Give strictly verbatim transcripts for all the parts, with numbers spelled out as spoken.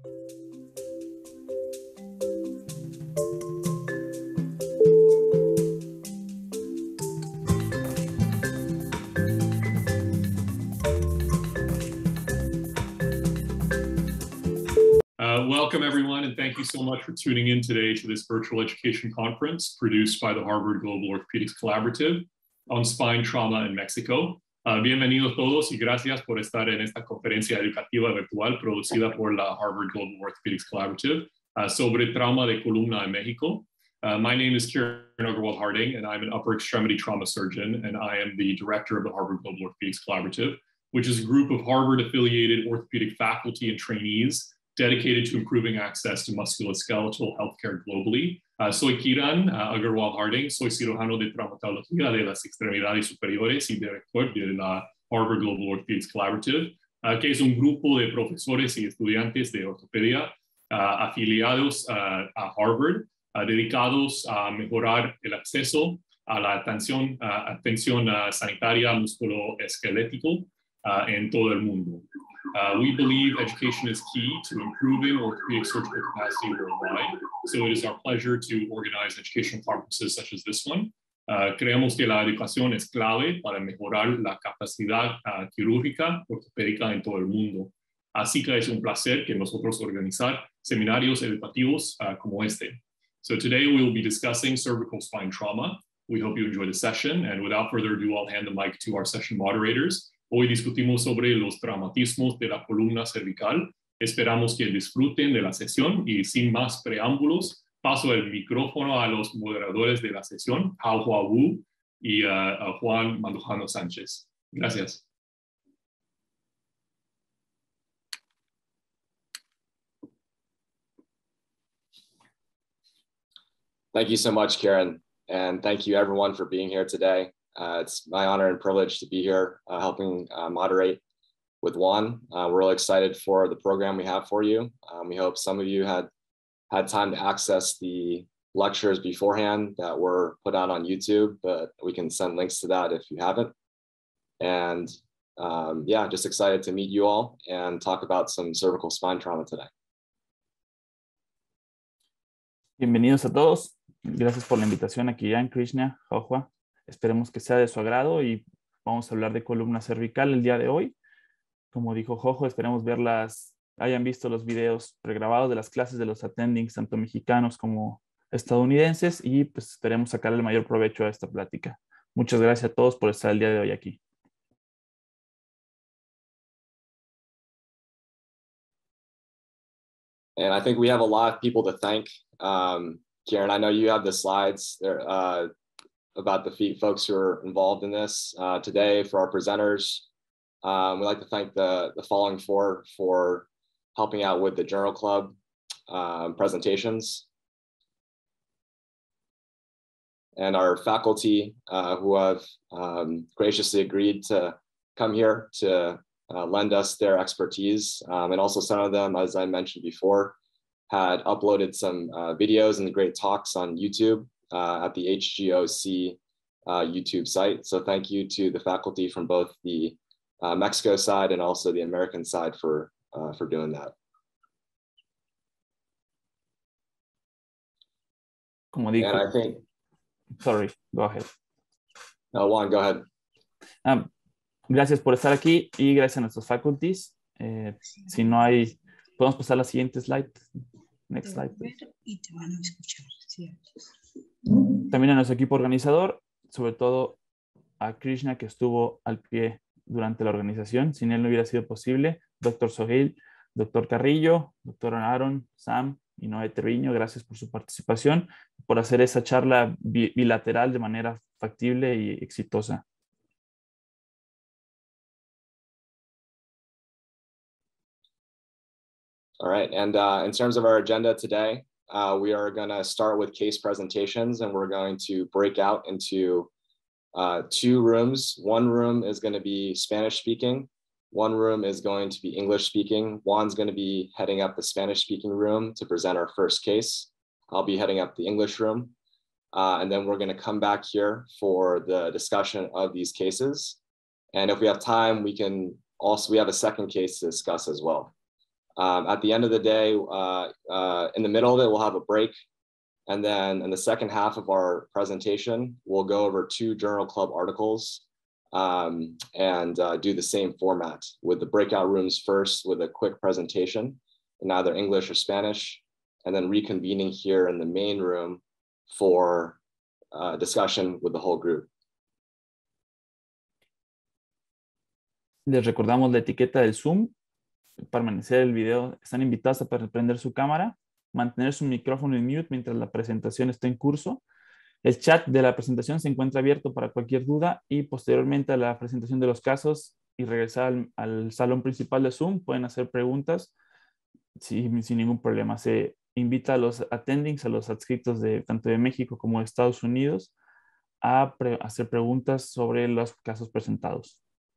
Uh, welcome, everyone, and thank you so much for tuning in today to this virtual education conference produced by the Harvard Global Orthopedics Collaborative on spine trauma in Mexico. Uh, bienvenidos todos y gracias por estar en esta conferencia educativa virtual producida por la Harvard Global Orthopedics Collaborative uh, sobre trauma de columna en Mexico. Uh, my name is Kieran Agarwal Harding, and I'm an upper extremity trauma surgeon, and I am the director of the Harvard Global Orthopedics Collaborative, which is a group of Harvard-affiliated orthopedic faculty and trainees dedicated to improving access to musculoskeletal healthcare globally. Uh, soy Kieran uh, Agarwal Harding, soy cirujano de traumatología de las extremidades superiores y director de la Harvard Global Orthopedics Collaborative, uh, que es un grupo de profesores y estudiantes de ortopedia uh, afiliados uh, a Harvard, uh, dedicados a mejorar el acceso a la atención, uh, atención uh, sanitaria musculoesquelético uh, en todo el mundo. Uh, we believe education is key to improving orthopedic surgical capacity worldwide, so it is our pleasure to organize educational conferences such as this one. Uh, creemos que la educación es clave para mejorar la capacidad uh, quirúrgica ortopédica en todo el mundo. Así que es un placer que nosotros organizar seminarios educativos uh, como este. So today we will be discussing cervical spine trauma. We hope you enjoy the session, and without further ado, I'll hand the mic to our session moderators. Hoy discutimos sobre los traumatismos de la columna cervical. Esperamos que disfruten de la sesión y sin más preámbulos, paso el micrófono a los moderadores de la sesión, Hao Hua Wu y uh, a Juan Mandujano Sánchez. Gracias. Thank you so much, Kieran, and thank you everyone for being here today. Uh, it's my honor and privilege to be here uh, helping uh, moderate with Juan. Uh, we're really excited for the program we have for you. Um, we hope some of you had had time to access the lectures beforehand that were put out on YouTube, but we can send links to that if you haven't. And um, yeah, just excited to meet you all and talk about some cervical spine trauma today. Bienvenidos a todos. Gracias por la invitación a Kieran, Krishna, Hao. Esperemos que sea de su agrado y vamos a hablar de columna cervical el día de hoy. Como dijo Jojo, esperemos verlas, hayan visto los videos pregrabados de las clases de los attendings, tanto mexicanos como estadounidenses, y pues esperemos sacar el mayor provecho a esta plática. Muchas gracias a todos por estar el día de hoy aquí. And I think we have a lot of people to thank. Um, Kieran, I know you have the slides there. Uh, about the folks who are involved in this uh, today. For our presenters, um, we'd like to thank the, the following four for helping out with the Journal Club um, presentations. And our faculty uh, who have um, graciously agreed to come here to uh, lend us their expertise. Um, and also some of them, as I mentioned before, had uploaded some uh, videos and great talks on YouTube. Uh, at the H G O C uh, YouTube site. So thank you to the faculty from both the uh, Mexico side and also the American side for, uh, for doing that. Como dijo, and I think, sorry, go ahead. No, Juan, go ahead. Um, gracias por estar aquí y gracias a nuestros faculties. Eh, si no hay, podemos pasar a la siguiente slide. Next slide, please. También a nuestro equipo organizador, sobre todo a Krishna, que estuvo al pie durante la organización. Sin él no hubiera sido posible. Doctor Sohail, Doctor Carrillo, Doctor Aaron, Sam y Noé Treviño, gracias por su participación, por hacer esa charla bilateral de manera factible y exitosa. All right, and uh, in terms of our agenda today, Uh, we are going to start with case presentations, and we're going to break out into uh, two rooms. One room is going to be Spanish speaking. One room is going to be English speaking. Juan's going to be heading up the Spanish speaking room to present our first case. I'll be heading up the English room. Uh, and then we're going to come back here for the discussion of these cases. And if we have time, we can also, we have a second case to discuss as well. Um, at the end of the day, uh, uh, in the middle of it, we'll have a break. And then in the second half of our presentation, we'll go over two Journal Club articles um, and uh, do the same format with the breakout rooms first with a quick presentation in either English or Spanish, and then reconvening here in the main room for uh, discussion with the whole group. Les recordamos la etiqueta del Zoom, permanecer el video, están invitados a prender su cámara, mantener su micrófono en mute mientras la presentación está en curso. El chat de la presentación se encuentra abierto para cualquier duda y posteriormente a la presentación de los casos y regresar al, al salón principal de Zoom pueden hacer preguntas sin, sin ningún problema. Se invita a los attendings, a los adscritos de tanto de México como de Estados Unidos a pre, hacer preguntas sobre los casos presentados.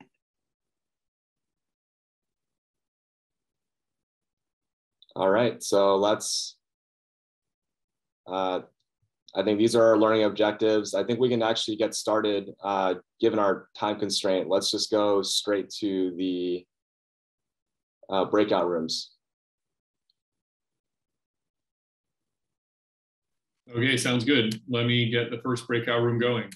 All right, so let's, uh, I think these are our learning objectives. I think we can actually get started uh, given our time constraint. Let's just go straight to the uh, breakout rooms. Okay, sounds good. Let me get the first breakout room going.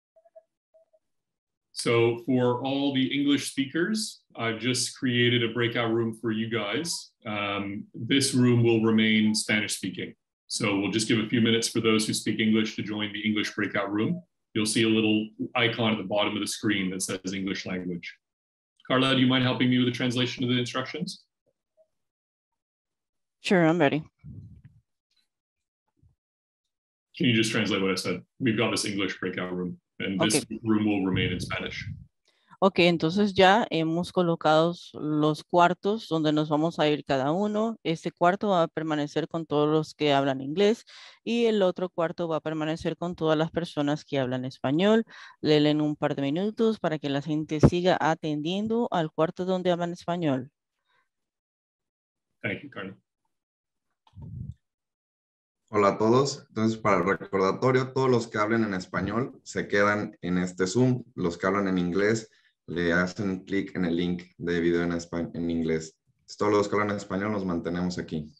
So for all the English speakers, I've just created a breakout room for you guys. Um, this room will remain Spanish speaking. So we'll just give a few minutes for those who speak English to join the English breakout room. You'll see a little icon at the bottom of the screen that says English language. Carla, do you mind helping me with the translation of the instructions? Sure, I'm ready. Can you just translate what I said? We've got this English breakout room, and this Okay. room will remain in Spanish. Ok, entonces ya hemos colocado los cuartos donde nos vamos a ir cada uno. Este cuarto va a permanecer con todos los que hablan inglés y el otro cuarto va a permanecer con todas las personas que hablan español. Le leen un par de minutos para que la gente siga atendiendo al cuarto donde hablan español. Thank you, Carla. Hola a todos. Entonces, para el recordatorio, todos los que hablen en español se quedan en este Zoom. Los que hablan en inglés le hacen clic en el link de video en, en inglés. Entonces, todos los que hablan en español nos mantenemos aquí.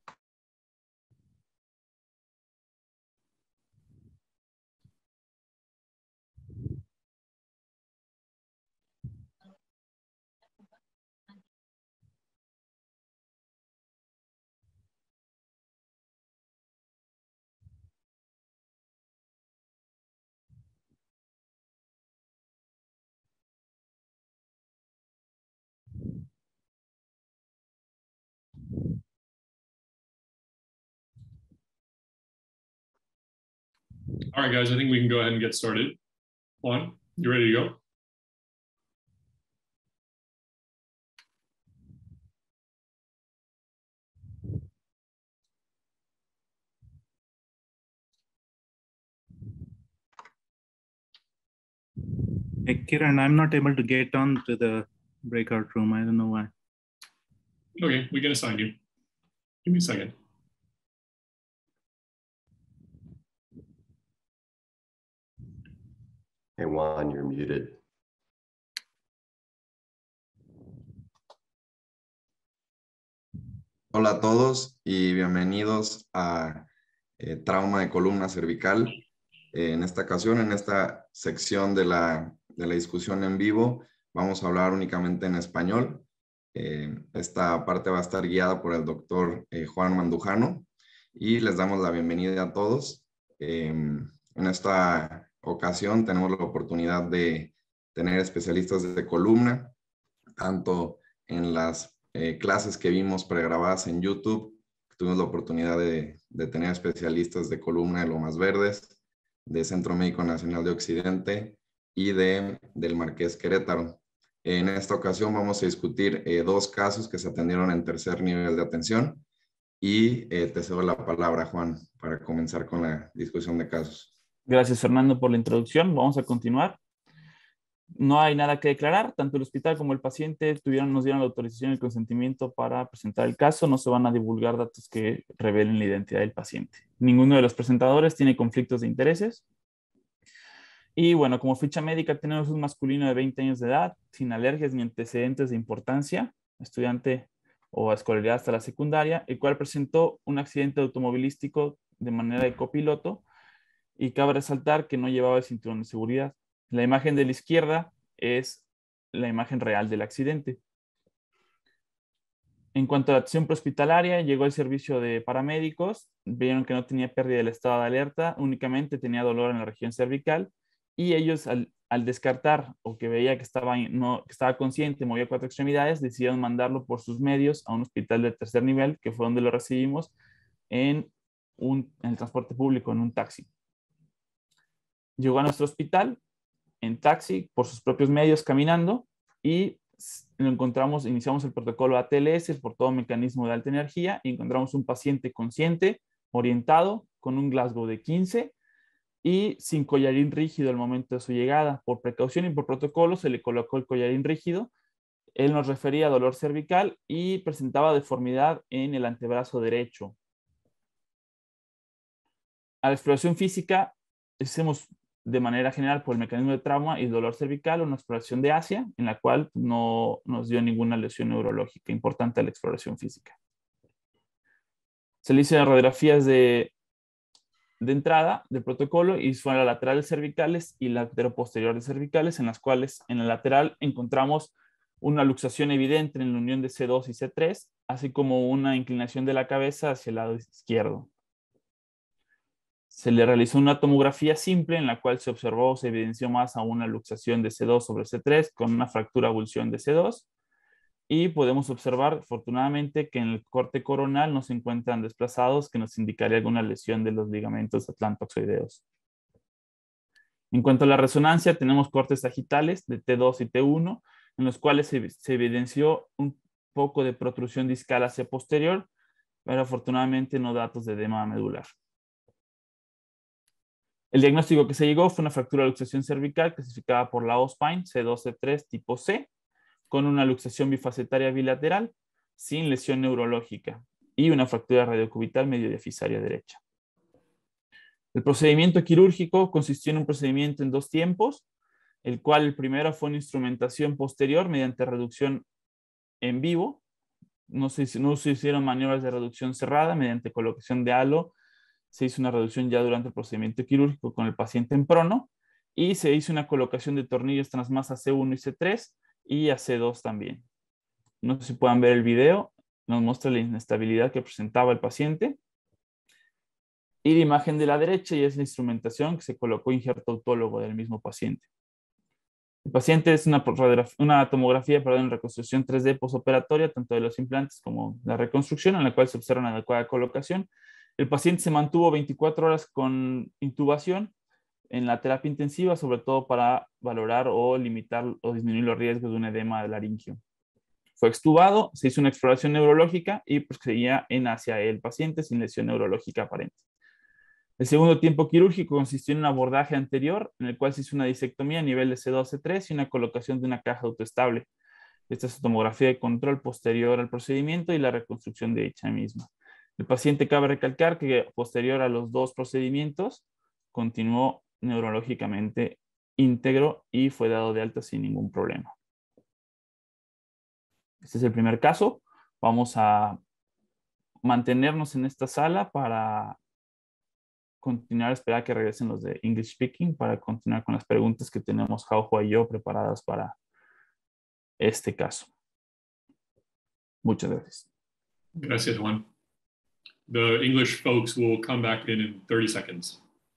All right, guys, I think we can go ahead and get started. Juan, you ready to go? Hey, Kiran, I'm not able to get on to the breakout room. I don't know why. Okay, we can assign you. Give me a second. Hey, Juan, you're muted. Hola a todos y bienvenidos a eh, Trauma de Columna Cervical. Eh, en esta ocasión, en esta sección de la, de la discusión en vivo, vamos a hablar únicamente en español. Eh, esta parte va a estar guiada por el doctor eh, Juan Mandujano y les damos la bienvenida a todos. Eh, en esta ocasión tenemos la oportunidad de tener especialistas de columna, tanto en las eh, clases que vimos pregrabadas en YouTube. Tuvimos la oportunidad de, de tener especialistas de columna de Lomas Verdes, de Centro Médico Nacional de Occidente y de, del Marqués Querétaro. En esta ocasión vamos a discutir eh, dos casos que se atendieron en tercer nivel de atención y eh, te cedo la palabra, Juan, para comenzar con la discusión de casos. Gracias, Fernando, por la introducción. Vamos a continuar. No hay nada que declarar. Tanto el hospital como el paciente tuvieron, nos dieron la autorización y el consentimiento para presentar el caso. No se van a divulgar datos que revelen la identidad del paciente. Ninguno de los presentadores tiene conflictos de intereses. Y bueno, como ficha médica tenemos un masculino de veinte años de edad, sin alergias ni antecedentes de importancia, estudiante o escolaridad hasta la secundaria, el cual presentó un accidente automovilístico de manera de copiloto y cabe resaltar que no llevaba el cinturón de seguridad. La imagen de la izquierda es la imagen real del accidente. En cuanto a la atención prehospitalaria, llegó el servicio de paramédicos, vieron que no tenía pérdida del estado de alerta, únicamente tenía dolor en la región cervical y ellos al, al descartar o que veía que estaba, no, que estaba consciente, movía cuatro extremidades, decidieron mandarlo por sus medios a un hospital de tercer nivel, que fue donde lo recibimos en, un, en el transporte público, en un taxi. Llegó a nuestro hospital en taxi, por sus propios medios, caminando, y lo encontramos, iniciamos el protocolo A T L S por todo mecanismo de alta energía y encontramos un paciente consciente, orientado, con un Glasgow de quince y sin collarín rígido al momento de su llegada. Por precaución y por protocolo se le colocó el collarín rígido. Él nos refería a dolor cervical y presentaba deformidad en el antebrazo derecho. A la exploración física hacemos de manera general por el mecanismo de trauma y dolor cervical, una exploración de Asia, en la cual no nos dio ninguna lesión neurológica importante a la exploración física. Se le hizo radiografías de, de entrada del protocolo y fueron las laterales cervicales y lateroposteriores cervicales, en las cuales en la lateral encontramos una luxación evidente en la unión de C dos y C tres, así como una inclinación de la cabeza hacia el lado izquierdo. Se le realizó una tomografía simple en la cual se observó, se evidenció más a una luxación de C dos sobre C tres con una fractura avulsión de C dos y podemos observar afortunadamente que en el corte coronal no se encuentran desplazados que nos indicaría alguna lesión de los ligamentos atlantoxoideos. En cuanto a la resonancia, tenemos cortes sagitales de T dos y T uno en los cuales se, se evidenció un poco de protrusión discal hacia posterior, pero afortunadamente no datos de edema medular. El diagnóstico que se llegó fue una fractura de luxación cervical clasificada por la O-Spine C dos C tres tipo C, con una luxación bifacetaria bilateral, sin lesión neurológica, y una fractura radiocubital medio diafisaria derecha. El procedimiento quirúrgico consistió en un procedimiento en dos tiempos, el cual el primero fue una instrumentación posterior mediante reducción en vivo. No se, no se hicieron maniobras de reducción cerrada mediante colocación de halo. Se hizo una reducción ya durante el procedimiento quirúrgico con el paciente en prono y se hizo una colocación de tornillos transmasa C uno y C tres y a C dos también. No sé si puedan ver el video, nos muestra la inestabilidad que presentaba el paciente. Y la imagen de la derecha ya es la instrumentación que se colocó injerto autólogo del mismo paciente. El paciente es una, una tomografía perdón, en reconstrucción tres D posoperatoria, tanto de los implantes como la reconstrucción, en la cual se observa una adecuada colocación. El paciente se mantuvo veinticuatro horas con intubación en la terapia intensiva, sobre todo para valorar o limitar o disminuir los riesgos de un edema del laringio. Fue extubado, se hizo una exploración neurológica y procedía en hacia el paciente sin lesión neurológica aparente. El segundo tiempo quirúrgico consistió en un abordaje anterior, en el cual se hizo una disectomía a nivel de C dos C tres y una colocación de una caja autoestable. Esta es tomografía de control posterior al procedimiento y la reconstrucción de dicha misma. El paciente, cabe recalcar que posterior a los dos procedimientos continuó neurológicamente íntegro y fue dado de alta sin ningún problema. Este es el primer caso. Vamos a mantenernos en esta sala para continuar a esperar a que regresen los de English Speaking para continuar con las preguntas que tenemos Joshua y yo preparadas para este caso. Muchas gracias. Gracias, Juan. The English folks will come back in in thirty seconds.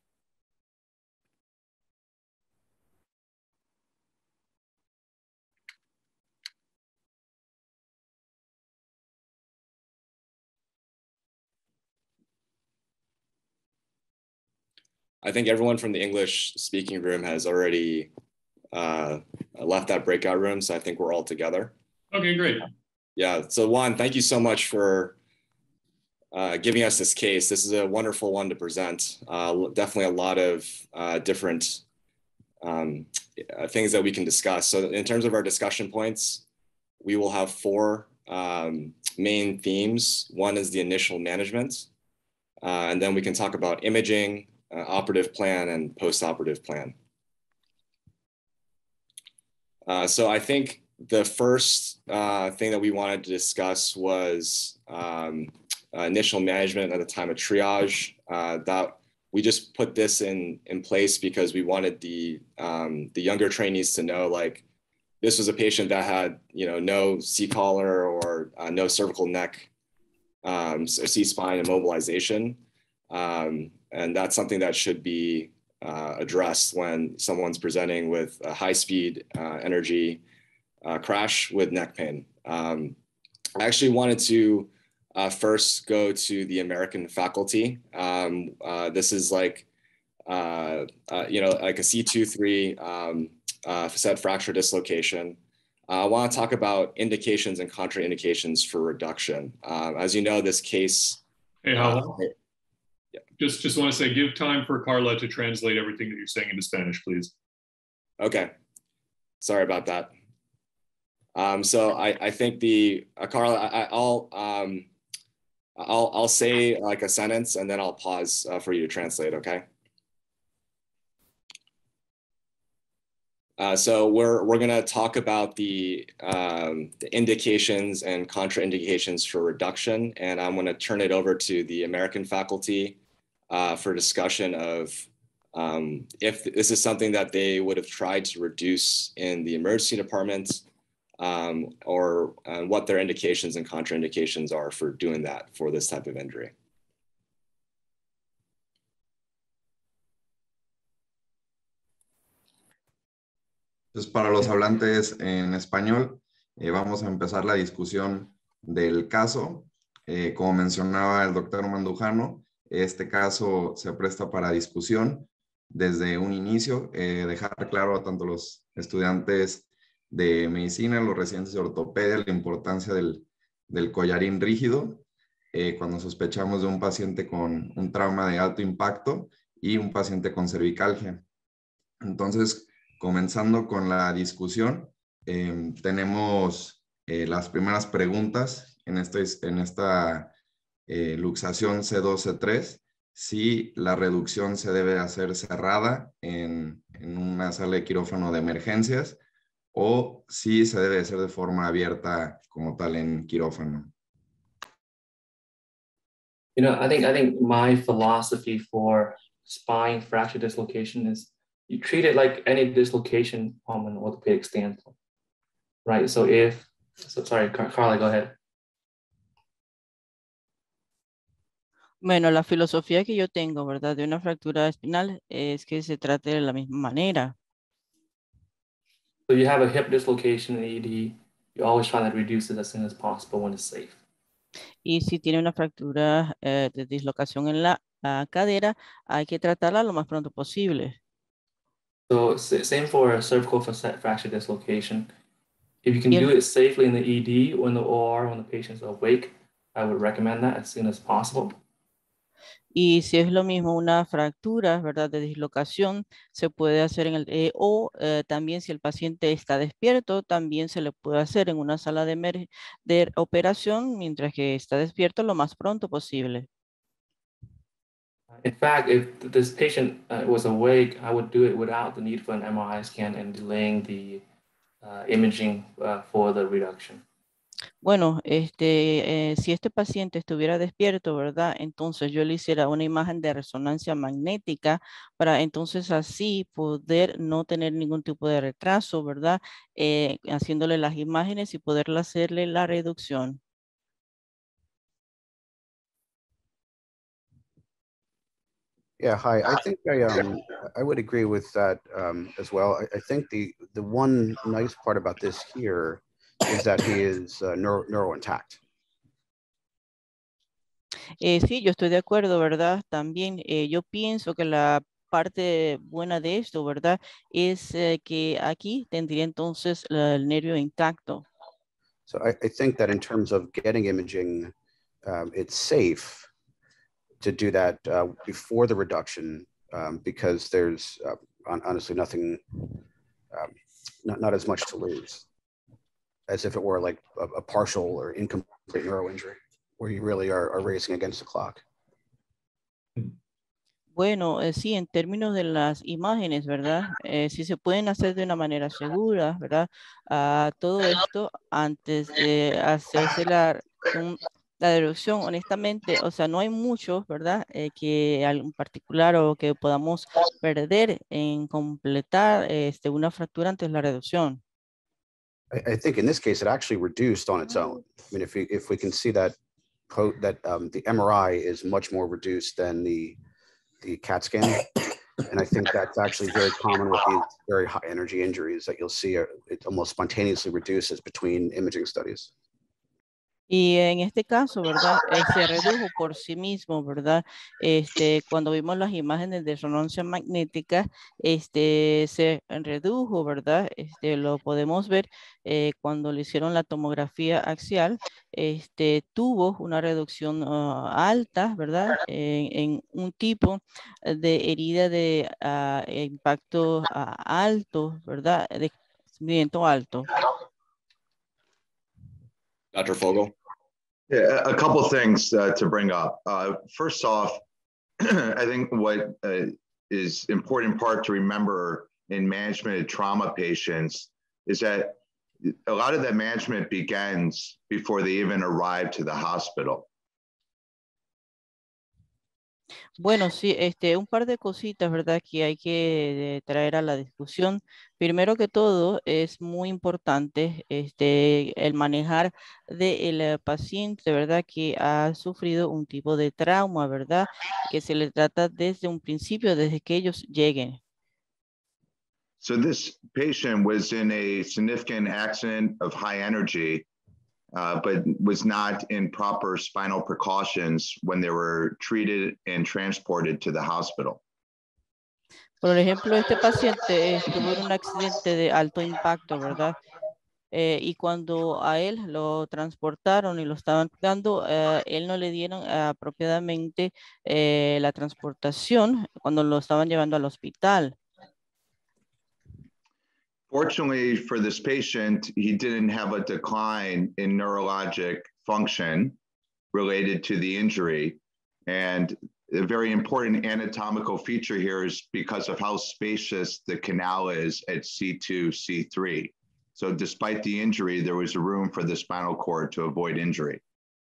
I think everyone from the English speaking room has already uh, left that breakout room, so I think we're all together. Okay, great. Yeah, so Juan, thank you so much for uh, giving us this case. This is a wonderful one to present. Uh, definitely a lot of uh, different um, things that we can discuss. So in terms of our discussion points, we will have four um, main themes. One is the initial management, uh, and then we can talk about imaging, Uh, operative plan and post-operative plan. Uh, so I think the first uh, thing that we wanted to discuss was um, uh, initial management at the time of triage. Uh, that we just put this in, in place because we wanted the, um, the younger trainees to know, like, this was a patient that had, you know, no C-collar or uh, no cervical neck, um, so C-spine immobilization. Um, and that's something that should be uh, addressed when someone's presenting with a high-speed uh, energy uh, crash with neck pain. Um, I actually wanted to uh, first go to the American faculty. Um, uh, this is like, uh, uh, you know, like a C two three um, uh, facet fracture dislocation. Uh, I want to talk about indications and contraindications for reduction. Uh, as you know, this case. Hey, how? Uh, yeah. Just, just want to say, give time for Carla to translate everything that you're saying into Spanish, please. Okay, sorry about that. Um, so I, I think the uh, Carla, I, I'll um, I'll I'll say like a sentence and then I'll pause uh, for you to translate. Okay. Uh, so we're we're gonna talk about the, um, the indications and contraindications for reduction, and I'm gonna turn it over to the American faculty uh, for discussion of um, if this is something that they would have tried to reduce in the emergency department, um, or uh, what their indications and contraindications are for doing that for this type of injury. Entonces, para los hablantes en español, eh, vamos a empezar la discusión del caso. Eh, como mencionaba el doctor Mandujano, este caso se presta para discusión desde un inicio, eh, dejar claro a tanto los estudiantes de medicina, los residentes de ortopedia, la importancia del, del collarín rígido, eh, cuando sospechamos de un paciente con un trauma de alto impacto y un paciente con cervicalgia. Entonces, comenzando con la discusión, eh, tenemos eh, las primeras preguntas en, este, en esta eh, luxación C dos C tres, si la reducción se debe hacer cerrada en, en una sala de quirófano de emergencias o si se debe hacer de forma abierta como tal en quirófano. You know, I think I think my philosophy for spine fracture dislocation is you treat it like any dislocation from an orthopedic standpoint, right? So if, so sorry, Carla, go ahead. Bueno, la filosofía que yo tengo, ¿verdad? De una fractura espinal es que se trate de la misma manera. So you have a hip dislocation in the E D, you always try to reduce it as soon as possible when it's safe. Y si tiene una fractura eh, de dislocación en la uh, cadera, hay que tratarla lo más pronto posible. So same for a cervical facet fracture dislocation. If you can do it safely in the E D or in the O R when the patient's awake, I would recommend that as soon as possible. Y si es lo mismo una fractura, ¿verdad? De dislocación, se puede hacer en el, eh, o eh, también si el paciente está despierto, también se le puede hacer en una sala de, de operación mientras que está despierto lo más pronto posible. In fact, if this patient uh, was awake, I would do it without the need for an M R I scan and delaying the uh, imaging uh, for the reduction. Bueno, este, eh, si este paciente estuviera despierto, ¿verdad? Entonces yo le hiciera una imagen de resonancia magnética para entonces así poder no tener ningún tipo de retraso, ¿verdad? Eh, haciéndole las imágenes y poderle hacerle la reducción. Yeah, hi. I think I um I would agree with that um, as well. I, I think the the one nice part about this here is that he is uh, neuro, neuro intact. Eh, sí, yo estoy de acuerdo, ¿verdad? También eh, yo pienso que la parte buena de esto, ¿verdad? Es eh, que aquí tendría entonces la, el nervio intacto. So I, I think that in terms of getting imaging, um, it's safe to do that uh, before the reduction um, because there's uh, honestly nothing, um, not, not as much to lose as if it were like a, a partial or incomplete neuro injury where you really are, are racing against the clock. Bueno, eh, sí, en términos de las imágenes, ¿verdad? Eh, si se pueden hacer de una manera segura, ¿verdad? Ah, todo esto antes de hacerse la, un- la deducción, honestamente, o sea, no hay mucho, ¿verdad? Eh, que algún particular o que podamos perder en completar este, una fractura antes de la reducción. I, I think in this case, it actually reduced on its own. I mean, if we, if we can see that, po- that um, the M R I is much more reduced than the, the CAT scan. And I think that's actually very common with these very high energy injuries that you'll see uh, it almost spontaneously reduces between imaging studies. Y en este caso, ¿verdad? Eh, se redujo por sí mismo, ¿verdad? Este, cuando vimos las imágenes de resonancia magnética, este, se redujo, ¿verdad? Este, lo podemos ver eh, cuando le hicieron la tomografía axial, este, tuvo una reducción uh, alta, ¿verdad? En, en un tipo de herida de uh, impacto uh, alto, ¿verdad? De movimiento alto. Doctor Fogel. Yeah, a couple things uh, to bring up. Uh, first off, I think what uh, is important part to remember in management of trauma patients is that a lot of that management begins before they even arrive to the hospital. Bueno, sí, este, un par de cositas, ¿verdad? Que hay que eh, traer a la discusión. Primero que todo, es muy importante este, el manejar del eh, paciente, ¿verdad? Que ha sufrido un tipo de trauma, ¿verdad? Que se le trata desde un principio, desde que ellos lleguen. So this patient was in a significant accident of high energy, uh, but was not in proper spinal precautions when they were treated and transported to the hospital. Por ejemplo, este paciente estuvo en un accidente de alto impacto, ¿verdad? Eh, y cuando a él lo transportaron y lo estaban cuidando, eh, él no le dieron eh, apropiadamente eh, la transportación cuando lo estaban llevando al hospital. Fortunately for this patient, he didn't have a decline in neurologic function related to the injury. And a very important anatomical feature here is because of how spacious the canal is at C two, C three. So despite the injury, there was a room for the spinal cord to avoid injury.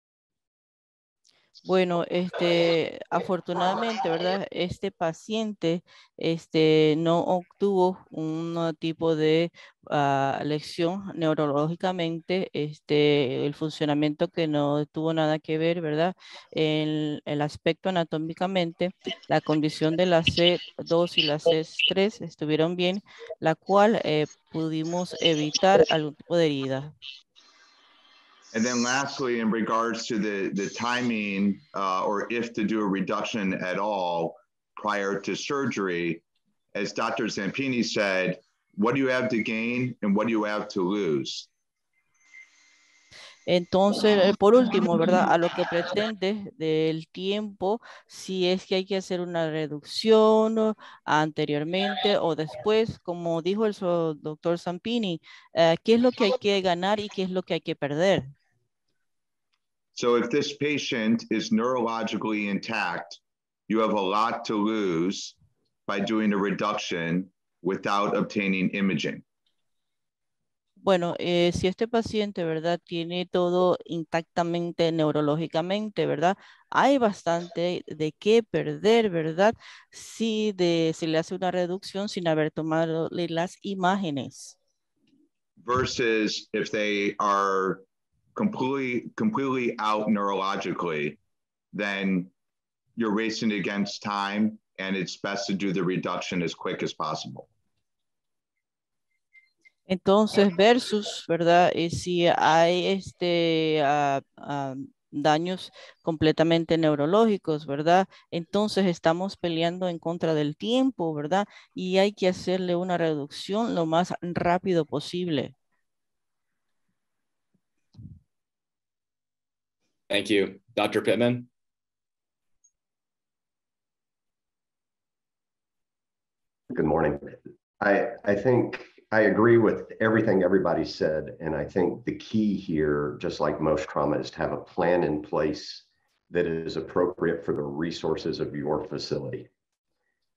Bueno, este, afortunadamente, ¿verdad? Este paciente, este, no obtuvo un tipo de uh, lesión neurológicamente, este, el funcionamiento que no tuvo nada que ver, ¿verdad? El, el aspecto anatómicamente, la condición de la C dos y la C tres estuvieron bien, la cual eh, pudimos evitar algún tipo de herida. And then lastly, in regards to the, the timing uh, or if to do a reduction at all prior to surgery, as Doctor Zampini said, what do you have to gain and what do you have to lose? Entonces, eh, por último, ¿verdad? A lo que pretende del tiempo, si es que hay que hacer una reducción o anteriormente o después, como dijo el so- doctor Zampini, eh, ¿qué es lo que hay que ganar y qué es lo que hay que perder? So if this patient is neurologically intact, you have a lot to lose by doing a reduction without obtaining imaging. Bueno, eh, si este paciente, ¿verdad? Tiene todo intactamente neurológicamente, ¿verdad? Hay bastante de qué perder, ¿verdad? Si de, se le hace una reducción sin haber tomado las imágenes. Versus if they are completely completely out neurologically, then you're racing against time and it's best to do the reduction as quick as possible. Entonces, versus, ¿verdad? Y si hay este, uh, uh, daños completamente neurológicos, ¿verdad? Entonces estamos peleando en contra del tiempo, ¿verdad? Y hay que hacerle una reducción lo más rápido posible. Thank you. Doctor Pittman. Good morning. I, I think I agree with everything everybody said. And I think the key here, just like most trauma, is to have a plan in place that is appropriate for the resources of your facility.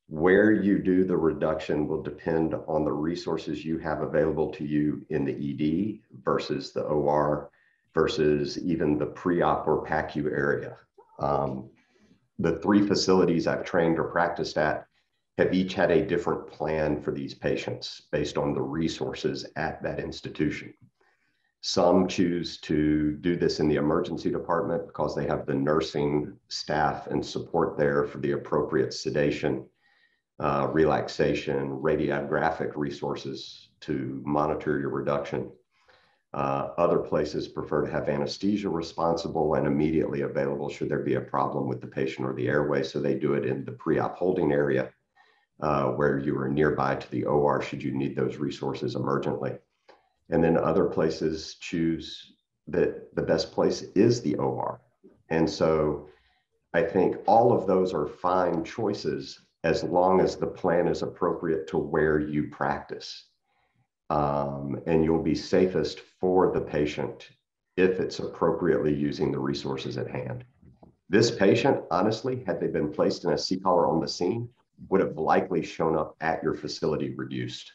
Where you do the reduction will depend on the resources you have available to you in the E D versus the O R versus even the pre-op or P A C U area. Um, the three facilities I've trained or practiced at have each had a different plan for these patients based on the resources at that institution. Some choose to do this in the emergency department because they have the nursing staff and support there for the appropriate sedation, uh, relaxation, radiographic resources to monitor your reduction. Uh, other places prefer to have anesthesia responsible and immediately available should there be a problem with the patient or the airway. So they do it in the pre-op holding area uh, where you are nearby to the O R should you need those resources emergently. And then other places choose that the best place is the O R. And so I think all of those are fine choices as long as the plan is appropriate to where you practice. Um, and you'll be safest for the patient if it's appropriately using the resources at hand. This patient, honestly, had they been placed in a C-collar on the scene, would have likely shown up at your facility reduced.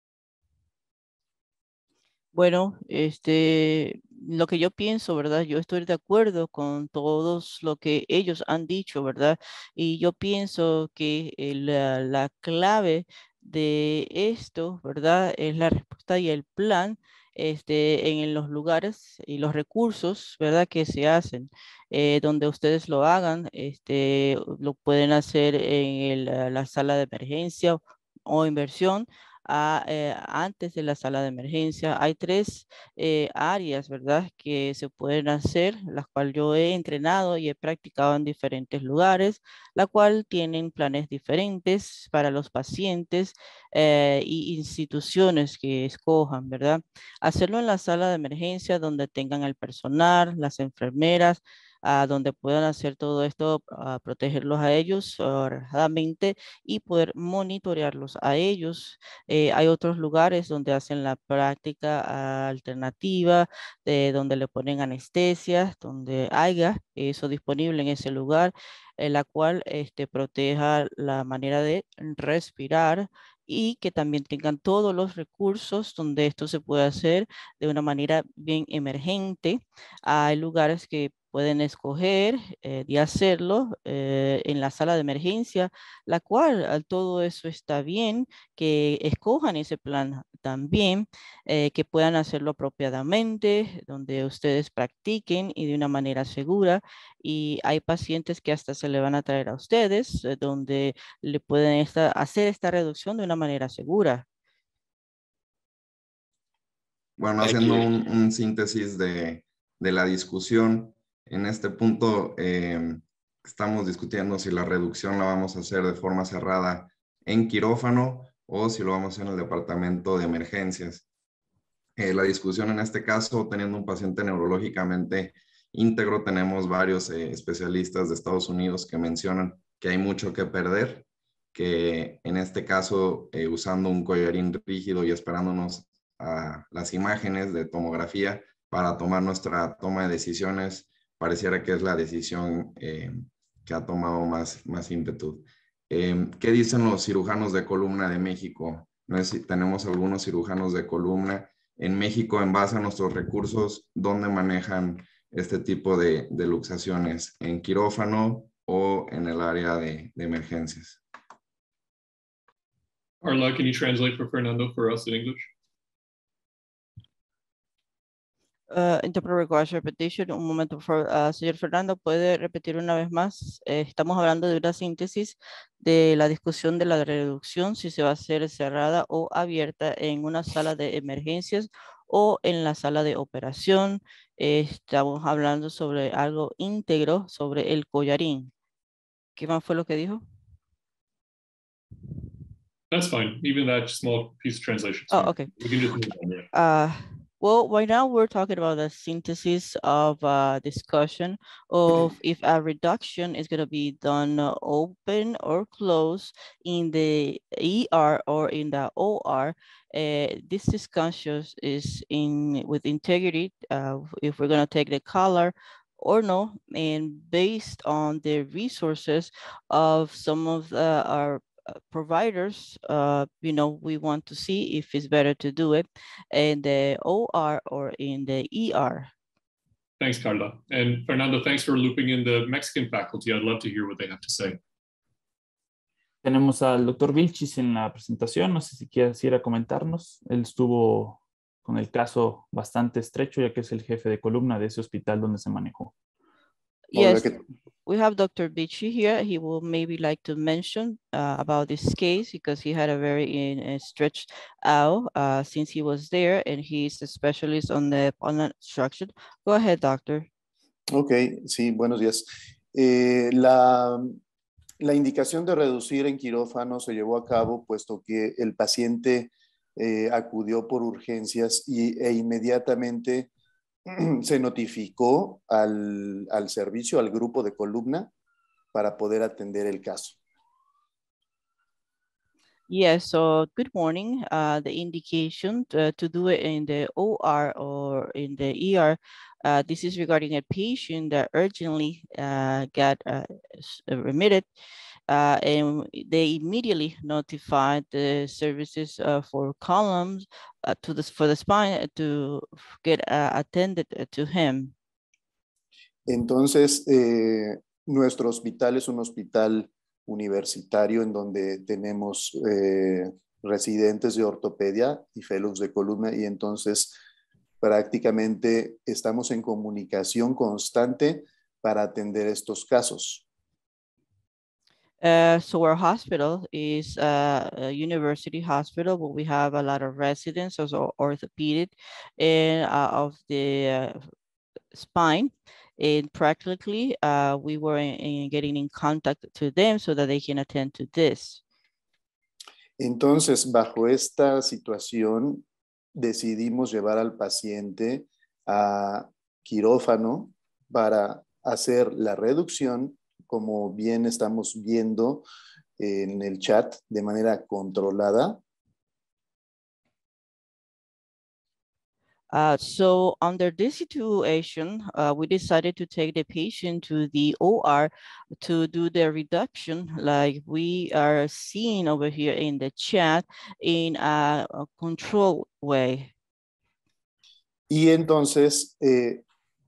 Bueno, este, lo que yo pienso, ¿verdad? Yo estoy de acuerdo con todos lo que ellos han dicho, ¿verdad? Y yo pienso que el, la, la clave de esto, ¿verdad? Es la respuesta y el plan este, en los lugares y los recursos, ¿verdad? Que se hacen, eh, donde ustedes lo hagan, este, lo pueden hacer en el, la sala de emergencia o inversión. A, eh, antes de la sala de emergencia. Hay tres eh, áreas, ¿verdad? Que se pueden hacer, las cuales yo he entrenado y he practicado en diferentes lugares, la cual tienen planes diferentes para los pacientes eh, y instituciones que escojan, ¿verdad? Hacerlo en la sala de emergencia donde tengan el personal, las enfermeras, a donde puedan hacer todo esto, a protegerlos a ellos uh, relajadamente y poder monitorearlos a ellos. Eh, hay otros lugares donde hacen la práctica uh, alternativa, de donde le ponen anestesia, donde haya eso disponible en ese lugar, en la cual este, proteja la manera de respirar y que también tengan todos los recursos donde esto se puede hacer de una manera bien emergente. Hay lugares que pueden escoger eh, de hacerlo eh, en la sala de emergencia, la cual todo eso está bien, que escojan ese plan también, eh, que puedan hacerlo apropiadamente, donde ustedes practiquen y de una manera segura. Y hay pacientes que hasta se le van a traer a ustedes, eh, donde le pueden esta, hacer esta reducción de una manera segura. Bueno, haciendo un, un síntesis de, de la discusión, en este punto eh, estamos discutiendo si la reducción la vamos a hacer de forma cerrada en quirófano o si lo vamos a hacer en el departamento de emergencias. Eh, la discusión en este caso, teniendo un paciente neurológicamente íntegro, tenemos varios eh, especialistas de Estados Unidos que mencionan que hay mucho que perder, que en este caso, eh, usando un collarín rígido y esperándonos a las imágenes de tomografía para tomar nuestra toma de decisiones, pareciera que es la decisión eh, que ha tomado más, más ímpetu. Eh, ¿Qué dicen los cirujanos de columna de México? No sé si tenemos algunos cirujanos de columna en México, en base a nuestros recursos, ¿dónde manejan este tipo de, de luxaciones? ¿En quirófano o en el área de, de emergencias? Carla, can you translate for Fernando for us in English? Uh, interpreter requires repetition. Un momento, por favor. Uh, señor Fernando, ¿puede repetir una vez más? Eh, estamos hablando de una síntesis de la discusión de la reducción, si se va a hacer cerrada o abierta en una sala de emergencias o en la sala de operación. Eh, estamos hablando sobre algo íntegro, sobre el collarín. ¿Qué más fue lo que dijo? That's fine. Even that small piece of translation. Oh, okay. We can just move on there. Uh, well, right now we're talking about the synthesis of uh, discussion of if a reduction is going to be done uh, open or closed in the E R or in the O R. Uh, this discussion is in with integrity. Uh, if we're going to take the color or no, and based on the resources of some of the, our providers, uh, you know, we want to see if it's better to do it in the O R or in the E R. Thanks, Carla. And Fernando, thanks for looping in the Mexican faculty. I'd love to hear what they have to say. Tenemos al doctor Vilchis en la presentación. No sé si quieres ir a comentarnos. Él estuvo con el caso bastante estrecho, ya que es el jefe de columna de ese hospital donde se manejó. Yes, we have Doctor Vichy here. He will maybe like to mention uh, about this case because he had a very in, uh, stretched out uh, since he was there, and he's a specialist on the on the structure. Go ahead, doctor. Ok, sí, buenos días. Eh, la, la indicación de reducir en quirófano se llevó a cabo puesto que el paciente eh, acudió por urgencias y, e inmediatamente se notificó al, al servicio, al grupo de columna, para poder atender el caso. Yes, so good morning. Uh, the indication to, to do it in the O R or in the E R, uh, this is regarding a patient that urgently uh, got uh, remitted, uh, and they immediately notified the services uh, for columns uh, to this for the spine to get uh, attended to him. Entonces, eh, nuestro hospital es un hospital universitario en donde tenemos eh, residentes de ortopedia y fellows de columna, y entonces prácticamente estamos en comunicación constante para atender estos casos. Uh, so our hospital is uh, a university hospital, but we have a lot of residents as orthopedic and uh, of the uh, spine. And practically, uh, we were in, in getting in contact to them so that they can attend to this. Entonces, bajo esta situación, decidimos llevar al paciente a quirófano para hacer la reducción, como bien estamos viendo en el chat, de manera controlada. Uh, so under this situation, uh, we decided to take the patient to the O R to do the reduction, like we are seeing over here in the chat, in a, a controlled way. Y entonces, eh,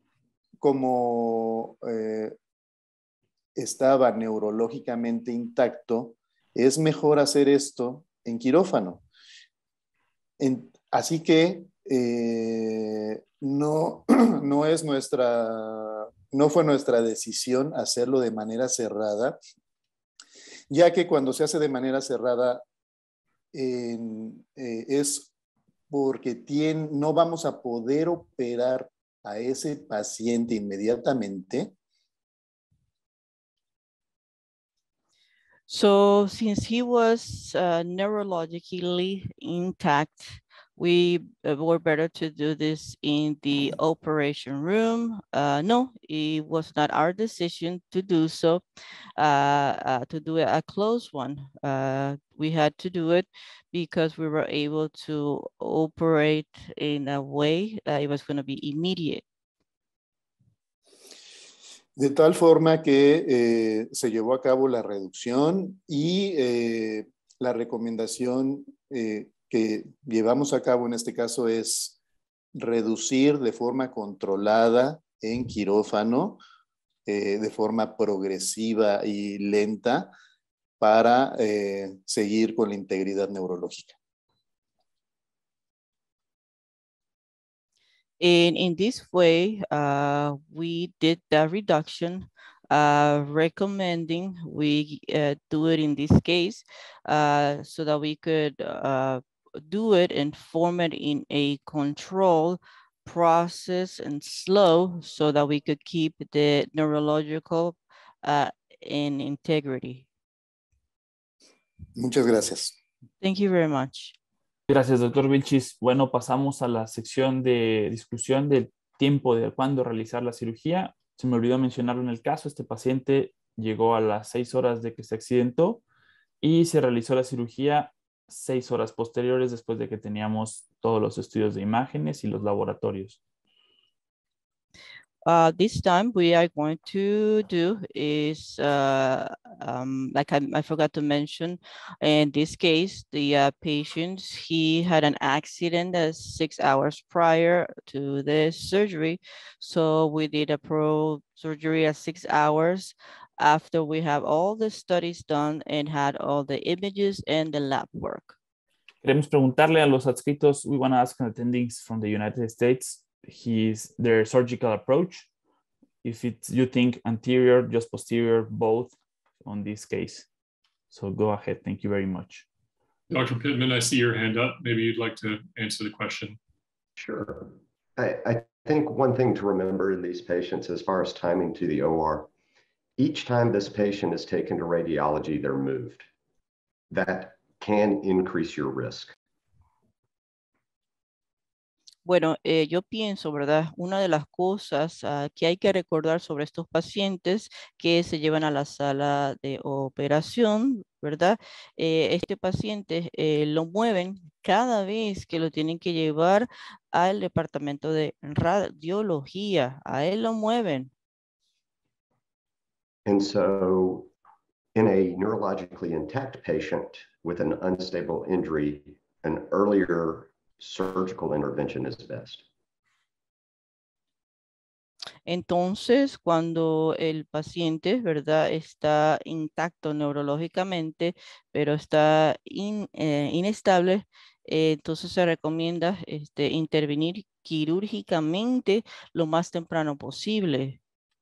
como eh, estaba neurológicamente intacto, es mejor hacer esto en quirófano. En, así que eh, no, no es nuestra, no fue nuestra decisión hacerlo de manera cerrada, ya que cuando se hace de manera cerrada eh, eh, es porque tiene, no vamos a poder operar a ese paciente inmediatamente. So since he was uh, neurologically intact, we uh, were better to do this in the operation room. Uh, no, it was not our decision to do so, uh, uh, to do a close one. Uh, we had to do it because we were able to operate in a way that it was going to be immediate. De tal forma que eh, se llevó a cabo la reducción y eh, la recomendación eh, que llevamos a cabo en este caso es reducir de forma controlada en quirófano, eh, de forma progresiva y lenta para eh, seguir con la integridad neurológica. And in this way, uh, we did the reduction, uh, recommending we uh, do it in this case uh, so that we could uh, do it and form it in a control process and slow so that we could keep the neurological uh, in integrity. Muchas gracias. Thank you very much. Gracias, doctor Vilchis. Bueno, pasamos a la sección de discusión del tiempo de cuándo realizar la cirugía. Se me olvidó mencionarlo en el caso. Este paciente llegó a las seis horas de que se accidentó y se realizó la cirugía seis horas posteriores después de que teníamos todos los estudios de imágenes y los laboratorios. Uh, this time we are going to do is, uh, um, like I, I forgot to mention, in this case, the uh, patient, he had an accident uh, six hours prior to the surgery. So we did a pro surgery at six hours after we have all the studies done and had all the images and the lab work. Queremos preguntarle a los adscritos, we want to ask an attendees from the United States, his, their surgical approach. If it's, you think anterior, just posterior, both on this case. So go ahead, thank you very much. Doctor Pittman, I see your hand up. Maybe you'd like to answer the question. Sure. I, I think one thing to remember in these patients as far as timing to the O R, each time this patient is taken to radiology, they're moved. That can increase your risk. Bueno, eh, yo pienso, ¿verdad? Una de las cosas uh, que hay que recordar sobre estos pacientes que se llevan a la sala de operación, ¿verdad? Eh, este paciente eh, lo mueven cada vez que lo tienen que llevar al departamento de radiología. A él lo mueven. And so in a neurologically intact patient with an unstable injury, an earlier surgical intervention is best. Entonces, cuando el paciente, ¿verdad?, está intacto neurológicamente, pero está in, eh, inestable, eh, entonces se recomienda este, intervenir quirúrgicamente lo más temprano posible.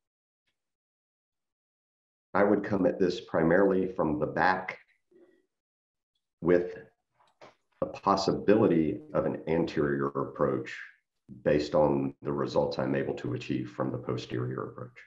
I would come at this primarily from the back with a possibility of an anterior approach based on the results I'm able to achieve from the posterior approach.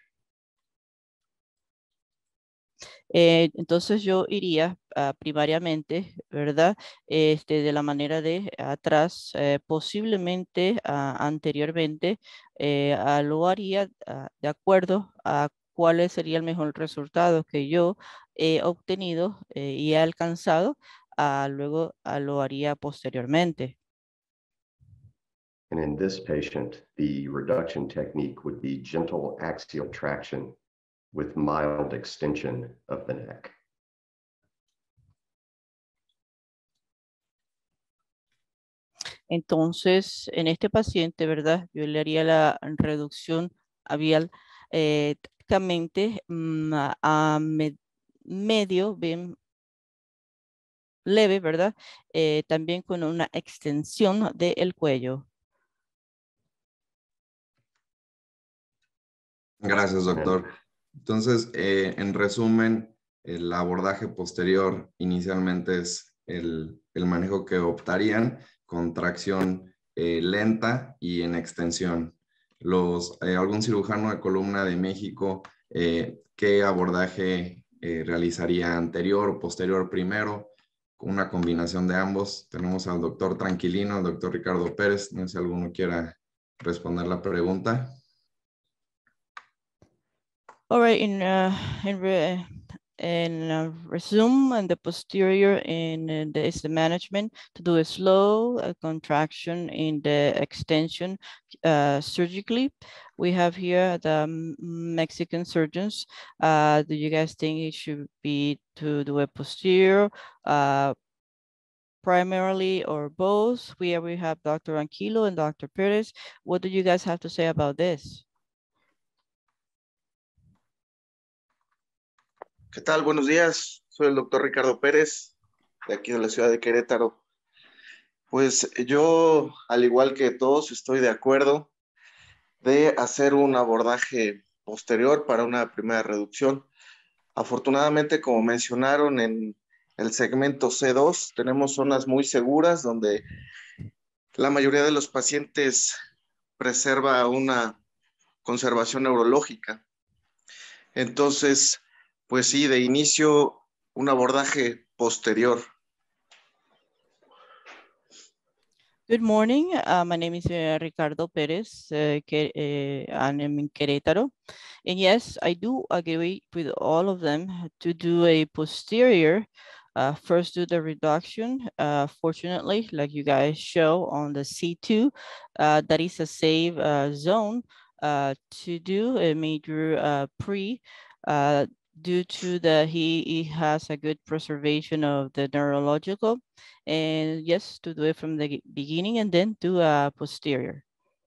Eh, entonces yo iría uh, primariamente, ¿verdad? Este, de la manera de atrás, eh, posiblemente uh, anteriormente, eh, uh, lo haría uh, de acuerdo a cuál sería el mejor resultado que yo he obtenido eh, y he alcanzado, uh, luego uh, lo haría posteriormente. And in this patient, the reduction technique would be gentle axial traction with mild extension of the neck. Entonces, en este paciente, ¿verdad? Yo le haría la reducción avial eh, tácticamente mm, a med medio, bien leve, ¿verdad? Eh, también con una extensión del cuello. Gracias, doctor. Entonces, eh, en resumen, el abordaje posterior inicialmente es el, el manejo que optarían con tracción eh, lenta y en extensión. Los, eh, algún cirujano de columna de México, eh, ¿qué abordaje eh, realizaría anterior o posterior primero? Con una combinación de ambos. Tenemos al doctor Tranquilino, al doctor Ricardo Pérez. No sé si alguno quiera responder la pregunta. All right, in, uh, in, re in uh, resume and the posterior in uh, the, is the management to do a slow uh, contraction in the extension uh, surgically. We have here the Mexican surgeons. Uh, do you guys think it should be to do a posterior uh, primarily or both? We, we have Doctor Anquilo and Doctor Perez. What do you guys have to say about this? ¿Qué tal? Buenos días. Soy el doctor Ricardo Pérez, de aquí de la ciudad de Querétaro. Pues yo, al igual que todos, estoy de acuerdo de hacer un abordaje posterior para una primera reducción. Afortunadamente, como mencionaron en el segmento C dos, tenemos zonas muy seguras donde la mayoría de los pacientes preserva una conservación neurológica. Entonces, pues sí, de inicio, un abordaje posterior. Good morning. Uh, my name is uh, Ricardo Perez. Uh, que, uh, I'm in Querétaro. And yes, I do agree with all of them to do a posterior. Uh, first, do the reduction. Uh, fortunately, like you guys show on the C two, uh, that is a safe uh, zone. uh, to do a major uh, pre uh, due to the he, he has a good preservation of the neurological, and yes, to do it from the beginning and then do a posterior.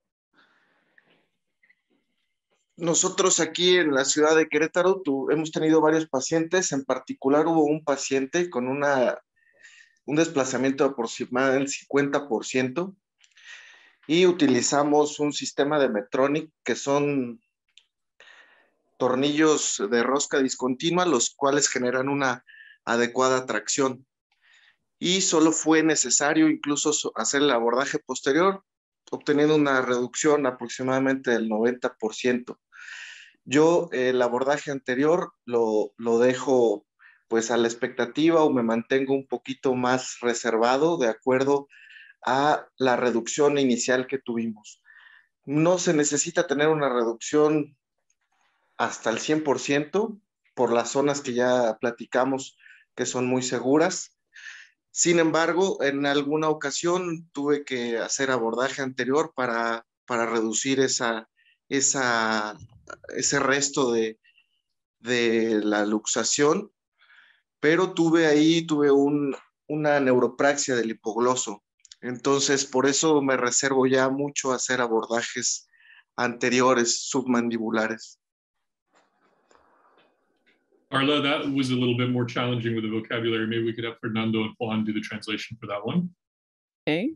Nosotros aquí en la ciudad de Querétaro tu, hemos tenido varios pacientes, en particular hubo un paciente con una, un desplazamiento aproximado del cincuenta por ciento y utilizamos un sistema de Medtronic que son tornillos de rosca discontinua, los cuales generan una adecuada tracción. Y solo fue necesario incluso hacer el abordaje posterior, obteniendo una reducción aproximadamente del noventa por ciento. Yo el abordaje anterior lo, lo dejo pues a la expectativa o me mantengo un poquito más reservado de acuerdo a la reducción inicial que tuvimos. No se necesita tener una reducción hasta el cien por ciento por las zonas que ya platicamos que son muy seguras. Sin embargo, en alguna ocasión tuve que hacer abordaje anterior para, para reducir esa, esa, ese resto de, de la luxación, pero tuve ahí, tuve un, una neuropraxia del hipogloso. Entonces, por eso me reservo ya mucho a hacer abordajes anteriores submandibulares. Arla, that was a little bit more challenging with the vocabulary. Maybe we could have Fernando and Juan do the translation for that one. Okay.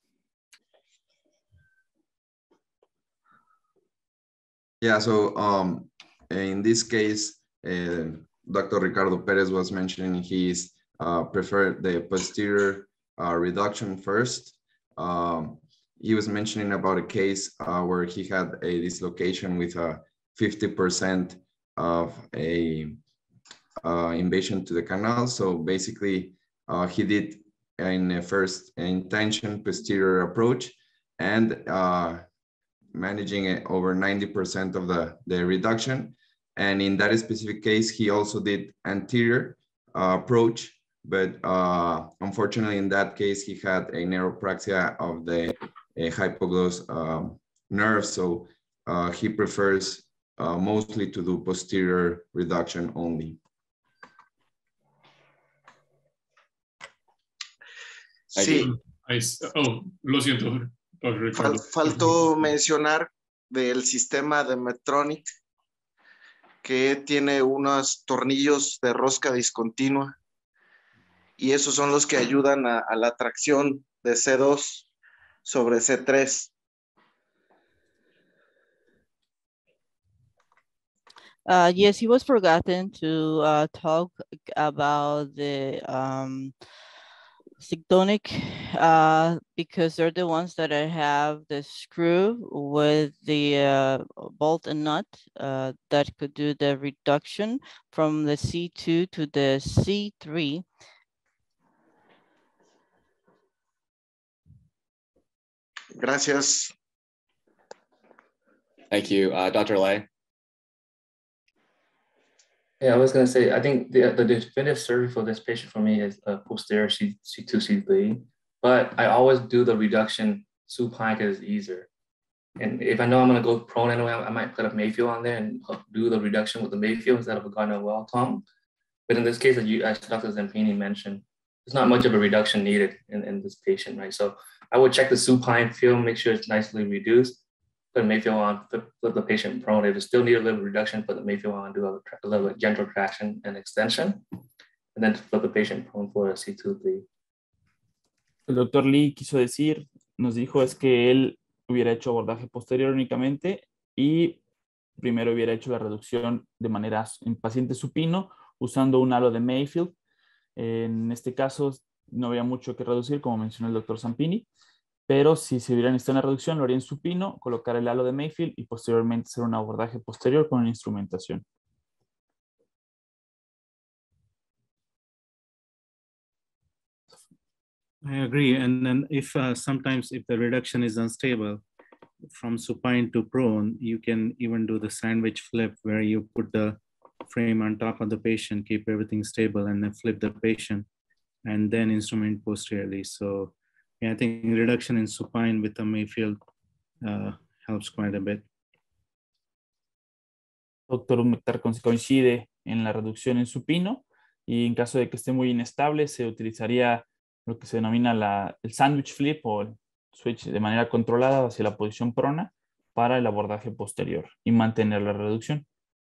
Yeah, so um, in this case, uh, Doctor Ricardo Perez was mentioning he's uh, preferred the posterior uh, reduction first. Um, he was mentioning about a case uh, where he had a dislocation with a fifty percent of a uh, invasion to the canal. So basically, uh, he did in a first intention posterior approach and uh, managing it over ninety percent of the, the reduction. And in that specific case, he also did anterior uh, approach, but uh, unfortunately in that case, he had a neuropraxia of the hypogloss um, nerve. So uh, he prefers uh, mostly to do posterior reduction only. Sí. I, oh, lo siento. Fal, faltó mencionar del sistema de Medtronic que tiene unos tornillos de rosca discontinua y esos son los que ayudan a, a la tracción de C dos sobre C tres. Uh, yes, he was forgotten to uh, talk about the um, Sigtonic uh, because they're the ones that I have the screw with the uh, bolt and nut uh, that could do the reduction from the C two to the C three. Gracias. Thank you. Uh, Doctor Lay. Yeah, I was going to say, I think the, the definitive surgery for this patient for me is uh, posterior C two, C three, but I always do the reduction supine because it's easier. And if I know I'm going to go prone anyway, I might put a Mayfield on there and do the reduction with the Mayfield instead of a Gardner-Well tongue. But in this case, as, you, as Doctor Zampini mentioned, there's not much of a reduction needed in, in this patient, right? So I would check the supine film, make sure it's nicely reduced. Put Mayfield on, flip, flip the patient prone. If you still need a little reduction, put the Mayfield on, do a, a little bit gentle traction and extension, and then flip the patient prone for a C two three. El doctor Lee quiso decir, nos dijo es que él hubiera hecho abordaje posterior únicamente y primero hubiera hecho la reducción de manera en paciente supino usando un halo de Mayfield. En este caso no había mucho que reducir, como mencionó el doctor Zampini. Pero si se hubiera necesitado una reducción, lo haría en supino, colocar el halo de Mayfield y posteriormente hacer un abordaje posterior con una instrumentación. I agree. And then if uh, sometimes if the reduction is unstable from supine to prone, you can even do the sandwich flip where you put the frame on top of the patient, keep everything stable, and then flip the patient and then instrument posteriorly. So yeah, I think reduction in supine with the Mayfield uh, helps quite a bit. doctor Umectar coincide en la reducción en supino, y en caso de que esté muy inestable se utilizaría lo que se denomina la, el sandwich flip o el switch de manera controlada hacia la posición prona para el abordaje posterior y mantener la reducción.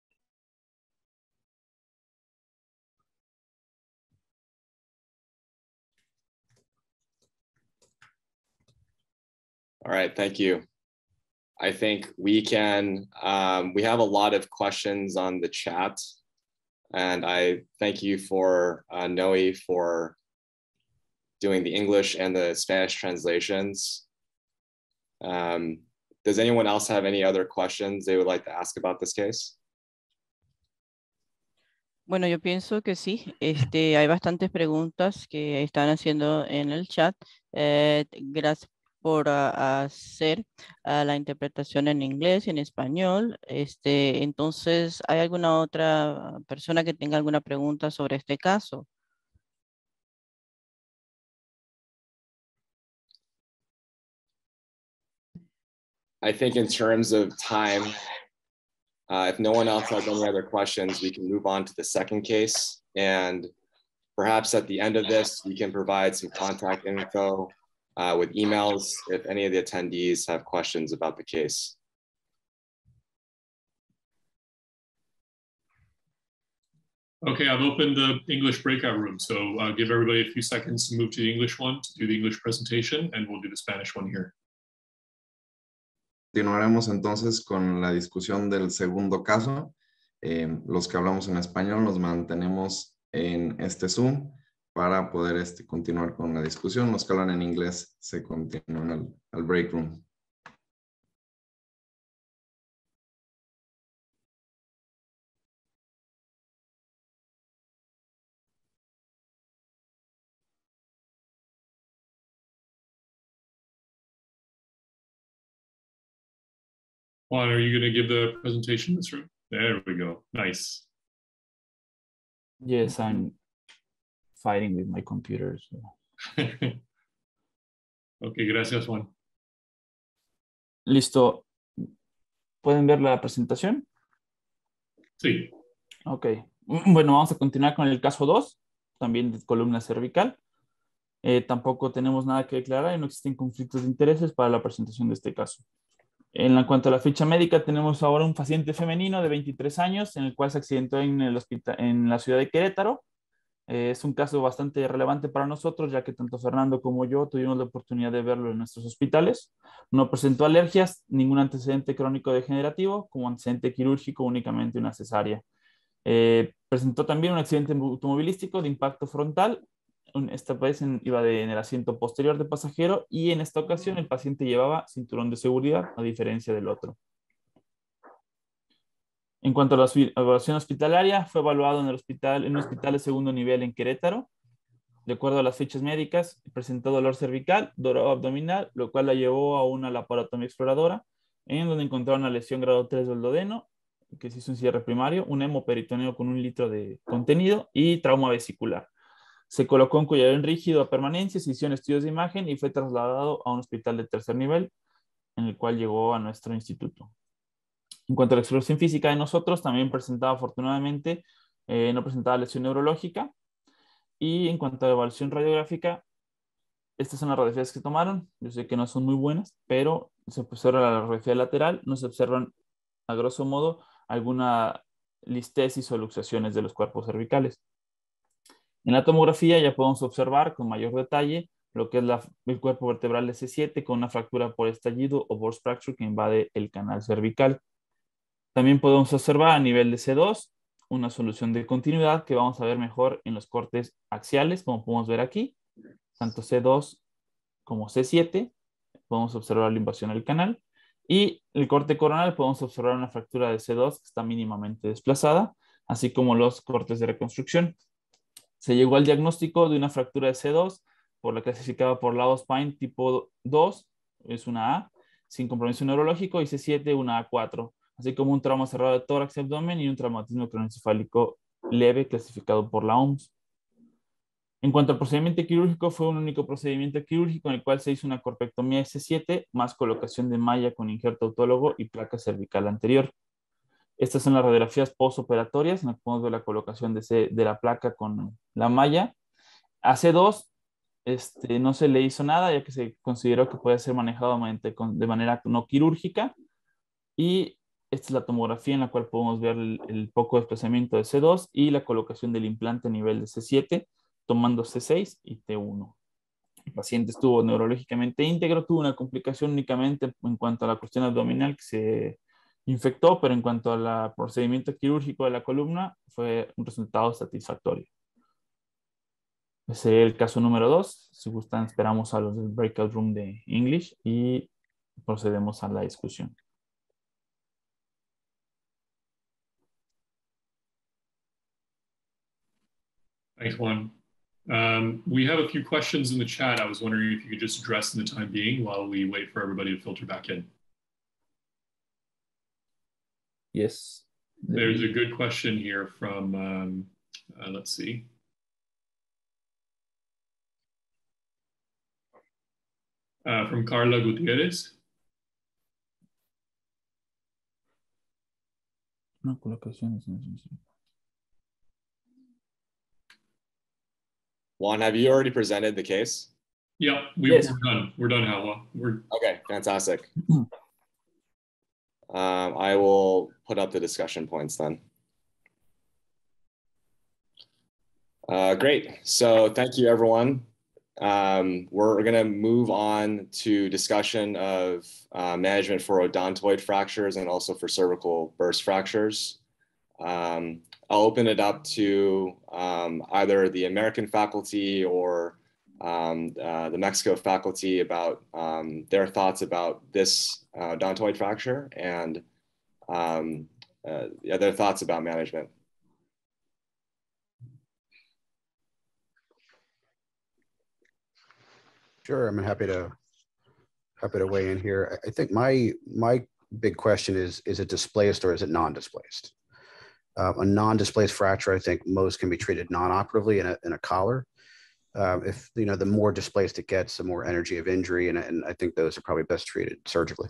All right, thank you. I think we can, um, we have a lot of questions on the chat, and I thank you for uh, Noe for doing the English and the Spanish translations. Um, does anyone else have any other questions they would like to ask about this case? Bueno, yo pienso que sí. Este, hay bastantes preguntas que están haciendo en el chat. Eh, gracias por uh, hacer uh, la interpretación en inglés y en español. Este, entonces, ¿hay alguna otra persona que tenga alguna pregunta sobre este caso? I think in terms of time, uh, if no one else has any other questions, we can move on to the second case. And perhaps at the end of this, we can provide some contact info uh, with emails if any of the attendees have questions about the case. Okay, I've opened the English breakout room. So uh, give everybody a few seconds to move to the English one to do the English presentation, and we'll do the Spanish one here. Continuaremos entonces con la discusión del segundo caso. Eh, los que hablamos en español nos mantenemos en este Zoom para poder este, continuar con la discusión. Los que hablan en inglés se continúan al, al break room. Juan, are you going to give the presentation in this room? There we go. Nice. Yes, I'm fighting with my computer. So. Ok, gracias, Juan. Listo. ¿Pueden ver la presentación? Sí. Ok. Bueno, vamos a continuar con el caso dos, también de columna cervical. Eh, tampoco tenemos nada que declarar y no existen conflictos de intereses para la presentación de este caso. En la, cuanto a la ficha médica, tenemos ahora un paciente femenino de veintitrés años en el cual se accidentó en, el hospital, en la ciudad de Querétaro. Eh, es un caso bastante relevante para nosotros, ya que tanto Fernando como yo tuvimos la oportunidad de verlo en nuestros hospitales. No presentó alergias, ningún antecedente crónico degenerativo, como antecedente quirúrgico únicamente una cesárea. Eh, presentó también un accidente automovilístico de impacto frontal. Esta vez en, iba de, en el asiento posterior de pasajero, y en esta ocasión el paciente llevaba cinturón de seguridad, a diferencia del otro. En cuanto a la evaluación hospitalaria, fue evaluado en, el hospital, en un hospital de segundo nivel en Querétaro. De acuerdo a las fichas médicas, presentó dolor cervical, dolor abdominal, lo cual la llevó a una laparotomía exploradora, en donde encontraron una lesión grado tres del duodeno, que se hizo un cierre primario, un hemoperitoneo con un litro de contenido y trauma vesicular. Se colocó un collarín rígido a permanencia, se hicieron estudios de imagen y fue trasladado a un hospital de tercer nivel, en el cual llegó a nuestro instituto. En cuanto a la exploración física de nosotros, también presentaba afortunadamente, eh, no presentaba lesión neurológica. Y en cuanto a la evaluación radiográfica, estas son las radiografías que tomaron. Yo sé que no son muy buenas, pero se observa la radiografía lateral, no se observan a grosso modo alguna listesis o luxaciones de los cuerpos cervicales. En la tomografía ya podemos observar con mayor detalle lo que es la, el cuerpo vertebral S siete con una fractura por estallido o burst fracture que invade el canal cervical. También podemos observar a nivel de C dos una solución de continuidad que vamos a ver mejor en los cortes axiales, como podemos ver aquí, tanto C dos como C siete. Podemos observar la invasión al canal. Y el corte coronal podemos observar una fractura de C dos que está mínimamente desplazada, así como los cortes de reconstrucción. Se llegó al diagnóstico de una fractura de C dos por la clasificada por Lao Spine tipo dos, es una A, sin compromiso neurológico, y C siete una A cuatro, así como un trauma cerrado de tórax y abdomen y un traumatismo craneoencefálico leve clasificado por la O M S. En cuanto al procedimiento quirúrgico, fue un único procedimiento quirúrgico en el cual se hizo una corpectomía S siete más colocación de malla con injerto autólogo y placa cervical anterior. Estas son las radiografías postoperatorias, en las que podemos ver la colocación de, ese, de la placa con la malla. A C dos este, no se le hizo nada, ya que se consideró que puede ser manejado de manera no quirúrgica. Y esta es la tomografía en la cual podemos ver el, el poco desplazamiento de C dos y la colocación del implante a nivel de C siete, tomando C seis y T uno. El paciente estuvo neurológicamente íntegro, tuvo una complicación únicamente en cuanto a la cuestión abdominal que se infectó, pero en cuanto al procedimiento quirúrgico de la columna fue un resultado satisfactorio. Ese es el caso número dos. Si gustan, esperamos a los del breakout room de English y procedemos a la discusión. Thanks, Juan. Um, we have a few questions in the chat. I was wondering if you could just address in the time being while we wait for everybody to filter back in. Yes. There's a good question here from, um, uh, let's see. Uh, from Carla Gutierrez. No, colocaciones. No, no, no. Juan, have you already presented the case? Yeah, we, yes. we're done. We're done, Hawa. We're okay. Fantastic. um, I will put up the discussion points then. Uh, great. So thank you, everyone. Um, we're going to move on to discussion of uh, management for odontoid fractures and also for cervical burst fractures. Um, I'll open it up to um, either the American faculty or um, uh, the Mexico faculty about um, their thoughts about this uh, odontoid fracture and um, uh, yeah, their thoughts about management. Sure, I'm happy to happy to weigh in here. I think my my big question is: is it displaced or is it non-displaced? Uh, a non-displaced fracture, I think most can be treated non-operatively in a in a collar. Uh, if you know, the more displaced it gets, the more energy of injury, and, and I think those are probably best treated surgically.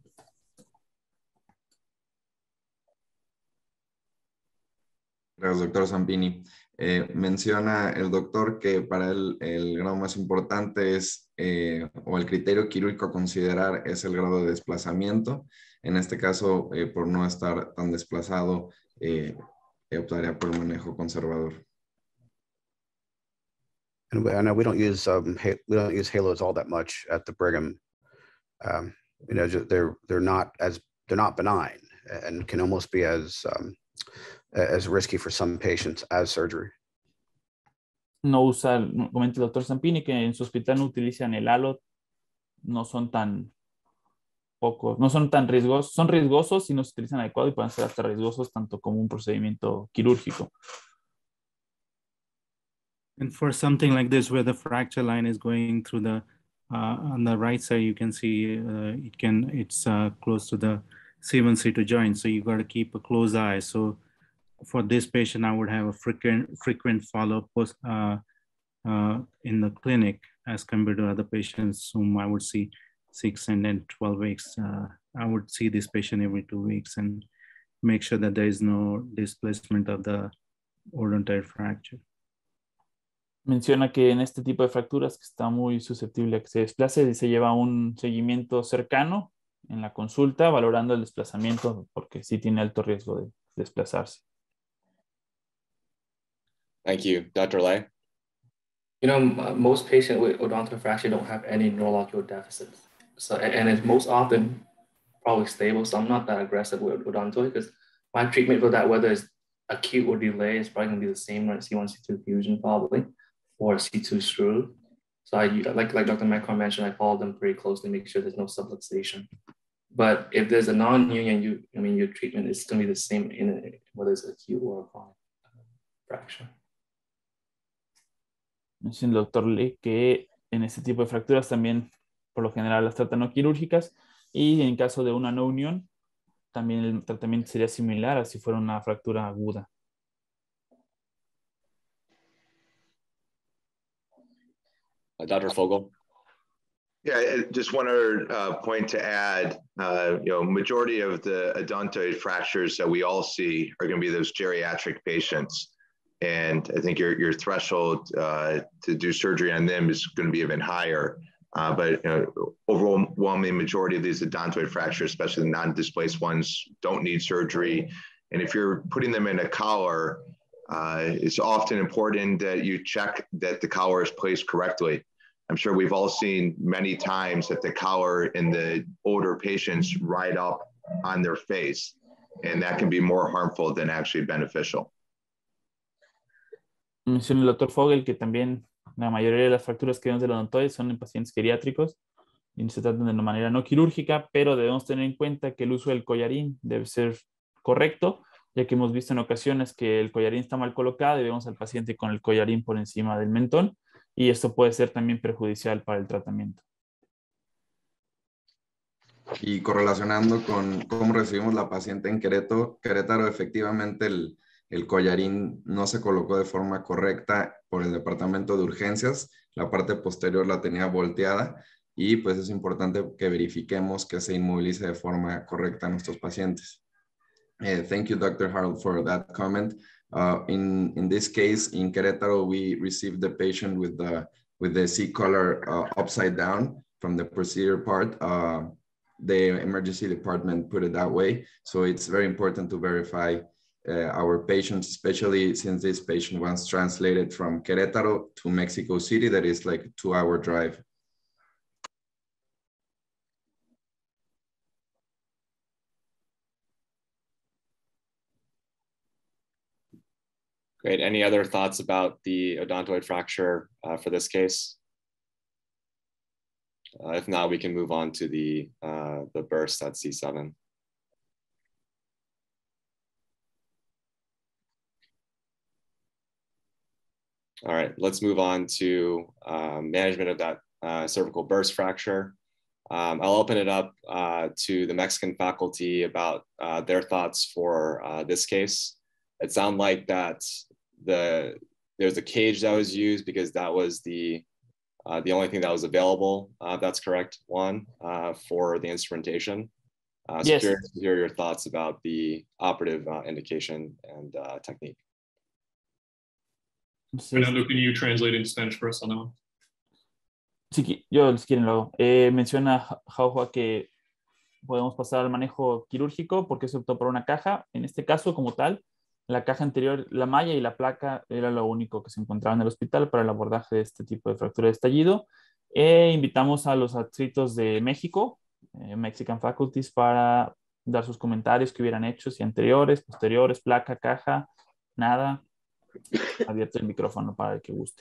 Gracias, doctor Zampini. Eh, menciona el doctor que para él el grado más importante es, eh, o el criterio quirúrgico a considerar es el grado de desplazamiento. En este caso, eh, por no estar tan desplazado, eh, optaría por el manejo conservador. And we, I know we don't use um, we don't use halos all that much at the Brigham. Um, you know, they're they're not as they're not benign and can almost be as um, as risky for some patients as surgery. No usa, comenta el doctor Zampini que en su hospital no utilizan el halo, no son tan pocos, no son tan riesgosos, son riesgosos si no se utilizan adecuado y pueden ser hasta riesgosos tanto como un procedimiento quirúrgico. And for something like this, where the fracture line is going through the, uh, on the right side, you can see uh, it can, it's uh, close to the C one C two joint. So you got to keep a close eye. So for this patient, I would have a frequent, frequent follow-up uh, uh, in the clinic as compared to other patients whom I would see six and then twelve weeks. Uh, I would see this patient every two weeks and make sure that there is no displacement of the odontoid fracture. Menciona que en este tipo de fracturas que está muy susceptible a que se desplace, se lleva un seguimiento cercano en la consulta, valorando el desplazamiento porque sí tiene alto riesgo de desplazarse. Thank you. Doctor Lay? You know, most patients with odontoid fracture don't have any neurological deficits. So, and it's most often probably stable. So I'm not that aggressive with odontoid because my treatment for that, whether it's acute or delay, is probably gonna be the same, right? C one C two fusion probably, or C two screw. So I, like, like Doctor Macron mentioned, I follow them pretty closely, make sure there's no subluxation. But if there's a non-union, you, I mean, your treatment is gonna be the same in a, whether it's acute or a chronic fracture. Dice el doctor Lee que en este tipo de fracturas también por lo general las tratan no quirúrgicas y en caso de una no unión también el tratamiento sería similar a si fuera una fractura aguda. Uh, Doctor Fogel? Yeah, I just one other uh, point to add, uh, you know, majority of the odontoid fractures that we all see are going to be those geriatric patients. And I think your, your threshold uh, to do surgery on them is going to be even higher. Uh, but you know, overwhelming majority of these odontoid fractures, especially the non-displaced ones, don't need surgery. And if you're putting them in a collar, uh, it's often important that you check that the collar is placed correctly. I'm sure we've all seen many times that the collar in the older patients ride up on their face, and that can be more harmful than actually beneficial. Menciona el doctor Fogel que también la mayoría de las fracturas que vemos del odontoide son en pacientes geriátricos y se tratan de una manera no quirúrgica, pero debemos tener en cuenta que el uso del collarín debe ser correcto, ya que hemos visto en ocasiones que el collarín está mal colocado y vemos al paciente con el collarín por encima del mentón, y esto puede ser también perjudicial para el tratamiento. Y correlacionando con cómo recibimos la paciente en Querétaro, Querétaro efectivamente el, el collarín no se colocó de forma correcta por el departamento de urgencias, la parte posterior la tenía volteada y pues es importante que verifiquemos que se inmovilice de forma correcta a nuestros pacientes. Uh, thank you, Doctor Harold, for that comment. Uh, in, in this case, in Querétaro, we received the patient with the, with the C-collar uh, upside down from the posterior part. Uh, the emergency department put it that way. So it's very important to verify uh, our patients, especially since this patient was translated from Querétaro to Mexico City, that is like a two hour drive. Great. Any other thoughts about the odontoid fracture uh, for this case? Uh, if not, we can move on to the, uh, the burst at C seven. All right, let's move on to uh, management of that uh, cervical burst fracture. Um, I'll open it up uh, to the Mexican faculty about uh, their thoughts for uh, this case. It sounded like that the there's a cage that was used because that was the uh, the only thing that was available. Uh, that's correct, Juan, uh, for the instrumentation. Uh, so yes. Curious to hear your thoughts about the operative uh, indication and uh, technique. Fernando, can you translate in Spanish for us on that one? Sí, yo les quieren luego. Eh, menciona Jauja que podemos pasar al manejo quirúrgico porque se optó por una caja. En este caso, como tal, la caja anterior, la malla y la placa era lo único que se encontraba en el hospital para el abordaje de este tipo de fractura de estallido. E invitamos a los adscritos de México, eh, Mexican Faculties, para dar sus comentarios que hubieran hecho, si anteriores, posteriores, placa, caja, nada. Abierto el micrófono para el que guste.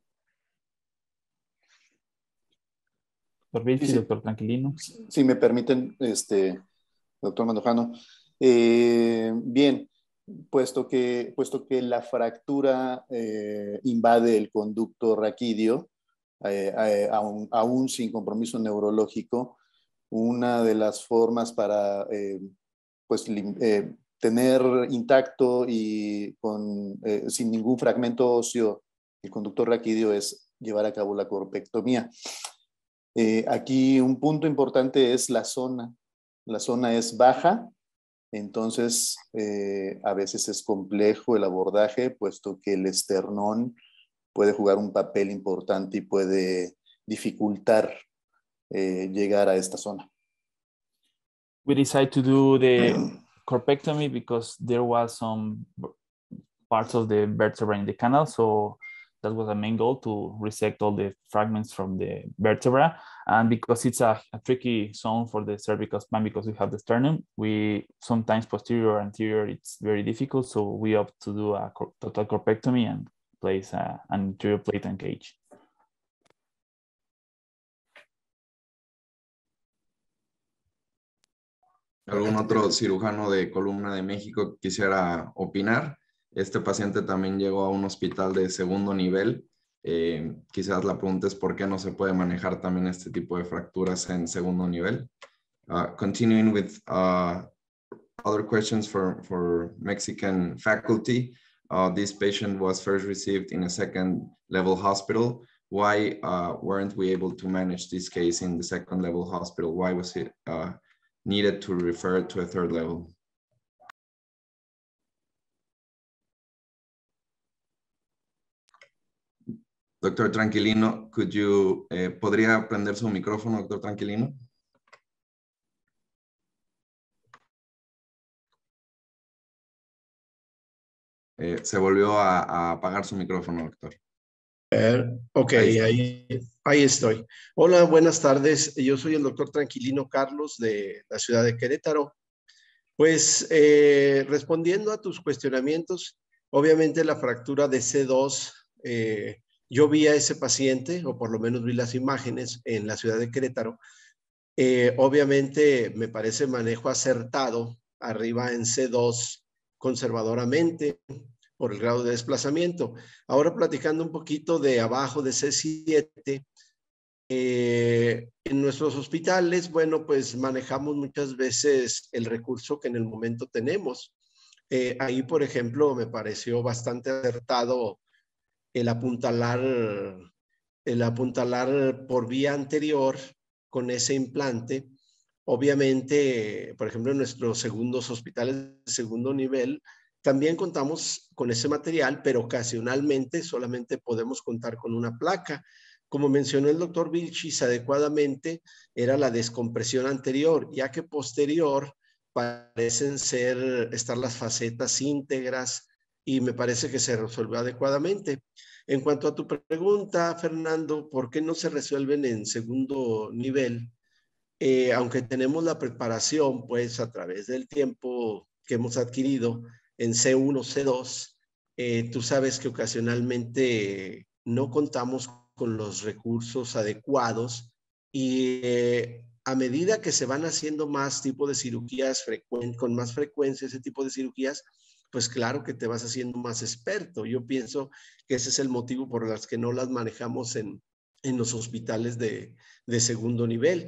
Doctor Vilchi, sí, doctor Tranquilino. Si me permiten, este, doctor Mandujano. Eh, bien, puesto que, puesto que la fractura eh, invade el conducto raquídeo, eh, eh, aún, aún sin compromiso neurológico, una de las formas para eh, pues, eh, tener intacto y con, eh, sin ningún fragmento óseo el conducto raquídeo es llevar a cabo la corpectomía. Eh, aquí un punto importante es la zona. La zona es baja, entonces eh, a veces es complejo el abordaje, puesto que el esternón puede jugar un papel importante y puede dificultar eh, llegar a esta zona. We decided to do the corpectomy because there was some parts of the vertebra in the canal, so that was the main goal, to resect all the fragments from the vertebra. And because it's a, a tricky zone for the cervical spine, because we have the sternum, we sometimes posterior or anterior, it's very difficult. So we opt to do a total corpectomy and place a, an anterior plate and cage. ¿Algún otro cirujano de columna de México quisiera opinar? Este paciente también llegó a un hospital de segundo nivel. Eh, quizás la pregunta es por qué no se puede manejar también este tipo de fracturas en segundo nivel. Uh, continuing with uh, other questions for, for Mexican faculty. Uh, this patient was first received in a second level hospital why uh, weren't we able to manage this case in the second level hospital? Why was it uh, needed to refer to a third level? Doctor Tranquilino, could you, eh, ¿podría prender su micrófono, doctor Tranquilino? Eh, se volvió a, a apagar su micrófono, doctor. Eh, ok, ahí, ahí, ahí estoy. Hola, buenas tardes. Yo soy el doctor Tranquilino Carlos de la ciudad de Querétaro. Pues eh, respondiendo a tus cuestionamientos, obviamente la fractura de C dos, eh, yo vi a ese paciente, o por lo menos vi las imágenes en la ciudad de Querétaro. Eh, obviamente me parece manejo acertado arriba en C dos conservadoramente por el grado de desplazamiento. Ahora platicando un poquito de abajo de C siete, eh, en nuestros hospitales, bueno, pues manejamos muchas veces el recurso que en el momento tenemos. Eh, ahí, por ejemplo, me pareció bastante acertado el apuntalar, el apuntalar por vía anterior con ese implante. Obviamente, por ejemplo, en nuestros segundos hospitales de segundo nivel, también contamos con ese material, pero ocasionalmente solamente podemos contar con una placa. Como mencionó el doctor Vilchis adecuadamente, era la descompresión anterior, ya que posterior parecen ser, estar las facetas íntegras y me parece que se resolvió adecuadamente. En cuanto a tu pregunta, Fernando, ¿por qué no se resuelven en segundo nivel? Eh, aunque tenemos la preparación, pues a través del tiempo que hemos adquirido en C uno, C dos, eh, tú sabes que ocasionalmente no contamos con los recursos adecuados y eh, a medida que se van haciendo más tipos de cirugías con más frecuencia, ese tipo de cirugías, pues claro que te vas haciendo más experto. Yo pienso que ese es el motivo por el que no las manejamos en, en los hospitales de, de segundo nivel.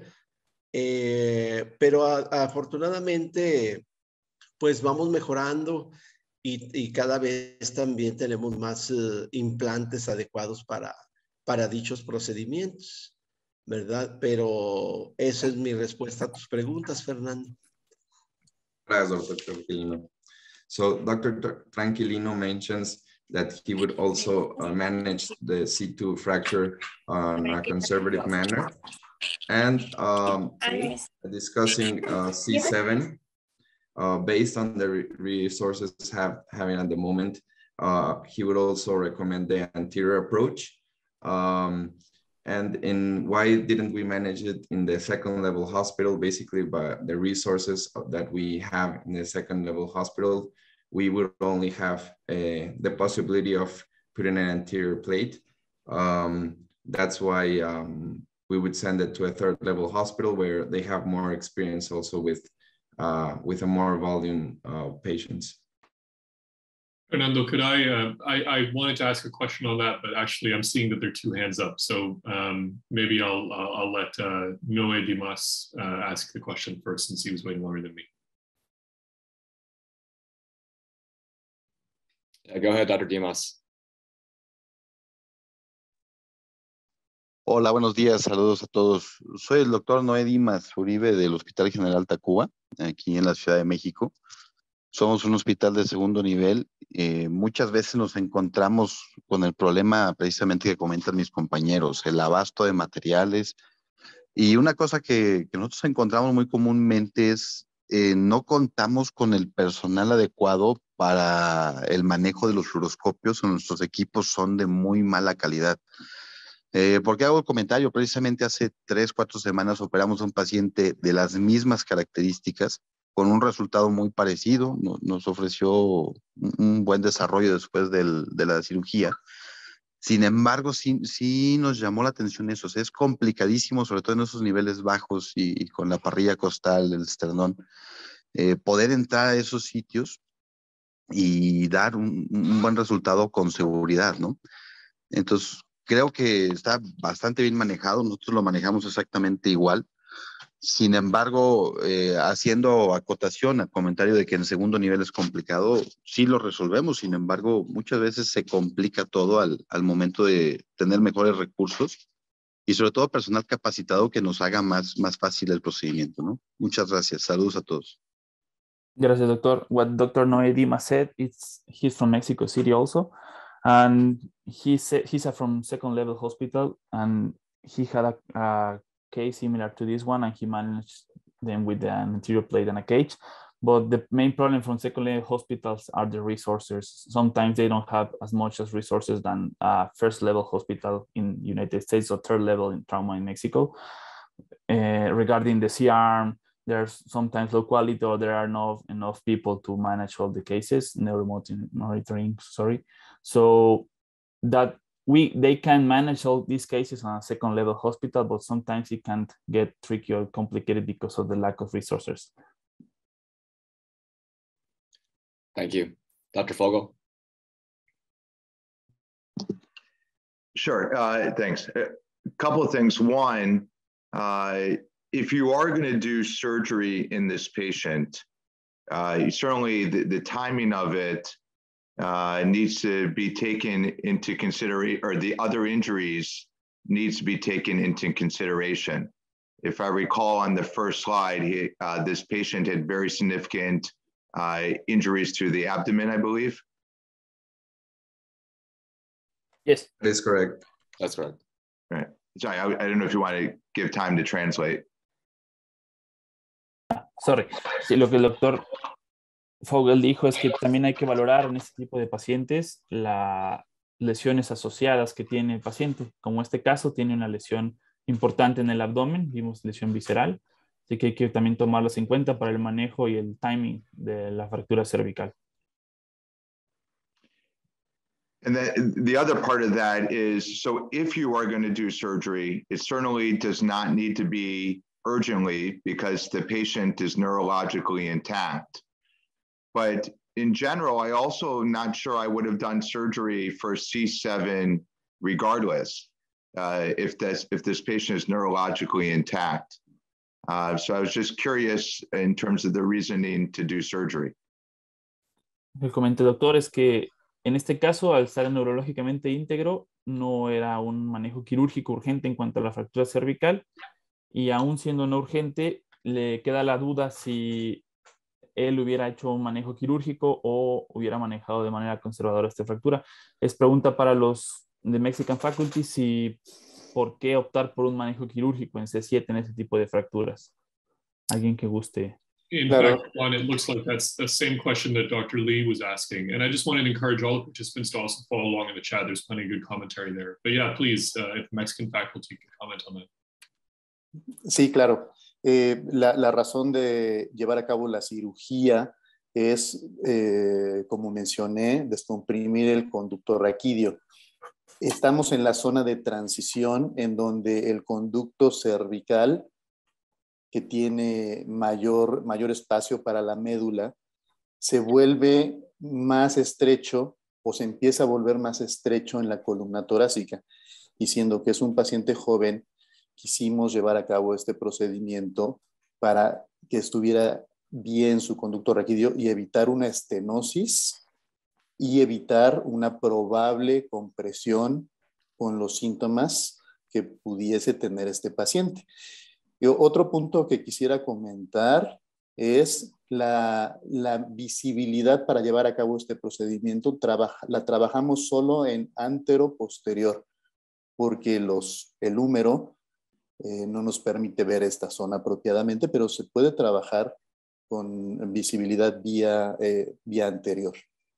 Eh, pero a, afortunadamente, pues vamos mejorando y, y cada vez también tenemos más uh, implantes adecuados para, para dichos procedimientos, ¿verdad? Pero esa es mi respuesta a tus preguntas, Fernando. Gracias, doctor Tranquilino. So Doctor Tranquilino mentions that he would also uh, manage the C two fracture on a conservative manner. And um, discussing uh, C seven, uh, based on the re resources have having at the moment, uh, he would also recommend the anterior approach. Um, and in why didn't we manage it in the second level hospital? Basically, by the resources that we have in the second level hospital, we would only have a, the possibility of putting an anterior plate. Um, that's why um, we would send it to a third level hospital where they have more experience also with, uh, with a more volume of patients. Fernando, could I, uh, I, I wanted to ask a question on that, but actually I'm seeing that there are two hands up. So um, maybe I'll, I'll, I'll let uh, Noé Dimas uh, ask the question first since he was way longer than me. Yeah, go ahead, Doctor Dimas. Hola, buenos días, saludos a todos. Soy el doctor Noé Dimas Uribe del Hospital General Tacuba, aquí en la Ciudad de México. Somos un hospital de segundo nivel. Eh, muchas veces nos encontramos con el problema precisamente que comentan mis compañeros, el abasto de materiales. Y una cosa que, que nosotros encontramos muy comúnmente es eh, no contamos con el personal adecuado para el manejo de los fluoroscopios. Nuestros equipos son de muy mala calidad. Eh, ¿Por qué hago el comentario? Precisamente hace tres, cuatro semanas operamos a un paciente de las mismas características, con un resultado muy parecido. Nos, nos ofreció un, un buen desarrollo después del, de la cirugía. Sin embargo, sí, sí nos llamó la atención eso. O sea, es complicadísimo, sobre todo en esos niveles bajos y, y con la parrilla costal, el esternón, eh, poder entrar a esos sitios y dar un, un buen resultado con seguridad, ¿no? Entonces, creo que está bastante bien manejado. Nosotros lo manejamos exactamente igual. Sin embargo, eh, haciendo acotación al comentario de que en el segundo nivel es complicado, sí lo resolvemos. Sin embargo, muchas veces se complica todo al, al momento de tener mejores recursos y sobre todo personal capacitado que nos haga más, más fácil el procedimiento, ¿no? Muchas gracias. Saludos a todos. Gracias, doctor. What Doctor Noé Dimas said, it's, he's from Mexico City also. And he said he's a from second level hospital, and he had a, a case similar to this one, and he managed them with an anterior plate and a cage. But the main problem from second level hospitals are the resources. Sometimes they don't have as much as resources than a first level hospital in United States or third level in trauma in Mexico. Uh, regarding the C-arm, there's sometimes low quality or there are not enough people to manage all the cases, neuromonitoring, sorry. So that we they can manage all these cases on a second level hospital, but sometimes it can't get tricky or complicated because of the lack of resources. Thank you. Doctor Fogel. Sure, uh, thanks. A couple of things. One, uh, if you are going to do surgery in this patient, uh, certainly the, the timing of it uh, needs to be taken into consideration, or the other injuries needs to be taken into consideration. If I recall on the first slide, he, uh, this patient had very significant uh, injuries to the abdomen, I believe. Yes. That is correct. That's correct. Right. Sorry, I, I don't know if you want to give time to translate. Sorry. Sí, lo que el doctor Fogel dijo es que también hay que valorar en este tipo de pacientes las lesiones asociadas que tiene el paciente. Como este caso tiene una lesión importante en el abdomen, vimos lesión visceral, así que hay que también tomarlas en cuenta para el manejo y el timing de la fractura cervical. And then the other part of that is, so if you are going to do surgery, it certainly does not need to be urgently because the patient is neurologically intact. But in general, I also not sure I would have done surgery for C seven regardless, uh, if this if this patient is neurologically intact. Uh, so I was just curious in terms of the reasoning to do surgery. Lo que comenté, doctor, es que en este caso, al estar neurológicamente íntegro, no era un manejo quirúrgico urgente en cuanto a la fractura cervical, y aún siendo no urgente, le queda la duda si él hubiera hecho un manejo quirúrgico o hubiera manejado de manera conservadora esta fractura. Es pregunta para los de Mexican Faculty si por qué optar por un manejo quirúrgico en C siete en ese tipo de fracturas. Alguien que guste. In Claro. fact, Juan, it looks like that's the same question that Doctor Lee was asking. And I just wanted to encourage all the participants to also follow along in the chat. There's plenty of good commentary there. But yeah, please, uh, if Mexican faculty can comment on that. Sí, claro. Eh, la, la razón de llevar a cabo la cirugía es, eh, como mencioné, descomprimir el conducto raquídeo. Estamos en la zona de transición en donde el conducto cervical, que tiene mayor, mayor espacio para la médula, se vuelve más estrecho o se empieza a volver más estrecho en la columna torácica. Y siendo que es un paciente joven, quisimos llevar a cabo este procedimiento para que estuviera bien su conducto raquídeo y evitar una estenosis y evitar una probable compresión con los síntomas que pudiese tener este paciente. Y otro punto que quisiera comentar es la, la visibilidad para llevar a cabo este procedimiento. Trabaja, la trabajamos solo en antero-posterior, porque los, el húmero eh, no nos permite ver esta zona apropiadamente, pero se puede trabajar con visibilidad vía, eh, vía anterior.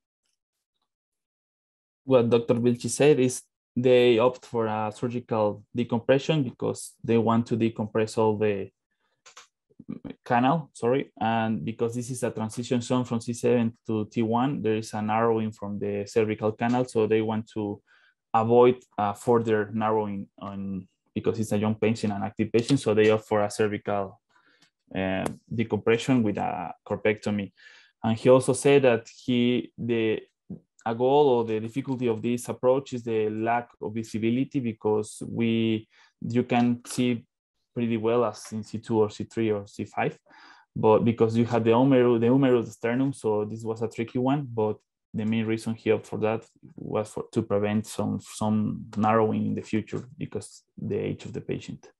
What Doctor Vilchi said is they opt for a surgical decompression because they want to decompress all the canal, sorry, and because this is a transition zone from C seven to T one, there is a narrowing from the cervical canal, so they want to avoid uh, further narrowing on, because it's a young patient and active patient, so they opt for a cervical uh, decompression with a corpectomy. And he also said that he, the a goal or the difficulty of this approach is the lack of visibility, because we, you can see pretty well as in C two or C three or C five, but because you had the humerus, the humerus sternum, so this was a tricky one. But the main reason he opted for that was for, to prevent some, some narrowing in the future because the age of the patient.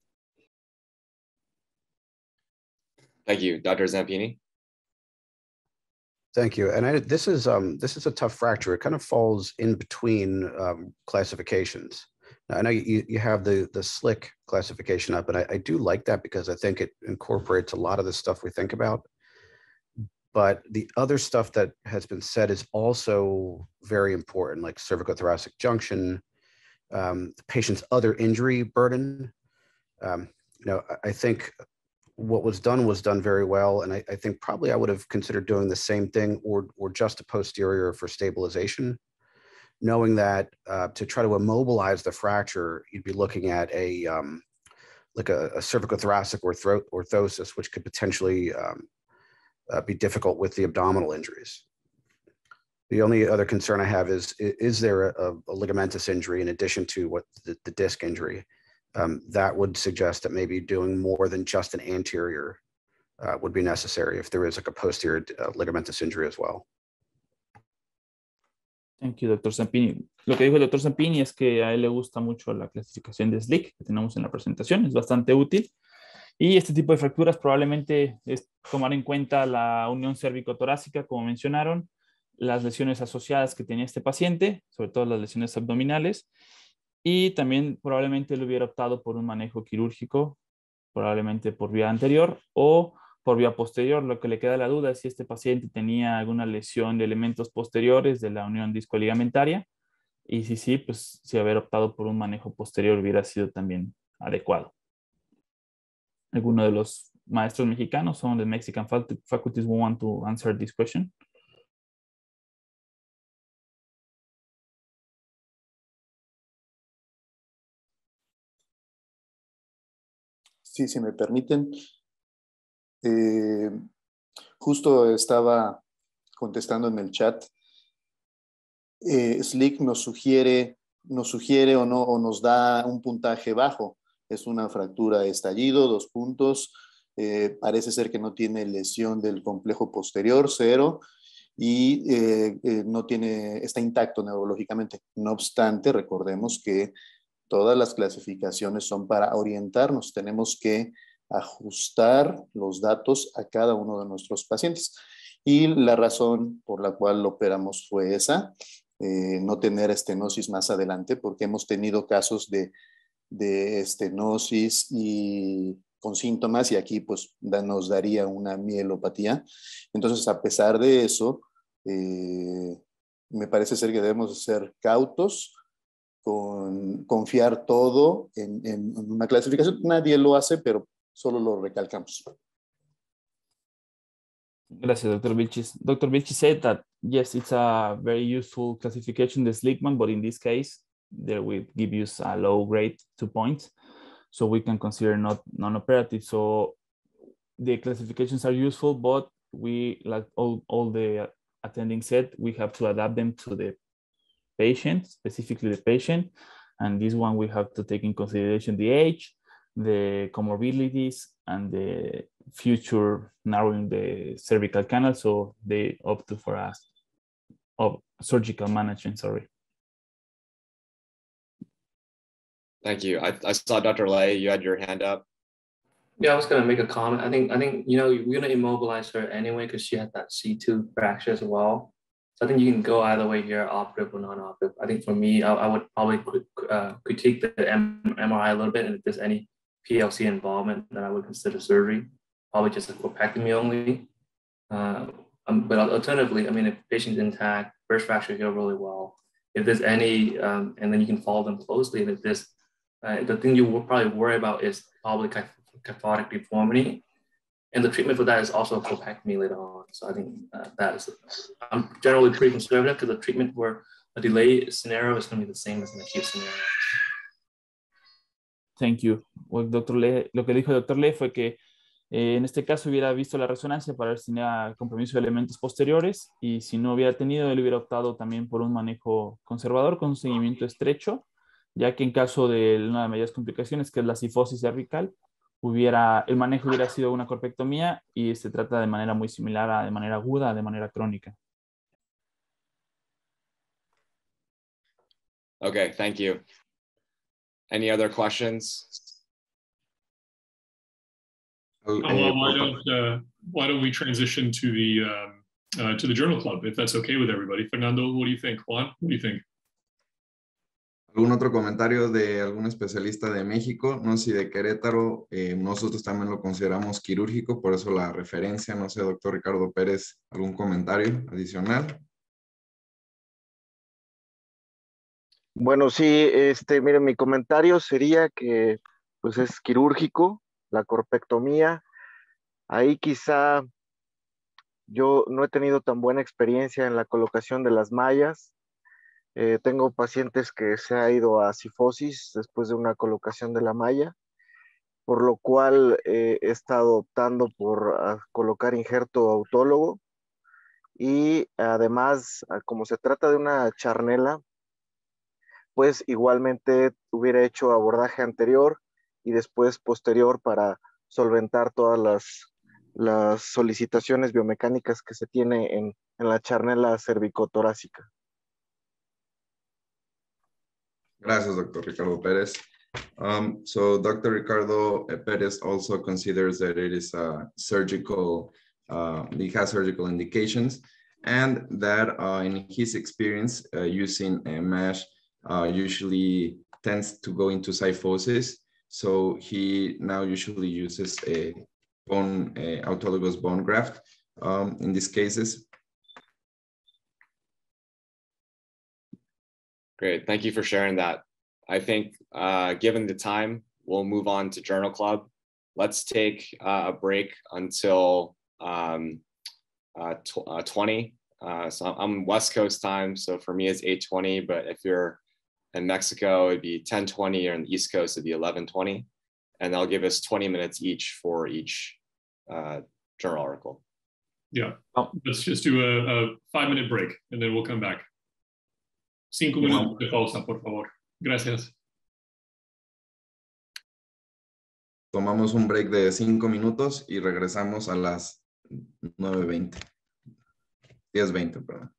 Thank you. Doctor Zampini? Thank you. And I, this is um, this is a tough fracture. It kind of falls in between um, classifications. Now, I know you, you have the, the SLIC classification up, and I, I do like that because I think it incorporates a lot of the stuff we think about. But the other stuff that has been said is also very important, like cervicothoracic junction, um, the patient's other injury burden. Um, you know, I think what was done was done very well. And I, I think probably I would have considered doing the same thing or, or just a posterior for stabilization, knowing that uh, to try to immobilize the fracture, you'd be looking at a, um, like a, a cervicothoracic ortho orthosis, which could potentially um, uh, be difficult with the abdominal injuries. The only other concern I have is, is there a, a ligamentous injury in addition to what the, the disc injury? Um, that would suggest that maybe doing more than just an anterior uh, would be necessary if there is like a posterior uh, ligamentous injury as well. Thank you, doctor Zampini. Lo que dijo el doctor Zampini es que a él le gusta mucho la clasificación de SLIC que tenemos en la presentación, es bastante útil. Y este tipo de fracturas probablemente es tomar en cuenta la unión cérvico-torácica, como mencionaron, las lesiones asociadas que tenía este paciente, sobre todo las lesiones abdominales, y también probablemente él hubiera optado por un manejo quirúrgico, probablemente por vía anterior o por vía posterior. Lo que le queda la duda es si este paciente tenía alguna lesión de elementos posteriores de la unión discoligamentaria, y si sí, pues si haber optado por un manejo posterior hubiera sido también adecuado. ¿Alguno de los maestros mexicanos on the Mexican faculties who want to answer this question? Sí, si me permiten. Eh, justo estaba contestando en el chat. Eh, SLIC nos sugiere, nos sugiere o, no, o nos da un puntaje bajo. Es una fractura de estallido, dos puntos. Eh, parece ser que no tiene lesión del complejo posterior, cero. Y eh, eh, no tiene, está intacto neurológicamente. No obstante, recordemos que todas las clasificaciones son para orientarnos. Tenemos que ajustar los datos a cada uno de nuestros pacientes. Y la razón por la cual lo operamos fue esa, eh, no tener estenosis más adelante, porque hemos tenido casos de, de estenosis y con síntomas, y aquí pues da, nos daría una mielopatía. Entonces, a pesar de eso, eh, me parece ser que debemos ser cautos, con confiar todo en, en una clasificación. Nadie lo hace, pero solo lo recalcamos. Gracias, doctor Vilchis. doctor Vilchis said that, yes, it's a very useful classification, the SLIC one, but in this case, there will give you a low grade, two points. So we can consider not non-operative. So the classifications are useful, but we, like all, all the attending said, we have to adapt them to the patient, specifically the patient. And this one we have to take in consideration the age, the comorbidities, and the future narrowing the cervical canal. So they opt for a of surgical management, sorry. Thank you. I, I saw Doctor Lay, you had your hand up. Yeah, I was gonna make a comment. I think I think you know we're gonna immobilize her anyway because she had that C two fracture as well. So I think you can go either way here, operative or non-operative. I think for me, I, I would probably uh, critique the M R I a little bit, and if there's any P L C involvement, then I would consider surgery. Probably just a corpectomy only. Uh, um, but alternatively, I mean, if the patient's intact, first fracture healed really well. If there's any, um, and then you can follow them closely. And if there's, uh, the thing you will probably worry about is probably kyphotic deformity. And the treatment for that is also a corpectomy later on. So I think uh, that is, I'm generally pretty conservative because the treatment for a delay scenario is going to be the same as an acute scenario. Thank you. Well, doctor Le, lo que dijo el doctor Le fue que eh, en este caso hubiera visto la resonancia para ver si tenía compromiso de elementos posteriores, y si no hubiera tenido, él hubiera optado también por un manejo conservador con un seguimiento estrecho, ya que en caso de una de las mayores complicaciones, que es la cifosis cervical, hubiera, el manejo hubiera sido una corpectomía y se trata de manera muy similar a de manera aguda, de manera crónica. Okay, thank you. Any other questions? Oh, well, why don't uh, why don't we transition to the um, uh, to the journal club, if that's okay with everybody? Fernando, what do you think? Juan, what do you think? ¿Algún otro comentario de algún especialista de México? No sé si de Querétaro, eh, nosotros también lo consideramos quirúrgico, por eso la referencia, no sé, doctor Ricardo Pérez, ¿algún comentario adicional? Bueno, sí, este, miren, mi comentario sería que pues es quirúrgico, la corpectomía. Ahí quizá yo no he tenido tan buena experiencia en la colocación de las mallas. Eh, tengo pacientes que se ha ido a cifosis después de una colocación de la malla, por lo cual eh, he estado optando por uh, colocar injerto autólogo y además, uh, como se trata de una charnela, pues igualmente hubiera hecho abordaje anterior y después posterior para solventar todas las, las solicitaciones biomecánicas que se tiene en, en la charnela cervicotorácica. Gracias, doctor Ricardo Pérez. Um, so Doctor Ricardo Perez also considers that it is a surgical, uh, it has surgical indications, and that uh, in his experience uh, using a mesh uh, usually tends to go into kyphosis. So he now usually uses a bone, a autologous bone graft um, in these cases. Great, thank you for sharing that. I think uh, given the time, we'll move on to Journal Club. Let's take uh, a break until um, uh, tw uh, twenty. Uh, so I'm West Coast time, so for me it's eight twenty, but if you're in Mexico, it'd be ten twenty, or on the East Coast, it'd be eleven twenty. And they'll give us twenty minutes each for each uh, journal article. Yeah, let's just do a, a five minute break and then we'll come back. Cinco minutos de pausa, por favor. Gracias. Tomamos un break de cinco minutos y regresamos a las nueve veinte. diez veinte, perdón.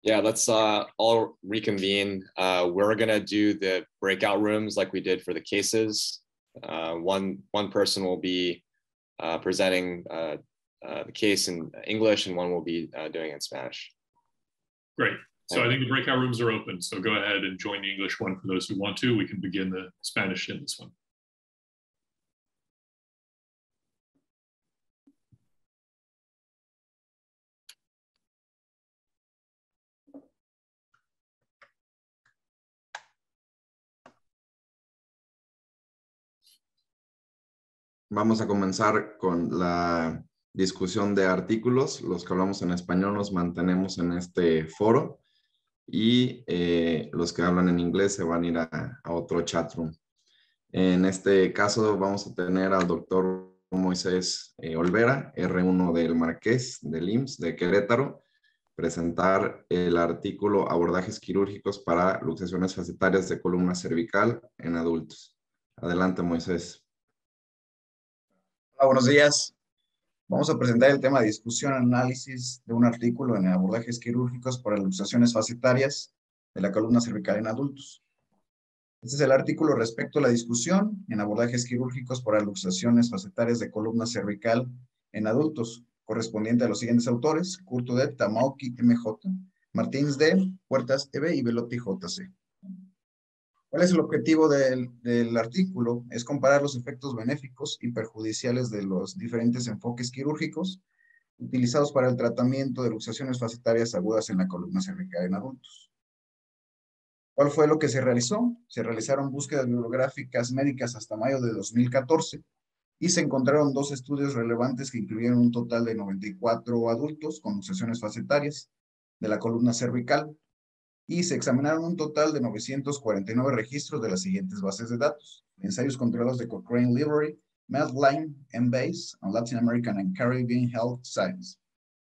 Yeah, let's uh, all reconvene. Uh, we're gonna do the breakout rooms like we did for the cases. Uh, one, one person will be uh, presenting uh, uh, the case in English and one will be uh, doing it in Spanish. Great. So I think the breakout rooms are open. So go ahead and join the English one for those who want to. We can begin the Spanish in this one. Vamos a comenzar con la discusión de artículos. Los que hablamos en español nos mantenemos en este foro y eh, los que hablan en inglés se van a ir a, a otro chat room. En este caso vamos a tener al doctor Moisés eh, Olvera, R uno del Marqués, del I M S S de Querétaro, presentar el artículo Abordajes quirúrgicos para luxaciones facetarias de columna cervical en adultos. Adelante, Moisés. Hola, buenos días. Vamos a presentar el tema de discusión y análisis de un artículo en abordajes quirúrgicos para luxaciones facetarias de la columna cervical en adultos. Este es el artículo respecto a la discusión en abordajes quirúrgicos para luxaciones facetarias de columna cervical en adultos, correspondiente a los siguientes autores: Curto D, Tamaoki M J, Martínez D, Puertas E B y Velotti J C. ¿Cuál es el objetivo del, del artículo? Es comparar los efectos benéficos y perjudiciales de los diferentes enfoques quirúrgicos utilizados para el tratamiento de luxaciones facetarias agudas en la columna cervical en adultos. ¿Cuál fue lo que se realizó? Se realizaron búsquedas bibliográficas médicas hasta mayo de dos mil catorce y se encontraron dos estudios relevantes que incluyeron un total de noventa y cuatro adultos con luxaciones facetarias de la columna cervical. Y se examinaron un total de novecientos cuarenta y nueve registros de las siguientes bases de datos: ensayos controlados de Cochrane Library, Medline, Embase, and Latin American and Caribbean Health Science.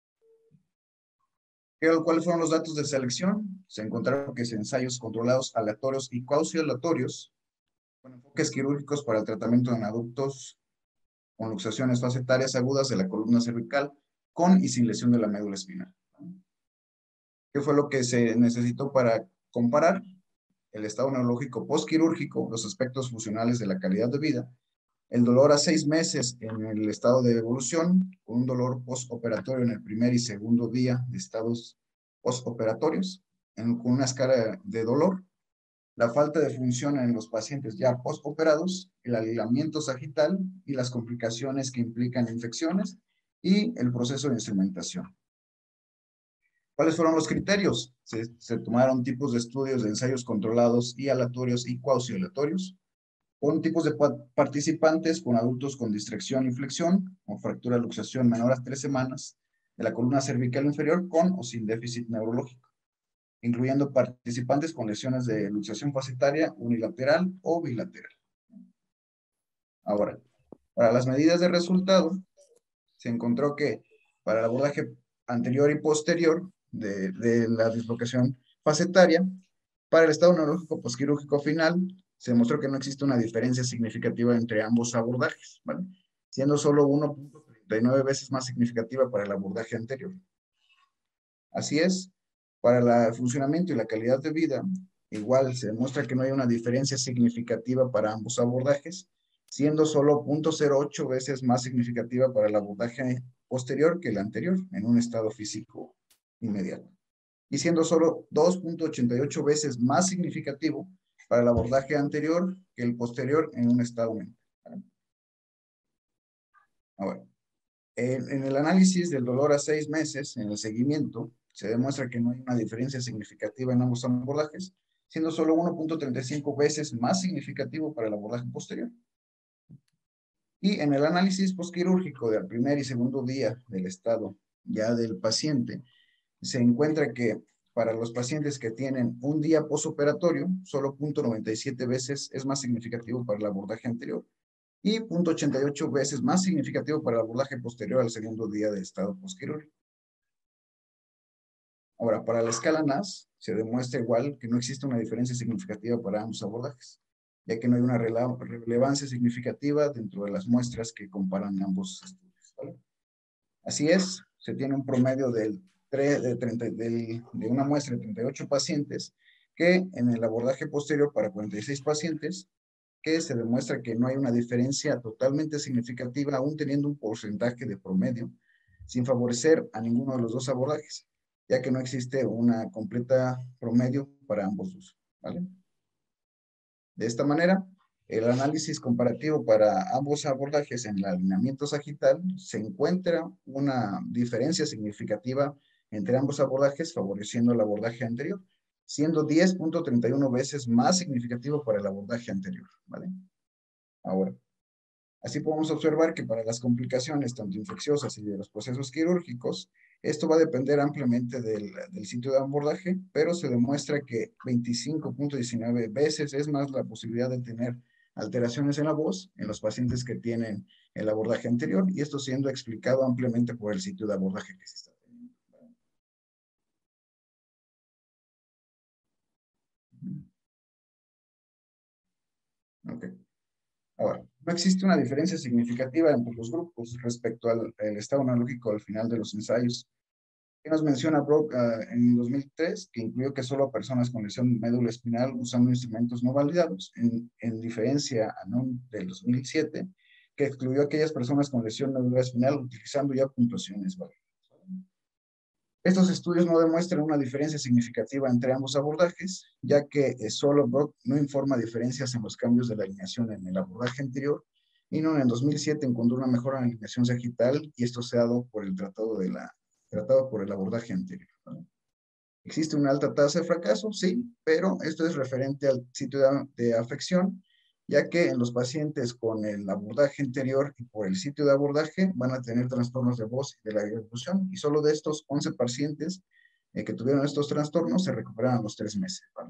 ¿Cuáles fueron los datos de selección? Se encontraron que ensayos controlados aleatorios y cuasi-aleatorios con enfoques quirúrgicos para el tratamiento en adultos con luxaciones facetarias agudas de la columna cervical con y sin lesión de la médula espinal. ¿Qué fue lo que se necesitó para comparar? El estado neurológico postquirúrgico, los aspectos funcionales de la calidad de vida, el dolor a seis meses en el estado de evolución, con un dolor postoperatorio en el primer y segundo día de estados postoperatorios, en, con una escala de dolor, la falta de función en los pacientes ya postoperados, el aislamiento sagital y las complicaciones que implican infecciones y el proceso de instrumentación. ¿Cuáles fueron los criterios? Se, se tomaron tipos de estudios de ensayos controlados y aleatorios y cuasi-aleatorios, con tipos de participantes con adultos con distracción y flexión, o fractura luxación menor a tres semanas, de la columna cervical inferior con o sin déficit neurológico, incluyendo participantes con lesiones de luxación facetaria unilateral o bilateral. Ahora, para las medidas de resultado, se encontró que para el abordaje anterior y posterior de, de la dislocación facetaria, para el estado neurológico postquirúrgico final, se demostró que no existe una diferencia significativa entre ambos abordajes, ¿vale? Siendo solo uno punto treinta y nueve veces más significativa para el abordaje anterior. Así es, para el funcionamiento y la calidad de vida, igual se demuestra que no hay una diferencia significativa para ambos abordajes, siendo solo cero punto cero ocho veces más significativa para el abordaje posterior que el anterior, en un estado físico inmediato. Y siendo solo dos punto ochenta y ocho veces más significativo para el abordaje anterior que el posterior en un estado mental. Ahora, en, en el análisis del dolor a seis meses, en el seguimiento, se demuestra que no hay una diferencia significativa en ambos abordajes, siendo solo uno punto treinta y cinco veces más significativo para el abordaje posterior. Y en el análisis postquirúrgico del primer y segundo día del estado ya del paciente, se encuentra que para los pacientes que tienen un día postoperatorio, solo cero punto noventa y siete veces es más significativo para el abordaje anterior y cero punto ochenta y ocho veces más significativo para el abordaje posterior al segundo día de estado postquirúrgico. Ahora, para la escala N A S, se demuestra igual que no existe una diferencia significativa para ambos abordajes, ya que no hay una rele relevancia significativa dentro de las muestras que comparan ambos estudios, ¿vale? Así es, se tiene un promedio del de, treinta, de, de una muestra de treinta y ocho pacientes, que en el abordaje posterior para cuarenta y seis pacientes, que se demuestra que no hay una diferencia totalmente significativa, aún teniendo un porcentaje de promedio, sin favorecer a ninguno de los dos abordajes, ya que no existe una completa promedio para ambos dos, ¿vale? De esta manera, el análisis comparativo para ambos abordajes en el alineamiento sagital se encuentra una diferencia significativa entre ambos abordajes, favoreciendo el abordaje anterior, siendo diez punto treinta y uno veces más significativo para el abordaje anterior, ¿vale? Ahora, así podemos observar que para las complicaciones tanto infecciosas y de los procesos quirúrgicos, esto va a depender ampliamente del, del sitio de abordaje, pero se demuestra que veinticinco punto diecinueve veces es más la posibilidad de tener alteraciones en la voz en los pacientes que tienen el abordaje anterior, y esto siendo explicado ampliamente por el sitio de abordaje que se está teniendo. Ok. Ahora, no existe una diferencia significativa entre los grupos respecto al el estado neurológico al final de los ensayos. ¿Qué nos menciona Brock uh, en dos mil tres? Que incluyó que solo personas con lesión médula espinal usando instrumentos no validados, en, en diferencia a N O M del dos mil siete, que excluyó a aquellas personas con lesión médula espinal utilizando ya puntuaciones válidas. Estos estudios no demuestran una diferencia significativa entre ambos abordajes, ya que solo Brock no informa diferencias en los cambios de la alineación en el abordaje anterior, y no en el dos mil siete encontró una mejora en la alineación sagital, y esto se ha dado por el tratado, de la, tratado por el abordaje anterior, ¿vale? ¿Existe una alta tasa de fracaso? Sí, pero esto es referente al sitio de, de afección, ya que en los pacientes con el abordaje anterior y por el sitio de abordaje van a tener trastornos de voz y de la ejecución, y solo de estos once pacientes eh, que tuvieron estos trastornos se recuperaron a los tres meses, ¿vale?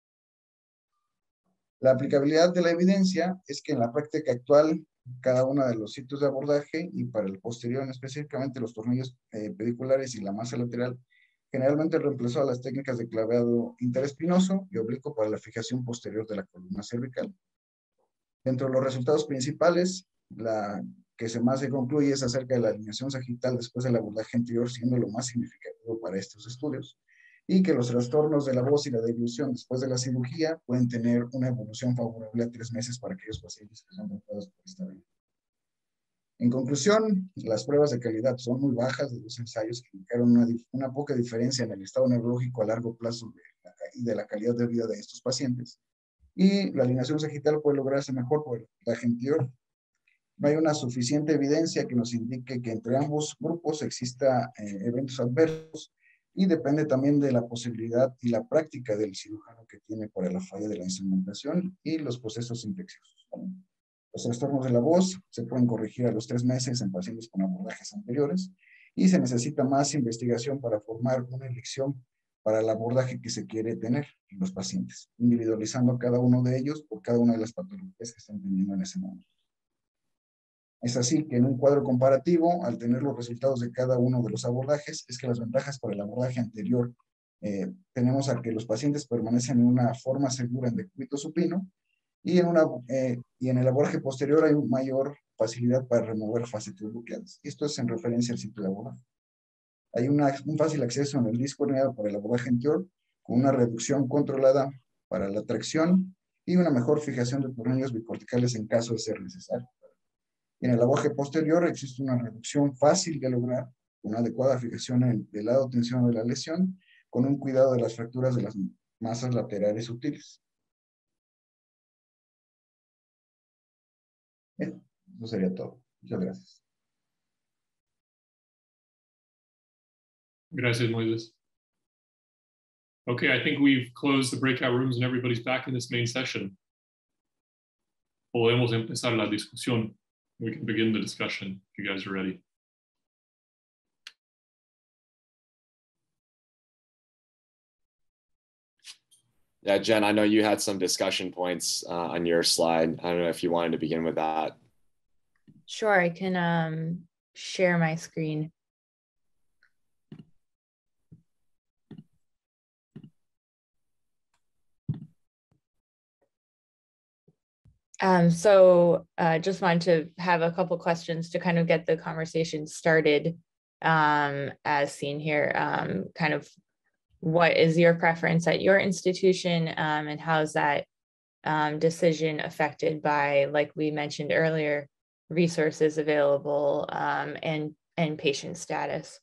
La aplicabilidad de la evidencia es que en la práctica actual, cada uno de los sitios de abordaje y para el posterior, específicamente los tornillos eh, pediculares y la masa lateral, generalmente reemplazó a las técnicas de claveado interespinoso y oblicuo para la fijación posterior de la columna cervical. Dentro de los resultados principales, la que se más se concluye es acerca de la alineación sagital después del abordaje anterior, siendo lo más significativo para estos estudios, y que los trastornos de la voz y la deglución después de la cirugía pueden tener una evolución favorable a tres meses para aquellos pacientes que son tratados por esta vía. En conclusión, las pruebas de calidad son muy bajas de los ensayos que indicaron una, una poca diferencia en el estado neurológico a largo plazo de la, y de la calidad de vida de estos pacientes. Y la alineación sagital puede lograrse mejor por el abordaje anterior. No hay una suficiente evidencia que nos indique que entre ambos grupos exista eh, eventos adversos, y depende también de la posibilidad y la práctica del cirujano que tiene para la falla de la instrumentación y los procesos infecciosos, ¿vale? Los trastornos de la voz se pueden corregir a los tres meses en pacientes con abordajes anteriores, y se necesita más investigación para formar una elección para el abordaje que se quiere tener en los pacientes, individualizando cada uno de ellos por cada una de las patologías que están teniendo en ese momento. Es así que en un cuadro comparativo, al tener los resultados de cada uno de los abordajes, es que las ventajas para el abordaje anterior, eh, tenemos a que los pacientes permanecen en una forma segura en decúbito supino, y en, una, eh, y en el abordaje posterior hay una mayor facilidad para remover facetas bucales. Esto es en referencia al sitio de abordaje. Hay una, un fácil acceso en el disco herniado para el abordaje anterior, con una reducción controlada para la tracción y una mejor fijación de tornillos bicorticales en caso de ser necesario. En el abordaje posterior existe una reducción fácil de lograr, una adecuada fijación en, del lado tensionado de la lesión, con un cuidado de las fracturas de las masas laterales sutiles. Bien, eso sería todo. Muchas gracias. Gracias, Moises. Okay, I think we've closed the breakout rooms and everybody's back in this main session. Podemos empezar la discusión. We can begin the discussion if you guys are ready. Yeah, Jen, I know you had some discussion points uh, on your slide. I don't know if you wanted to begin with that. Sure, I can um, share my screen. Um, so uh, just wanted to have a couple questions to kind of get the conversation started. um, as seen here, um, kind of what is your preference at your institution, um, and how is that um, decision affected by, like we mentioned earlier, resources available um, and, and patient status?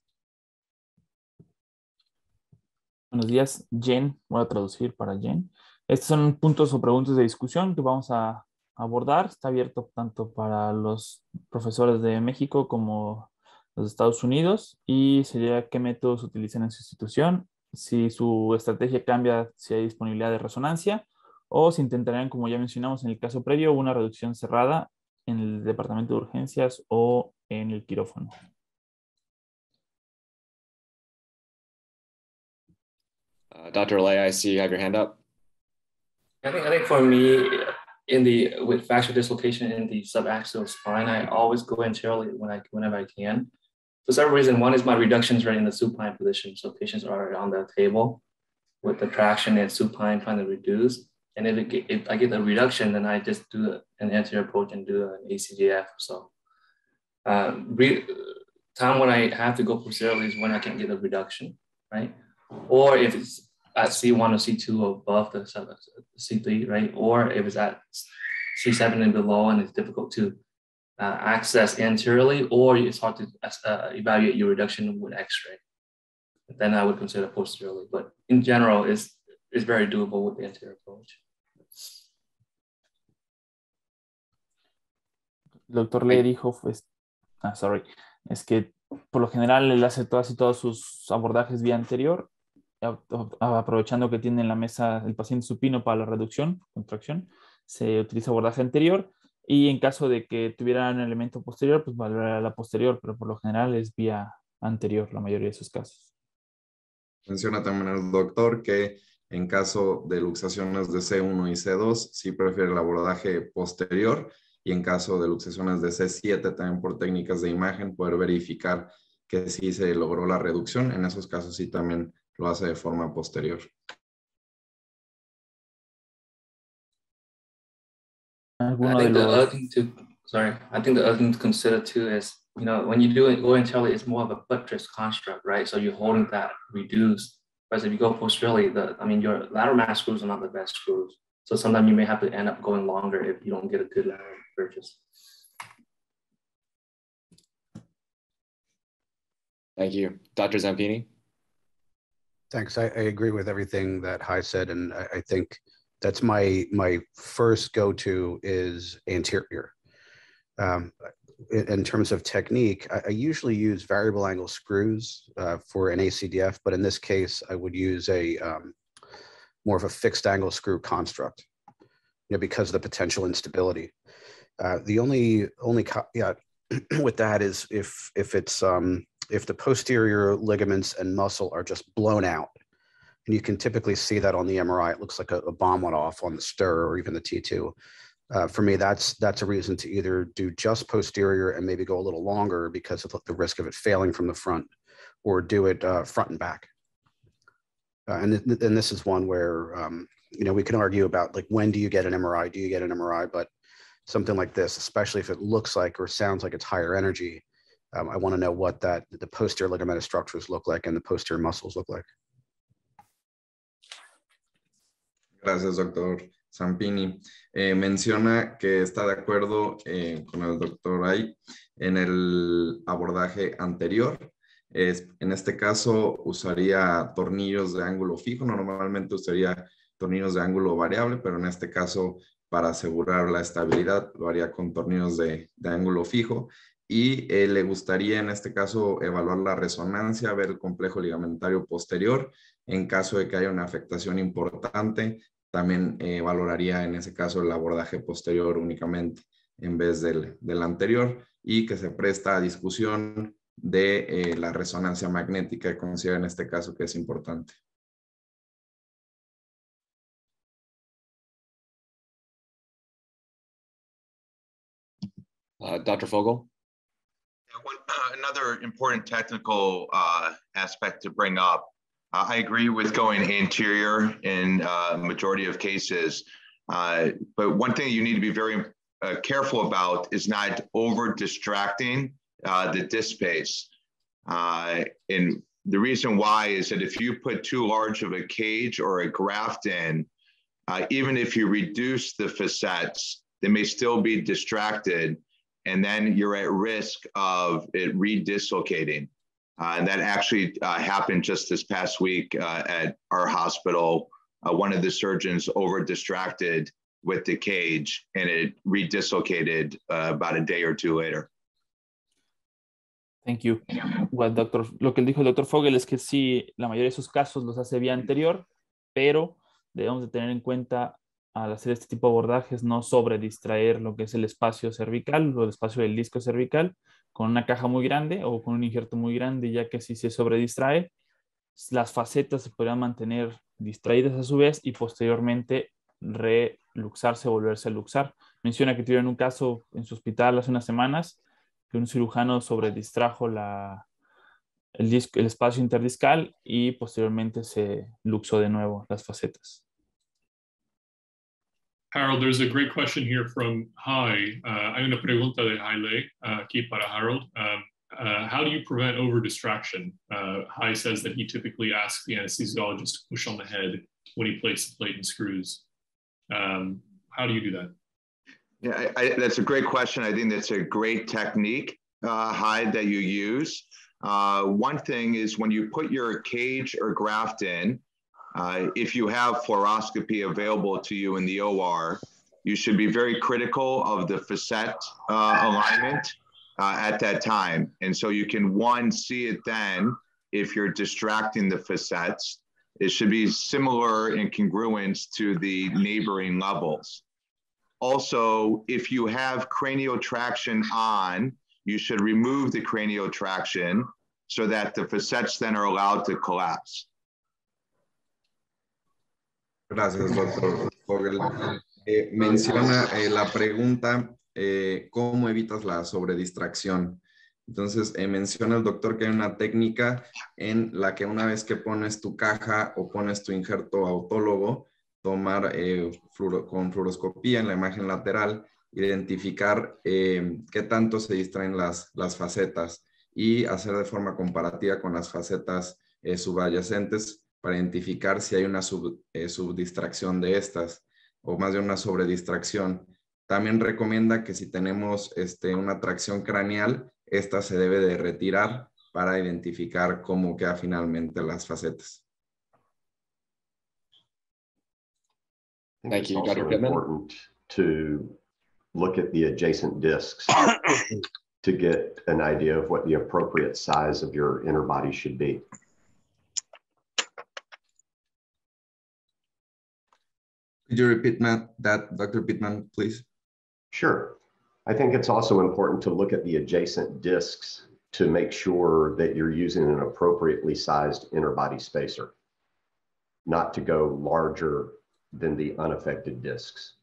Buenos días, Jen. Voy a traducir para Jen. Estos son puntos o preguntas de discusión que vamos a abordar. Está abierto tanto para los profesores de México como los Estados Unidos, y sería qué métodos utilizan en su institución, si su estrategia cambia, si hay disponibilidad de resonancia, o si intentarían, como ya mencionamos en el caso previo, una reducción cerrada en el departamento de urgencias o en el quirófano. Uh, Doctor Lay, I see you have your hand up. I think I think for me, in the with fracture dislocation in the subaxial spine, I always go anteriorly when I whenever I can. For several reasons. One is my reductions right in the supine position, so patients are on the table with the traction and supine trying to reduce. And if, it, if I get the reduction, then I just do an anterior approach and do an A C G F. So, uh, re, time when I have to go posteriorly is when I can get a reduction, right? Or if it's at C one or C two or above the C three, right? Or if it's at C seven and below and it's difficult to uh, access anteriorly, or it's hard to uh, evaluate your reduction with X-ray. Then I would consider posteriorly. But in general, it's, it's very doable with the anterior approach. El doctor le dijo, pues, ah, sorry, es que por lo general él hace todas y todos sus abordajes vía anterior, aprovechando que tiene en la mesa el paciente supino para la reducción, contracción, se utiliza abordaje anterior, y en caso de que tuviera un elemento posterior, pues valorar la posterior, pero por lo general es vía anterior la mayoría de sus casos. Menciona también el doctor que en caso de luxaciones de C uno y C dos, sí prefiere el abordaje posterior, y en caso de luxaciones de C siete, también por técnicas de imagen, poder verificar que sí se logró la reducción. En esos casos sí también lo hace de forma posterior. I think the other thing to, sorry, I think the other thing to consider too is, you know, when you do it go anteriorly, it's more of a buttress construct, right? So you're holding that reduced. Whereas if you go posteriorly, the, I mean, your lateral mass screws are not the best screws. So sometimes you may have to end up going longer if you don't get a good lateral purchase. Thank you. Doctor Zampini? Thanks. I, I agree with everything that Hai said, and I, I think that's my my first go-to is anterior. Um, in, in terms of technique, I, I usually use variable angle screws uh, for an A C D F, but in this case, I would use a um, more of a fixed angle screw construct, you know, because of the potential instability. Uh, the only only caveat with that is if if it's um, if the posterior ligaments and muscle are just blown out, and you can typically see that on the M R I, it looks like a, a bomb went off on the stir or even the T two. Uh, for me, that's that's a reason to either do just posterior and maybe go a little longer because of the risk of it failing from the front, or do it uh, front and back. Uh, and, th and this is one where, um, you know, we can argue about like, when do you get an M R I? Do you get an M R I? But something like this, especially if it looks like or sounds like it's higher energy, um, I want to know what that the posterior ligamentous structures look like and the posterior muscles look like. Gracias, doctor Zampini. Eh, menciona que está de acuerdo eh, con el doctor Ai en el abordaje anterior. Es, en este caso usaría tornillos de ángulo fijo. Normalmente usaría tornillos de ángulo variable, pero en este caso, para asegurar la estabilidad, lo haría con tornillos de, de ángulo fijo. Y eh, le gustaría en este caso evaluar la resonancia, ver el complejo ligamentario posterior. En caso de que haya una afectación importante, también eh, valoraría en ese caso el abordaje posterior únicamente en vez del, del anterior, y que se presta a discusión de eh, la resonancia magnética, que considera en este caso que es importante. Uh, Doctor Fogel? One, uh, another important technical uh, aspect to bring up. Uh, I agree with going anterior in uh, majority of cases, uh, but one thing you need to be very uh, careful about is not over distracting uh, the disc space. Uh, and the reason why is that if you put too large of a cage or a graft in, uh, even if you reduce the facets, they may still be distracted, and then you're at risk of it redislocating. Uh, and that actually uh, happened just this past week uh, at our hospital. Uh, one of the surgeons over-distracted with the cage, and it redislocated uh, about a day or two later. Thank you. Well, doctor, lo que dijo el doctor Fogel es que sí, la mayoría de esos casos los hace vía anterior, pero debemos de tener en cuenta al hacer este tipo de abordajes no sobredistraer lo que es el espacio cervical o el espacio del disco cervical con una caja muy grande o con un injerto muy grande, ya que si se sobredistrae, las facetas se podrían mantener distraídas a su vez y posteriormente reluxarse o volverse a luxar. Menciona que tuvieron un caso en su hospital hace unas semanas que un cirujano sobredistrajo la, el, disco, el espacio interdiscal y posteriormente se luxó de nuevo las facetas. Harold, there's a great question here from Hai. Uh, hay una pregunta de Haile uh, aquí para Harold. Um, uh, how do you prevent over-distraction? Uh, Hai says that he typically asks the anesthesiologist to push on the head when he plates the plate and screws. Um, how do you do that? Yeah, I, I, that's a great question. I think that's a great technique, uh, Hyde, that you use. Uh, one thing is when you put your cage or graft in, uh, if you have fluoroscopy available to you in the O R, you should be very critical of the facet uh, alignment uh, at that time. And so you can, one, see it then if you're distracting the facets. It should be similar in congruence to the neighboring levels. Also, if you have cranial traction on, you should remove the cranial traction so that the facets then are allowed to collapse. Gracias, doctor Fogel. Eh, menciona eh, la pregunta, eh, ¿cómo evitas la sobredistracción? Entonces, eh, menciona el doctor que hay una técnica en la que una vez que pones tu caja o pones tu injerto autólogo, tomar eh, fluoro, con fluoroscopía en la imagen lateral, identificar eh, qué tanto se distraen las, las facetas y hacer de forma comparativa con las facetas eh, subadyacentes para identificar si hay una sub, eh, subdistracción de estas o más de una sobredistracción. También recomienda que si tenemos este, una tracción craneal, esta se debe de retirar para identificar cómo quedan finalmente las facetas. Thank you, Doctor Pittman. It's important to look at the adjacent discs to get an idea of what the appropriate size of your inner body should be. Could you repeat that, Doctor Pittman, please? Sure. I think it's also important to look at the adjacent discs to make sure that you're using an appropriately sized inner body spacer, not to go larger than the unaffected discs.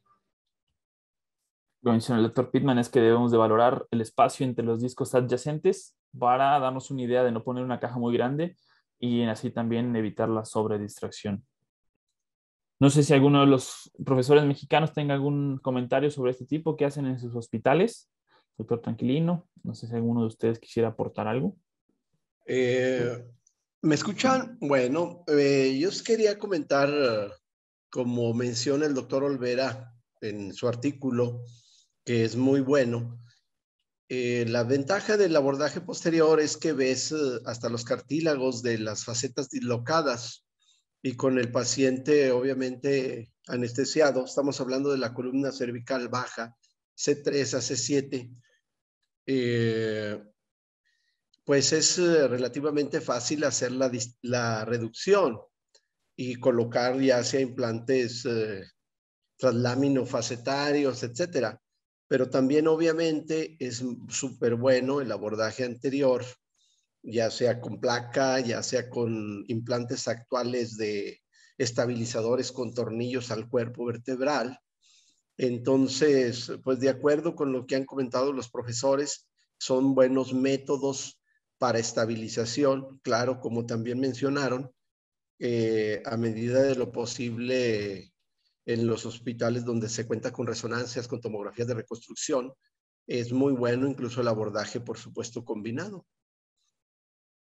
Lo menciona el doctor Pittman es que debemos de valorar el espacio entre los discos adyacentes para darnos una idea de no poner una caja muy grande y así también evitar la sobredistracción. No sé si alguno de los profesores mexicanos tenga algún comentario sobre este tipo que hacen en sus hospitales. Doctor Tranquilino, no sé si alguno de ustedes quisiera aportar algo. Eh, ¿Me escuchan? Bueno, eh, yo os quería comentar, como menciona el doctor Olvera en su artículo, que es muy bueno. Eh, la ventaja del abordaje posterior es que ves eh, hasta los cartílagos de las facetas dislocadas. Y con el paciente obviamente anestesiado, estamos hablando de la columna cervical baja, C tres a C siete, eh, pues es eh, relativamente fácil hacer la, la reducción y colocar ya sea implantes eh, translamino-facetarios, etcétera. Pero también obviamente es súper bueno el abordaje anterior, ya sea con placa, ya sea con implantes actuales de estabilizadores con tornillos al cuerpo vertebral. Entonces, pues de acuerdo con lo que han comentado los profesores, son buenos métodos para estabilización, claro, como también mencionaron, eh, a medida de lo posible en los hospitales donde se cuenta con resonancias, con tomografías de reconstrucción, es muy bueno incluso el abordaje, por supuesto, combinado.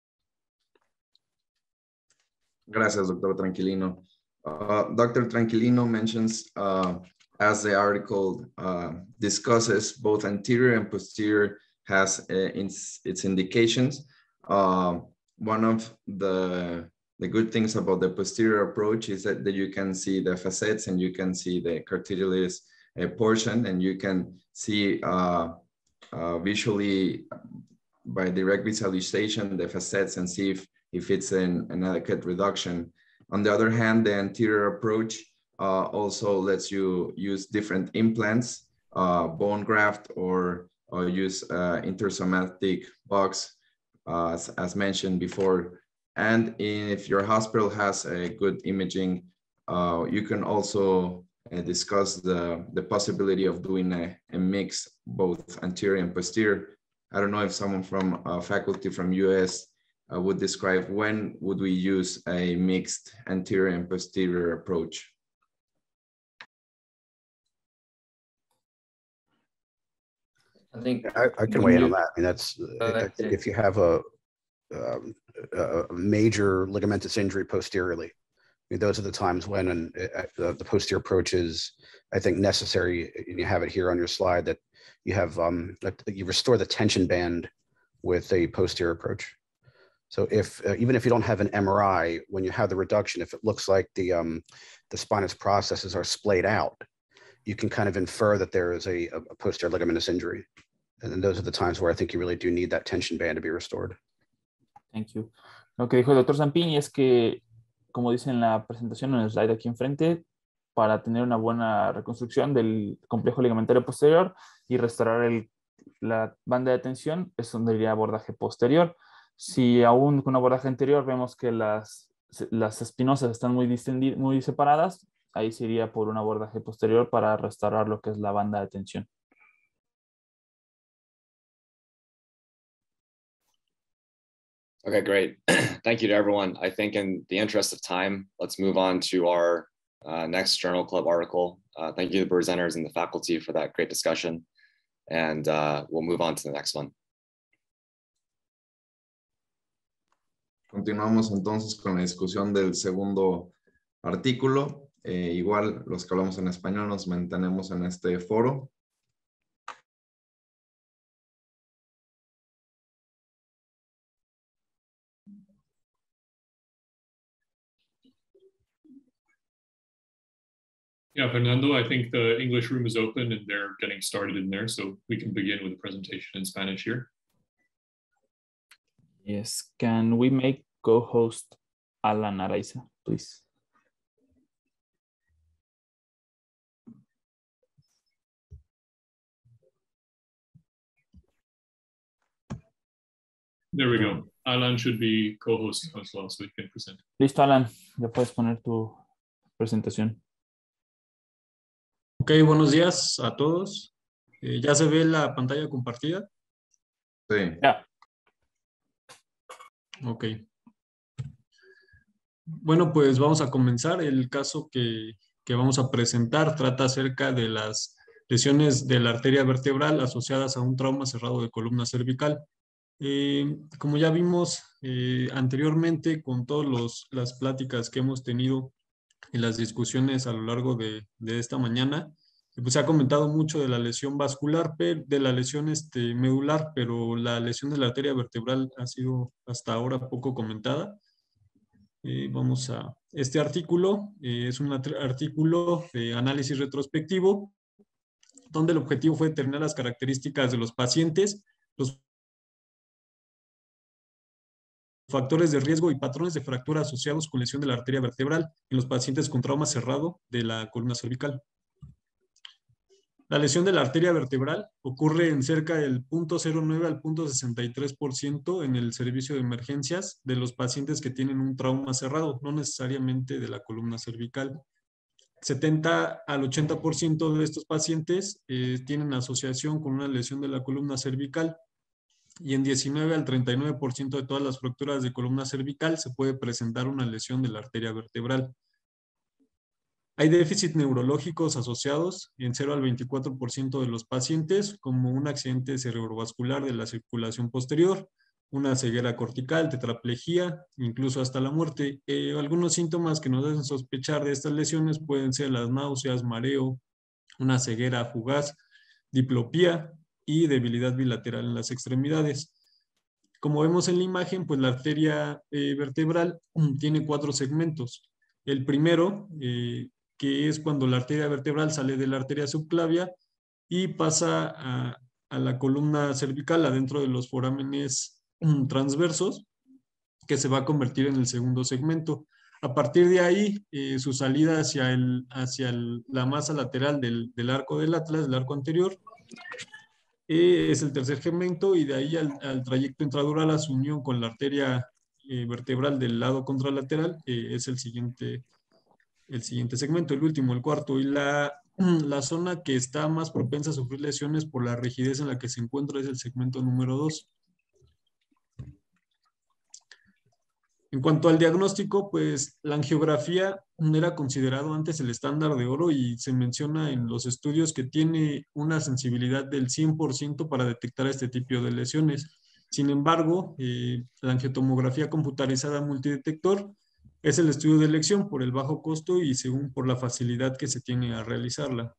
Gracias, Doctor Tranquilino. Uh, Doctor Tranquilino mentions, uh, as the article uh, discusses, both anterior and posterior has uh, its, its indications. Uh, one of the, the good things about the posterior approach is that, that you can see the facets and you can see the cartilaginous uh, portion, and you can see uh, uh, visually by direct visualization the facets and see if, if it's an, an adequate reduction. On the other hand, the anterior approach uh, also lets you use different implants, uh, bone graft, or, or use uh, intersomatic box, uh, as, as mentioned before. And if your hospital has a good imaging, uh, you can also uh, discuss the, the possibility of doing a, a mix, both anterior and posterior. I don't know if someone from uh, faculty from U S uh, would describe when would we use a mixed anterior and posterior approach. I think I, I can weigh in on that. I mean, that's I think if you have a, um, a major ligamentous injury posteriorly, I mean, those are the times when an, uh, the posterior approach is, I think, necessary. And you have it here on your slide that you have um, you restore the tension band with a posterior approach. So if uh, even if you don't have an M R I, when you have the reduction, if it looks like the um, the spinous processes are splayed out, you can kind of infer that there is a, a posterior ligamentous injury. And those are the times where I think you really do need that tension band to be restored. Thank you. Lo que dijo el doctor Zampini es que, como dice en la presentación, en el slide aquí enfrente, para tener una buena reconstrucción del complejo ligamentario posterior y restaurar el, la banda de tensión, es donde iría abordaje posterior. Si aún con abordaje anterior vemos que las, las espinosas están muy, muy separadas, ahí se iría por un abordaje posterior para restaurar lo que es la banda de tensión. Okay, great. Thank you to everyone. I think in the interest of time, let's move on to our uh, next Journal Club article. Uh, thank you to the presenters and the faculty for that great discussion. And uh, we'll move on to the next one. Continuamos entonces con la discusión del segundo artículo. Eh, igual los que hablamos en español nos mantenemos en este foro. Yeah, Fernando, I think the English room is open and they're getting started in there, so we can begin with the presentation in Spanish here. Yes, can we make co-host Alan Araiza, please? There we go. Alan should be co-host as well, so he can present. Listo, Alan, ya puedes poner tu presentación. Ok, buenos días a todos. Eh, ¿Ya se ve la pantalla compartida? Sí. Yeah. Ok. Bueno, pues vamos a comenzar. El caso que, que vamos a presentar trata acerca de las lesiones de la arteria vertebral asociadas a un trauma cerrado de columna cervical. Eh, como ya vimos eh, anteriormente con todas las pláticas que hemos tenido en las discusiones a lo largo de, de esta mañana, pues se ha comentado mucho de la lesión vascular, de la lesión este, medular, pero la lesión de la arteria vertebral ha sido hasta ahora poco comentada. Eh, vamos a este artículo, eh, es un artículo de análisis retrospectivo, donde el objetivo fue determinar las características de los pacientes, los factores de riesgo y patrones de fractura asociados con lesión de la arteria vertebral en los pacientes con trauma cerrado de la columna cervical. La lesión de la arteria vertebral ocurre en cerca del cero punto cero nueve al cero punto sesenta y tres por ciento en el servicio de emergencias de los pacientes que tienen un trauma cerrado, no necesariamente de la columna cervical. setenta al ochenta por ciento de estos pacientes eh, tienen asociación con una lesión de la columna cervical. Y en diecinueve al treinta y nueve por ciento de todas las fracturas de columna cervical se puede presentar una lesión de la arteria vertebral. Hay déficits neurológicos asociados en cero al veinticuatro por ciento de los pacientes, como un accidente cerebrovascular de la circulación posterior, una ceguera cortical, tetraplegia, incluso hasta la muerte. Eh, algunos síntomas que nos hacen sospechar de estas lesiones pueden ser las náuseas, mareo, una ceguera fugaz, diplopía y debilidad bilateral en las extremidades. Como vemos en la imagen, pues la arteria eh, vertebral tiene cuatro segmentos. El primero, eh, que es cuando la arteria vertebral sale de la arteria subclavia y pasa a, a la columna cervical adentro de los forámenes um, transversos, que se va a convertir en el segundo segmento. A partir de ahí, eh, su salida hacia, el, hacia el, la masa lateral del, del arco del atlas, del arco anterior, eh, es el tercer segmento, y de ahí al, al trayecto intradural a su unión con la arteria eh, vertebral del lado contralateral, eh, es el siguiente, el siguiente segmento, el último, el cuarto. Y la, la zona que está más propensa a sufrir lesiones por la rigidez en la que se encuentra es el segmento número dos. En cuanto al diagnóstico, pues la angiografía era considerado antes el estándar de oro y se menciona en los estudios que tiene una sensibilidad del cien por ciento para detectar este tipo de lesiones. Sin embargo, eh, la angiotomografía computarizada multidetector es el estudio de elección por el bajo costo y según por la facilidad que se tiene a realizarla.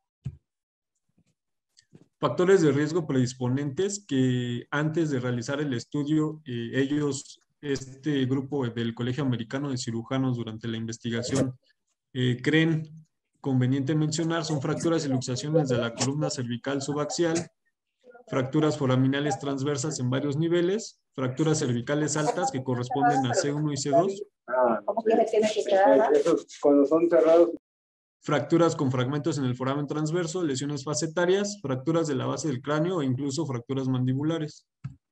Factores de riesgo predisponentes que antes de realizar el estudio, eh, ellos... este grupo del Colegio Americano de Cirujanos durante la investigación eh, creen conveniente mencionar son fracturas y luxaciones de la columna cervical subaxial, fracturas foraminales transversas en varios niveles, fracturas cervicales altas que corresponden a C uno y C dos, cuando son cerrados, fracturas con fragmentos en el foramen transverso, lesiones facetarias, fracturas de la base del cráneo e incluso fracturas mandibulares.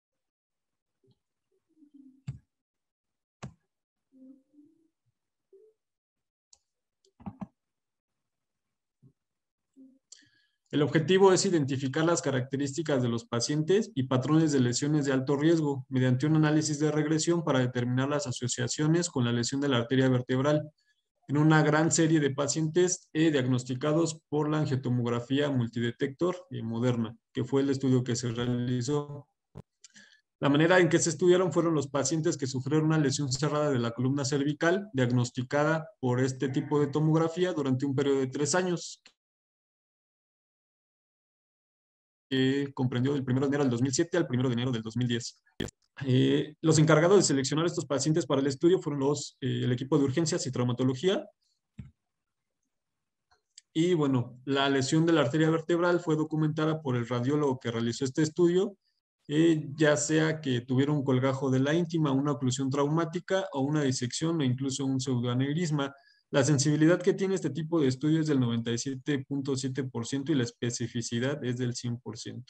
El objetivo es identificar las características de los pacientes y patrones de lesiones de alto riesgo mediante un análisis de regresión para determinar las asociaciones con la lesión de la arteria vertebral en una gran serie de pacientes eh, diagnosticados por la angiotomografía multidetector eh, moderna, que fue el estudio que se realizó. La manera en que se estudiaron fueron los pacientes que sufrieron una lesión cerrada de la columna cervical diagnosticada por este tipo de tomografía durante un periodo de tres años, que comprendió del primero de enero del dos mil siete al primero de enero del dos mil diez. Eh, los encargados de seleccionar estos pacientes para el estudio fueron los, eh, el equipo de urgencias y traumatología. Y bueno, la lesión de la arteria vertebral fue documentada por el radiólogo que realizó este estudio, eh, ya sea que tuviera un colgajo de la íntima, una oclusión traumática o una disección o incluso un pseudoaneurisma. La sensibilidad que tiene este tipo de estudio es del noventa y siete punto siete por ciento y la especificidad es del cien por ciento.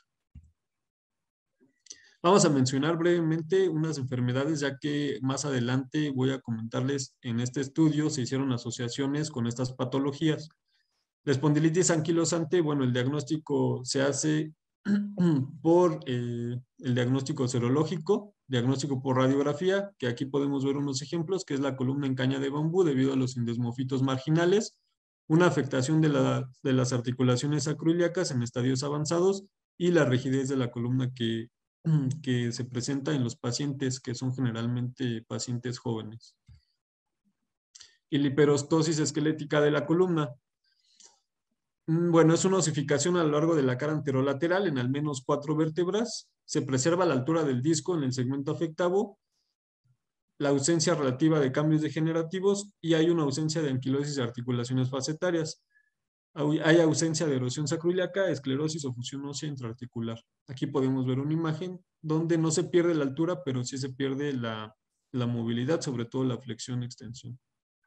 Vamos a mencionar brevemente unas enfermedades, ya que más adelante voy a comentarles en este estudio se hicieron asociaciones con estas patologías. La espondilitis anquilosante, bueno, el diagnóstico se hace por eh, el diagnóstico serológico, diagnóstico por radiografía, que aquí podemos ver unos ejemplos, que es la columna en caña de bambú debido a los endosmofitos marginales, una afectación de, la, de las articulaciones acroiliacas en estadios avanzados y la rigidez de la columna que, que se presenta en los pacientes que son generalmente pacientes jóvenes. Y la hiperostosis esquelética de la columna. Bueno, es una osificación a lo largo de la cara anterolateral en al menos cuatro vértebras. Se preserva la altura del disco en el segmento afectado, la ausencia relativa de cambios degenerativos y hay una ausencia de anquilosis de articulaciones facetarias. Hay ausencia de erosión sacroiliaca, esclerosis o fusión ósea intraarticular. Aquí podemos ver una imagen donde no se pierde la altura, pero sí se pierde la, la movilidad, sobre todo la flexión-extensión.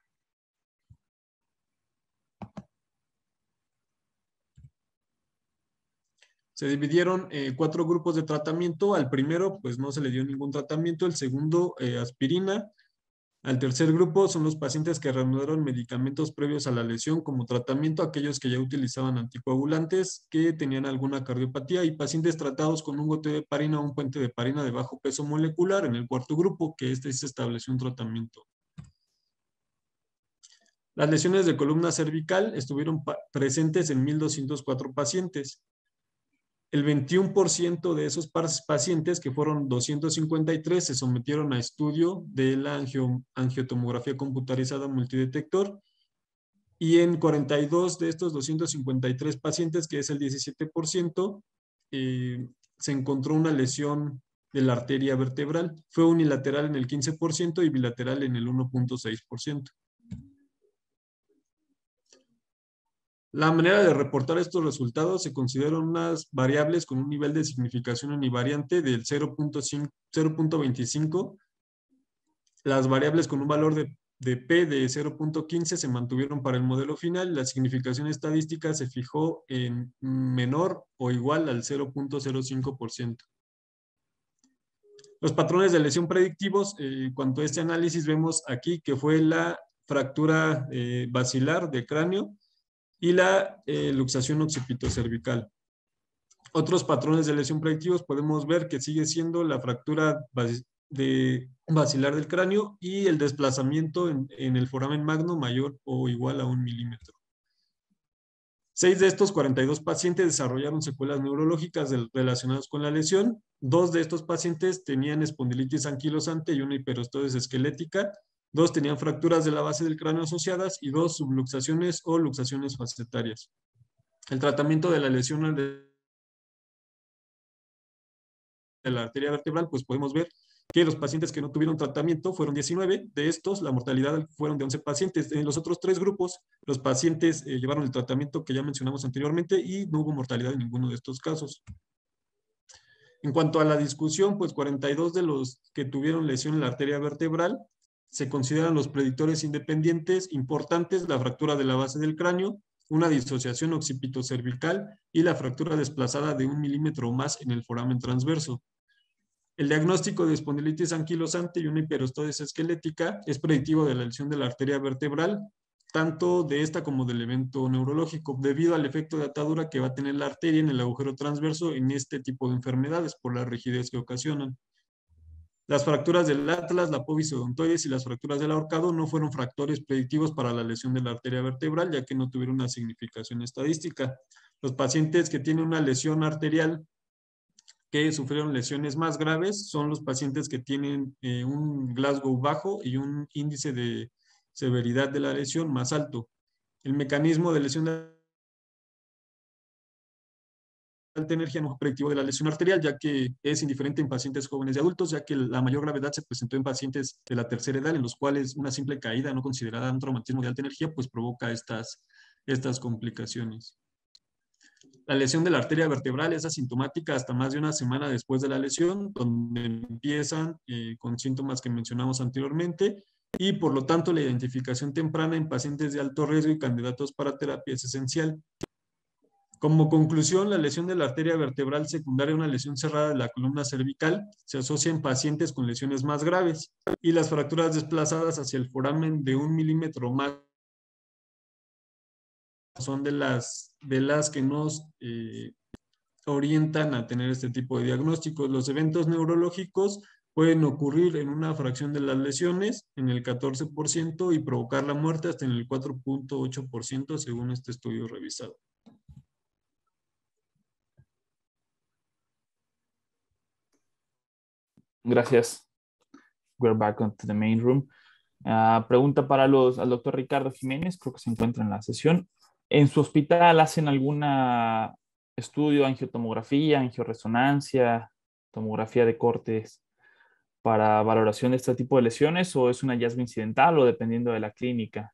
Se dividieron eh, cuatro grupos de tratamiento. Al primero, pues no se le dio ningún tratamiento. El segundo, eh, aspirina. Al tercer grupo son los pacientes que reanudaron medicamentos previos a la lesión como tratamiento, aquellos que ya utilizaban anticoagulantes, que tenían alguna cardiopatía y pacientes tratados con un goteo de heparina o un puente de heparina de bajo peso molecular en el cuarto grupo, que este se estableció un tratamiento. Las lesiones de columna cervical estuvieron presentes en mil doscientos cuatro pacientes. el veintiuno por ciento de esos pacientes, que fueron doscientos cincuenta y tres, se sometieron a estudio de la angio, angiotomografía computarizada multidetector, y en cuarenta y dos de estos doscientos cincuenta y tres pacientes, que es el diecisiete por ciento, eh, se encontró una lesión de la arteria vertebral. Fue unilateral en el quince por ciento y bilateral en el uno punto seis por ciento. La manera de reportar estos resultados se consideran unas variables con un nivel de significación univariante del cero punto veinticinco. Las variables con un valor de, de P de cero punto quince se mantuvieron para el modelo final. La significación estadística se fijó en menor o igual al cero punto cero cinco por ciento. Los patrones de lesión predictivos, eh, en cuanto a este análisis, vemos aquí que fue la fractura eh, basilar de cráneo y la eh, luxación occipitocervical. Otros patrones de lesión predictivos podemos ver que sigue siendo la fractura de basilar del cráneo y el desplazamiento en, en el foramen magno mayor o igual a un milímetro. Seis de estos cuarenta y dos pacientes desarrollaron secuelas neurológicas de, relacionadas con la lesión. Dos de estos pacientes tenían espondilitis anquilosante y una hiperostosis esquelética. Dos tenían fracturas de la base del cráneo asociadas y dos subluxaciones o luxaciones facetarias. El tratamiento de la lesión de la arteria vertebral, pues podemos ver que los pacientes que no tuvieron tratamiento fueron diecinueve. De estos, la mortalidad fueron de once pacientes. En los otros tres grupos, los pacientes eh, llevaron el tratamiento que ya mencionamos anteriormente y no hubo mortalidad en ninguno de estos casos. En cuanto a la discusión, pues cuarenta y dos de los que tuvieron lesión en la arteria vertebral se consideran los predictores independientes importantes: la fractura de la base del cráneo, una disociación occipitocervical y la fractura desplazada de un milímetro o más en el foramen transverso. El diagnóstico de espondilitis anquilosante y una hiperostosis esquelética es predictivo de la lesión de la arteria vertebral, tanto de esta como del evento neurológico, debido al efecto de atadura que va a tener la arteria en el agujero transverso en este tipo de enfermedades por la rigidez que ocasionan. Las fracturas del atlas, la povis odontoides y las fracturas del ahorcado no fueron factores predictivos para la lesión de la arteria vertebral, ya que no tuvieron una significación estadística. Los pacientes que tienen una lesión arterial que sufrieron lesiones más graves son los pacientes que tienen eh, un Glasgow bajo y un índice de severidad de la lesión más alto. El mecanismo de lesión de alta energía no es predictivo de la lesión arterial, ya que es indiferente en pacientes jóvenes y adultos, ya que la mayor gravedad se presentó en pacientes de la tercera edad, en los cuales una simple caída no considerada un traumatismo de alta energía pues provoca estas, estas complicaciones. La lesión de la arteria vertebral es asintomática hasta más de una semana después de la lesión, donde empiezan eh, con síntomas que mencionamos anteriormente, y por lo tanto la identificación temprana en pacientes de alto riesgo y candidatos para terapia es esencial. Como conclusión, la lesión de la arteria vertebral secundaria a una lesión cerrada de la columna cervical se asocia en pacientes con lesiones más graves, y las fracturas desplazadas hacia el foramen de un milímetro más son de las, de las que nos eh, orientan a tener este tipo de diagnósticos. Los eventos neurológicos pueden ocurrir en una fracción de las lesiones, en el catorce por ciento, y provocar la muerte hasta en el cuatro punto ocho por ciento según este estudio revisado. Gracias. We're back onto the main room. Uh, pregunta para los, al doctor Ricardo Jiménez, creo que se encuentra en la sesión. ¿En su hospital hacen algún estudio, angiotomografía, angioresonancia, tomografía de cortes para valoración de este tipo de lesiones, o es un hallazgo incidental o dependiendo de la clínica?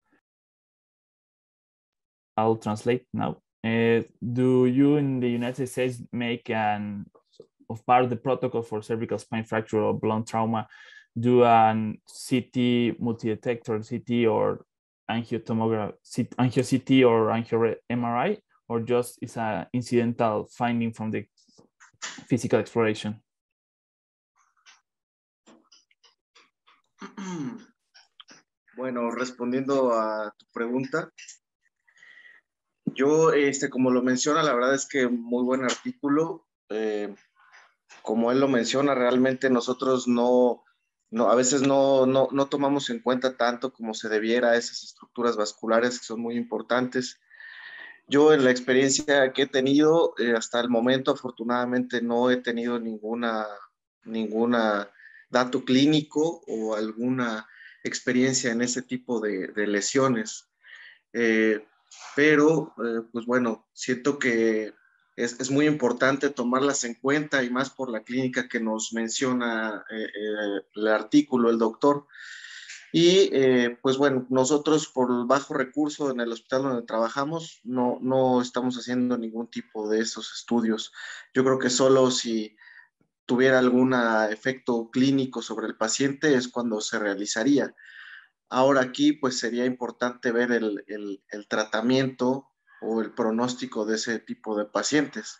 I'll translate now. Uh, do you in the United States make an, of part of the protocol for cervical spine fracture or blunt trauma, do an C T, multi-detector C T or angiotomography, angio C T or angio M R I, or just is an incidental finding from the physical exploration? Bueno, respondiendo a tu pregunta, yo, este, como lo menciona, la verdad es que muy buen artículo. Eh, como él lo menciona, realmente nosotros no, no a veces no, no, no tomamos en cuenta tanto como se debiera esas estructuras vasculares que son muy importantes. Yo en la experiencia que he tenido, eh, hasta el momento afortunadamente no he tenido ninguna, ninguna dato clínico o alguna experiencia en ese tipo de, de lesiones. Eh, pero, eh, pues bueno, siento que es, es, muy importante tomarlas en cuenta y más por la clínica que nos menciona eh, eh, el artículo, el doctor. Y eh, pues bueno, nosotros por el bajo recurso en el hospital donde trabajamos no, no estamos haciendo ningún tipo de esos estudios. Yo creo que solo si tuviera algún efecto clínico sobre el paciente es cuando se realizaría. Ahora aquí pues sería importante ver el, el, el tratamiento o el pronóstico de ese tipo de pacientes.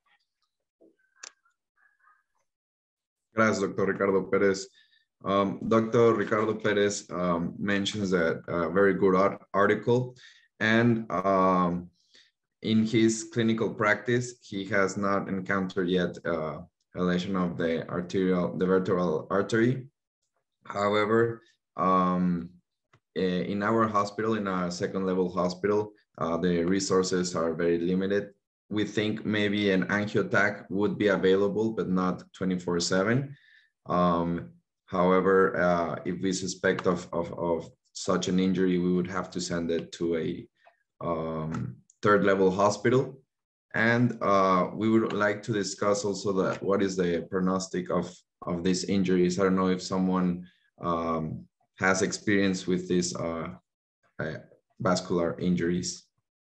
Gracias, doctor Ricardo Perez. Um, Doctor Ricardo Perez um, mentions that a very good art article, and um, in his clinical practice, he has not encountered yet uh, a lesion of the arterial, the vertebral artery. However, um, in our hospital, in our second level hospital, uh, the resources are very limited. We think maybe an angiotac would be available, but not twenty-four seven. Um, however, uh, if we suspect of, of, of such an injury, we would have to send it to a um, third level hospital. And uh, we would like to discuss also that what is the prognostic of, of these injuries. I don't know if someone um, has experience with these uh, uh, vascular injuries.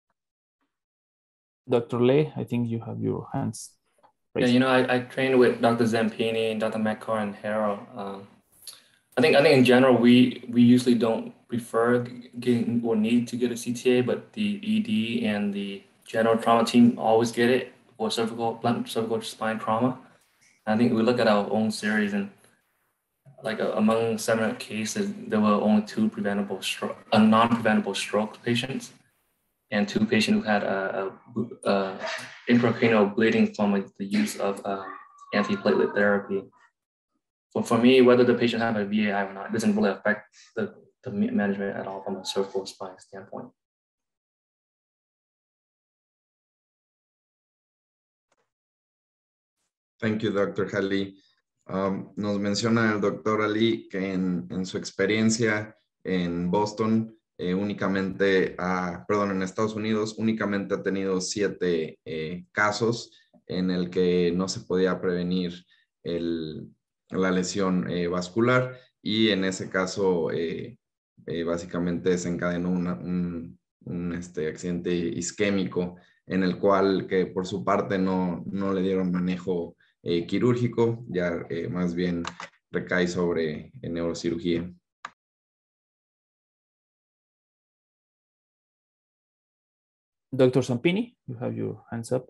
Doctor Lei, I think you have your hands raised. Yeah, you know, I, I trained with Doctor Zampini and Doctor Metcalf and Harrell. Um, I think I think in general we we usually don't prefer getting or need to get a C T A, but the E D and the general trauma team always get it for cervical blunt cervical spine trauma. I think we look at our own series and like uh, among seven cases, there were only two preventable stroke, uh, non-preventable stroke patients, and two patients who had a, a, a intracranial bleeding from the use of uh, antiplatelet therapy. So for me, whether the patient have a V A I or not doesn't really affect the, the management at all from a cervical spine standpoint. Thank you, Doctor Ali. Um, nos menciona el doctor Ali que en, en su experiencia en Boston, eh, únicamente, ha, perdón, en Estados Unidos, únicamente ha tenido siete eh, casos en el que no se podía prevenir el, la lesión eh, vascular, y en ese caso eh, eh, básicamente desencadenó una, un, un este, accidente isquémico en el cual que por su parte no, no le dieron manejo Eh, quirúrgico, ya eh, más bien recae sobre eh, neurocirugía. Doctor Zampini, you have your hands up.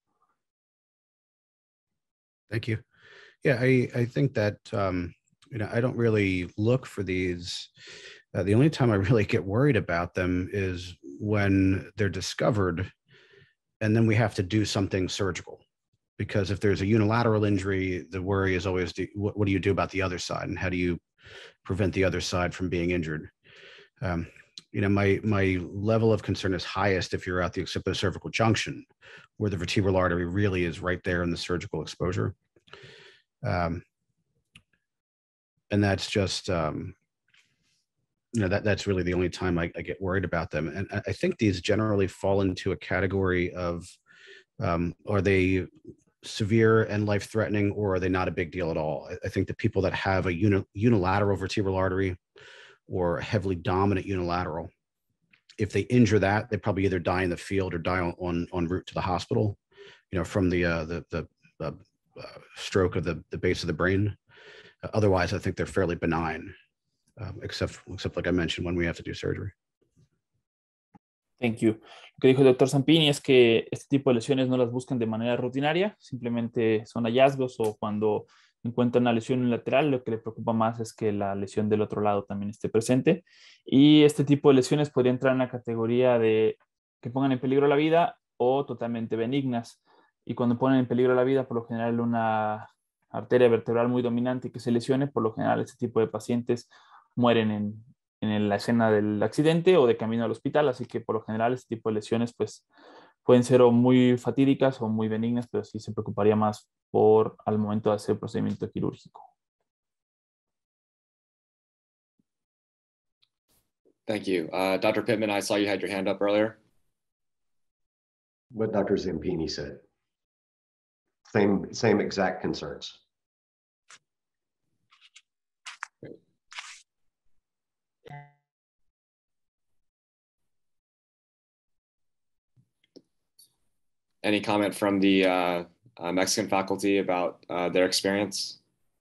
Thank you. Yeah, I, I think that, um, you know, I don't really look for these. Uh, the only time I really get worried about them is when they're discovered and then we have to do something surgical. Because if there's a unilateral injury, the worry is always, do, what, what do you do about the other side? And how do you prevent the other side from being injured? Um, you know, my, my level of concern is highest if you're at the occipital-cervical junction, where the vertebral artery really is right there in the surgical exposure. Um, and that's just, um, you know, that, that's really the only time I, I get worried about them. And I think these generally fall into a category of, um, are they severe and life-threatening, or are they not a big deal at all? I think the people that have a uni unilateral vertebral artery or heavily dominant unilateral, if they injure that, they probably either die in the field or die on on, on route to the hospital, you know, from the uh, the the uh, uh, stroke of the the base of the brain. Uh, otherwise, I think they're fairly benign, um, except except like I mentioned, when we have to do surgery. Thank you. Lo que dijo el doctor Zampini es que este tipo de lesiones no las buscan de manera rutinaria, simplemente son hallazgos, o cuando encuentran una lesión unilateral, lo que le preocupa más es que la lesión del otro lado también esté presente. Y este tipo de lesiones podría entrar en la categoría de que pongan en peligro la vida o totalmente benignas. Y cuando ponen en peligro la vida, por lo general una arteria vertebral muy dominante y que se lesione, por lo general este tipo de pacientes mueren en en la escena del accidente o de camino al hospital, así que por lo general este tipo de lesiones pues pueden ser o muy fatídicas o muy benignas, pero sí se preocuparía más por al momento de hacer el procedimiento quirúrgico. Thank you. Uh, Doctor Pittman, I saw you had your hand up earlier. What Doctor Zampini said. Same, same exact concerns. Any comment from the uh, uh, Mexican faculty about uh, their experience?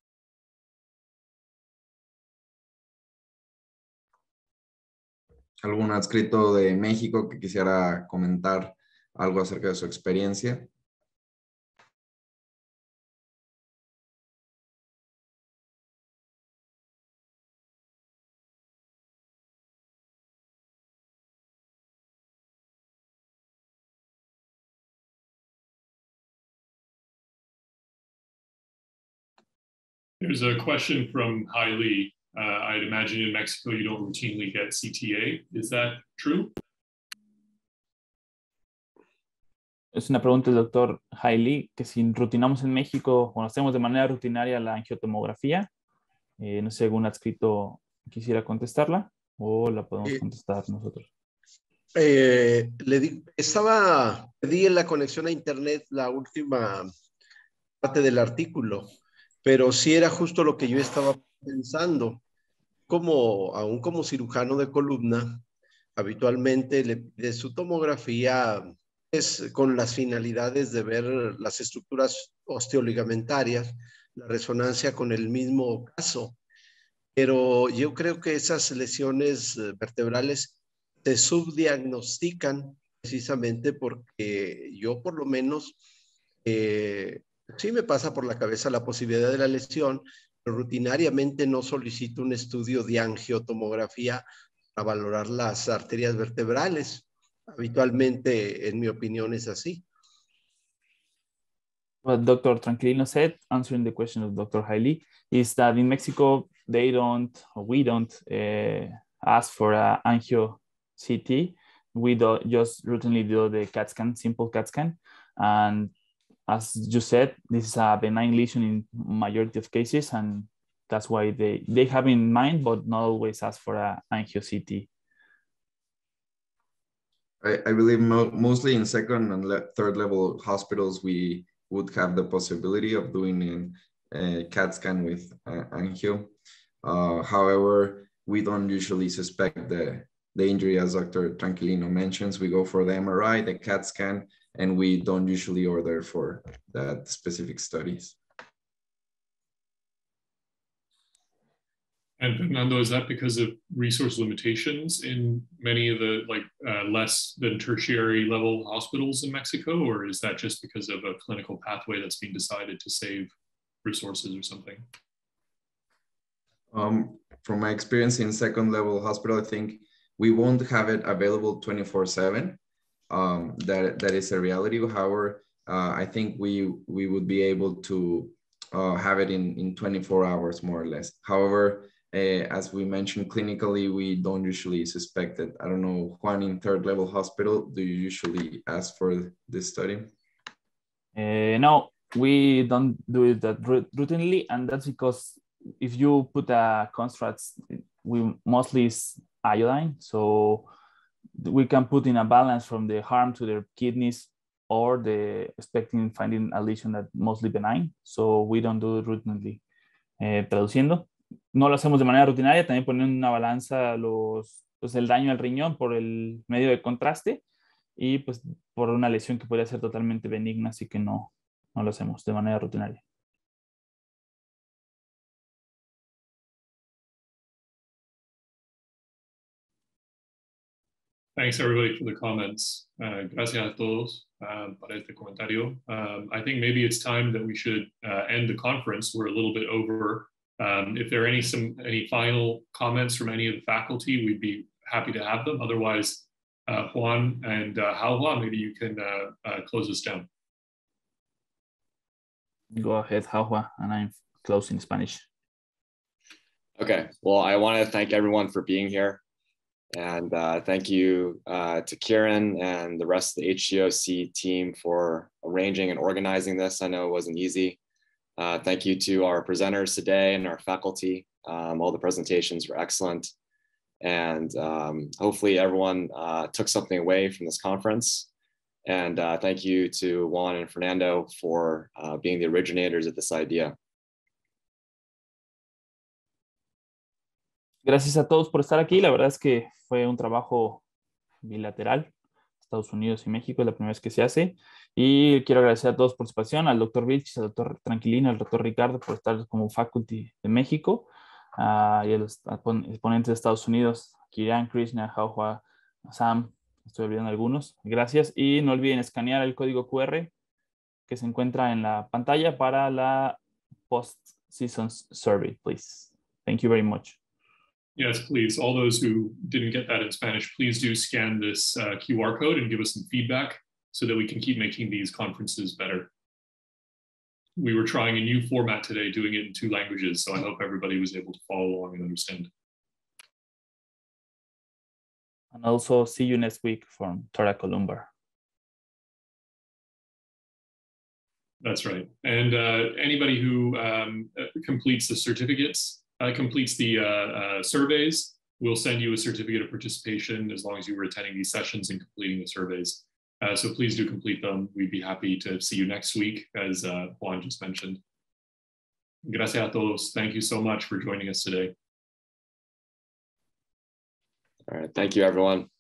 ¿Algún adscrito de México que quisiera comentar algo acerca de su experiencia? There's a question from Hai Li. Uh, I'd imagine in Mexico you don't routinely get C T A. Is that true? Es una pregunta del doctor Hai Li, que si rutinamos en México o hacemos de manera rutinaria la angiotomografía, eh, no sé si algún adscrito quisiera contestarla o la podemos Eh, contestar nosotros. Eh, le di, estaba, pedí en la conexión a internet la última parte del artículo, pero sí era justo lo que yo estaba pensando. Como, aún como cirujano de columna, habitualmente le pide su tomografía es con las finalidades de ver las estructuras osteoligamentarias, la resonancia con el mismo caso. Pero yo creo que esas lesiones vertebrales se subdiagnostican precisamente porque yo por lo menos eh, sí me pasa por la cabeza la posibilidad de la lesión, pero rutinariamente no solicito un estudio de angiotomografía para valorar las arterias vertebrales. Habitualmente, en mi opinión, es así. What Doctor Tranquilino said, answering the question of Doctor Hai Li, is that in Mexico, they don't, or we don't uh, ask for a angio C T. We do just routinely do the CAT scan, simple CAT scan. And as you said, this is a benign lesion in majority of cases, and that's why they, they have in mind, but not always ask for a angio C T. I, I believe mo mostly in second and le third level hospitals, we would have the possibility of doing a CAT scan with uh, angio. Uh, however, we don't usually suspect the, the injury, as Doctor Tranquilino mentions. We go for the M R I, the CAT scan, and we don't usually order for that specific studies. And Fernando, is that because of resource limitations in many of the like uh, less than tertiary level hospitals in Mexico, or is that just because of a clinical pathway that's been decided to save resources or something? Um, from my experience in second level hospital, I think we won't have it available twenty-four seven. Um, that, that is a reality. However, uh, I think we, we would be able to uh, have it in, in twenty-four hours, more or less. However, Uh, as we mentioned, clinically, we don't usually suspect it. I don't know, Juan, in third level hospital, do you usually ask for this study? Uh, no, we don't do it that routinely, and that's because if you put a construct, we mostly is iodine, so we can put in a balance from the harm to their kidneys or the expecting finding a lesion that mostly benign, so we don't do it routinely. Eh, traduciendo, no lo hacemos de manera rutinaria, también poniendo en una balanza los, pues el daño al riñón por el medio de contraste y pues por una lesión que podría ser totalmente benigna, así que no, no lo hacemos de manera rutinaria. Thanks everybody for the comments. Uh, gracias a todos uh, para este comentario. Um, I think maybe it's time that we should uh, end the conference. We're a little bit over. Um, if there are any some any final comments from any of the faculty, we'd be happy to have them. Otherwise, uh, Juan and uh, Hauhua, maybe you can uh, uh, close us down. Go ahead, Hauhua, and I'm closing Spanish. Okay, well, I want to thank everyone for being here. And uh, thank you uh, to Kieran and the rest of the H G O C team for arranging and organizing this. I know it wasn't easy. Uh, thank you to our presenters today and our faculty. Um, all the presentations were excellent. And um, hopefully everyone uh, took something away from this conference. And uh, thank you to Juan and Fernando for uh, being the originators of this idea. Gracias a todos por estar aquí. La verdad es que fue un trabajo bilateral. Estados Unidos y México es la primera vez que se hace. Y quiero agradecer a todos por su pasión, al doctor Vilchis, al doctor Tranquilino, al doctor Ricardo por estar como faculty de México, uh, y a los exponentes de Estados Unidos, Kiran, Krishna, Hauhua, Sam, estoy olvidando algunos. Gracias. Y no olviden escanear el código Q R que se encuentra en la pantalla para la post-season survey, please. Thank you very much. Yes, please. All those who didn't get that in Spanish, please do scan this uh, Q R code and give us some feedback so that we can keep making these conferences better. We were trying a new format today, doing it in two languages, so I hope everybody was able to follow along and understand. And also see you next week from Tora Columbar. That's right. And uh, anybody who um, completes the certificates, uh, completes the uh, uh, surveys, we'll send you a certificate of participation as long as you were attending these sessions and completing the surveys. Uh, so please do complete them. We'd be happy to see you next week, as uh, Juan just mentioned. Gracias a todos. Thank you so much for joining us today. All right. Thank you, everyone.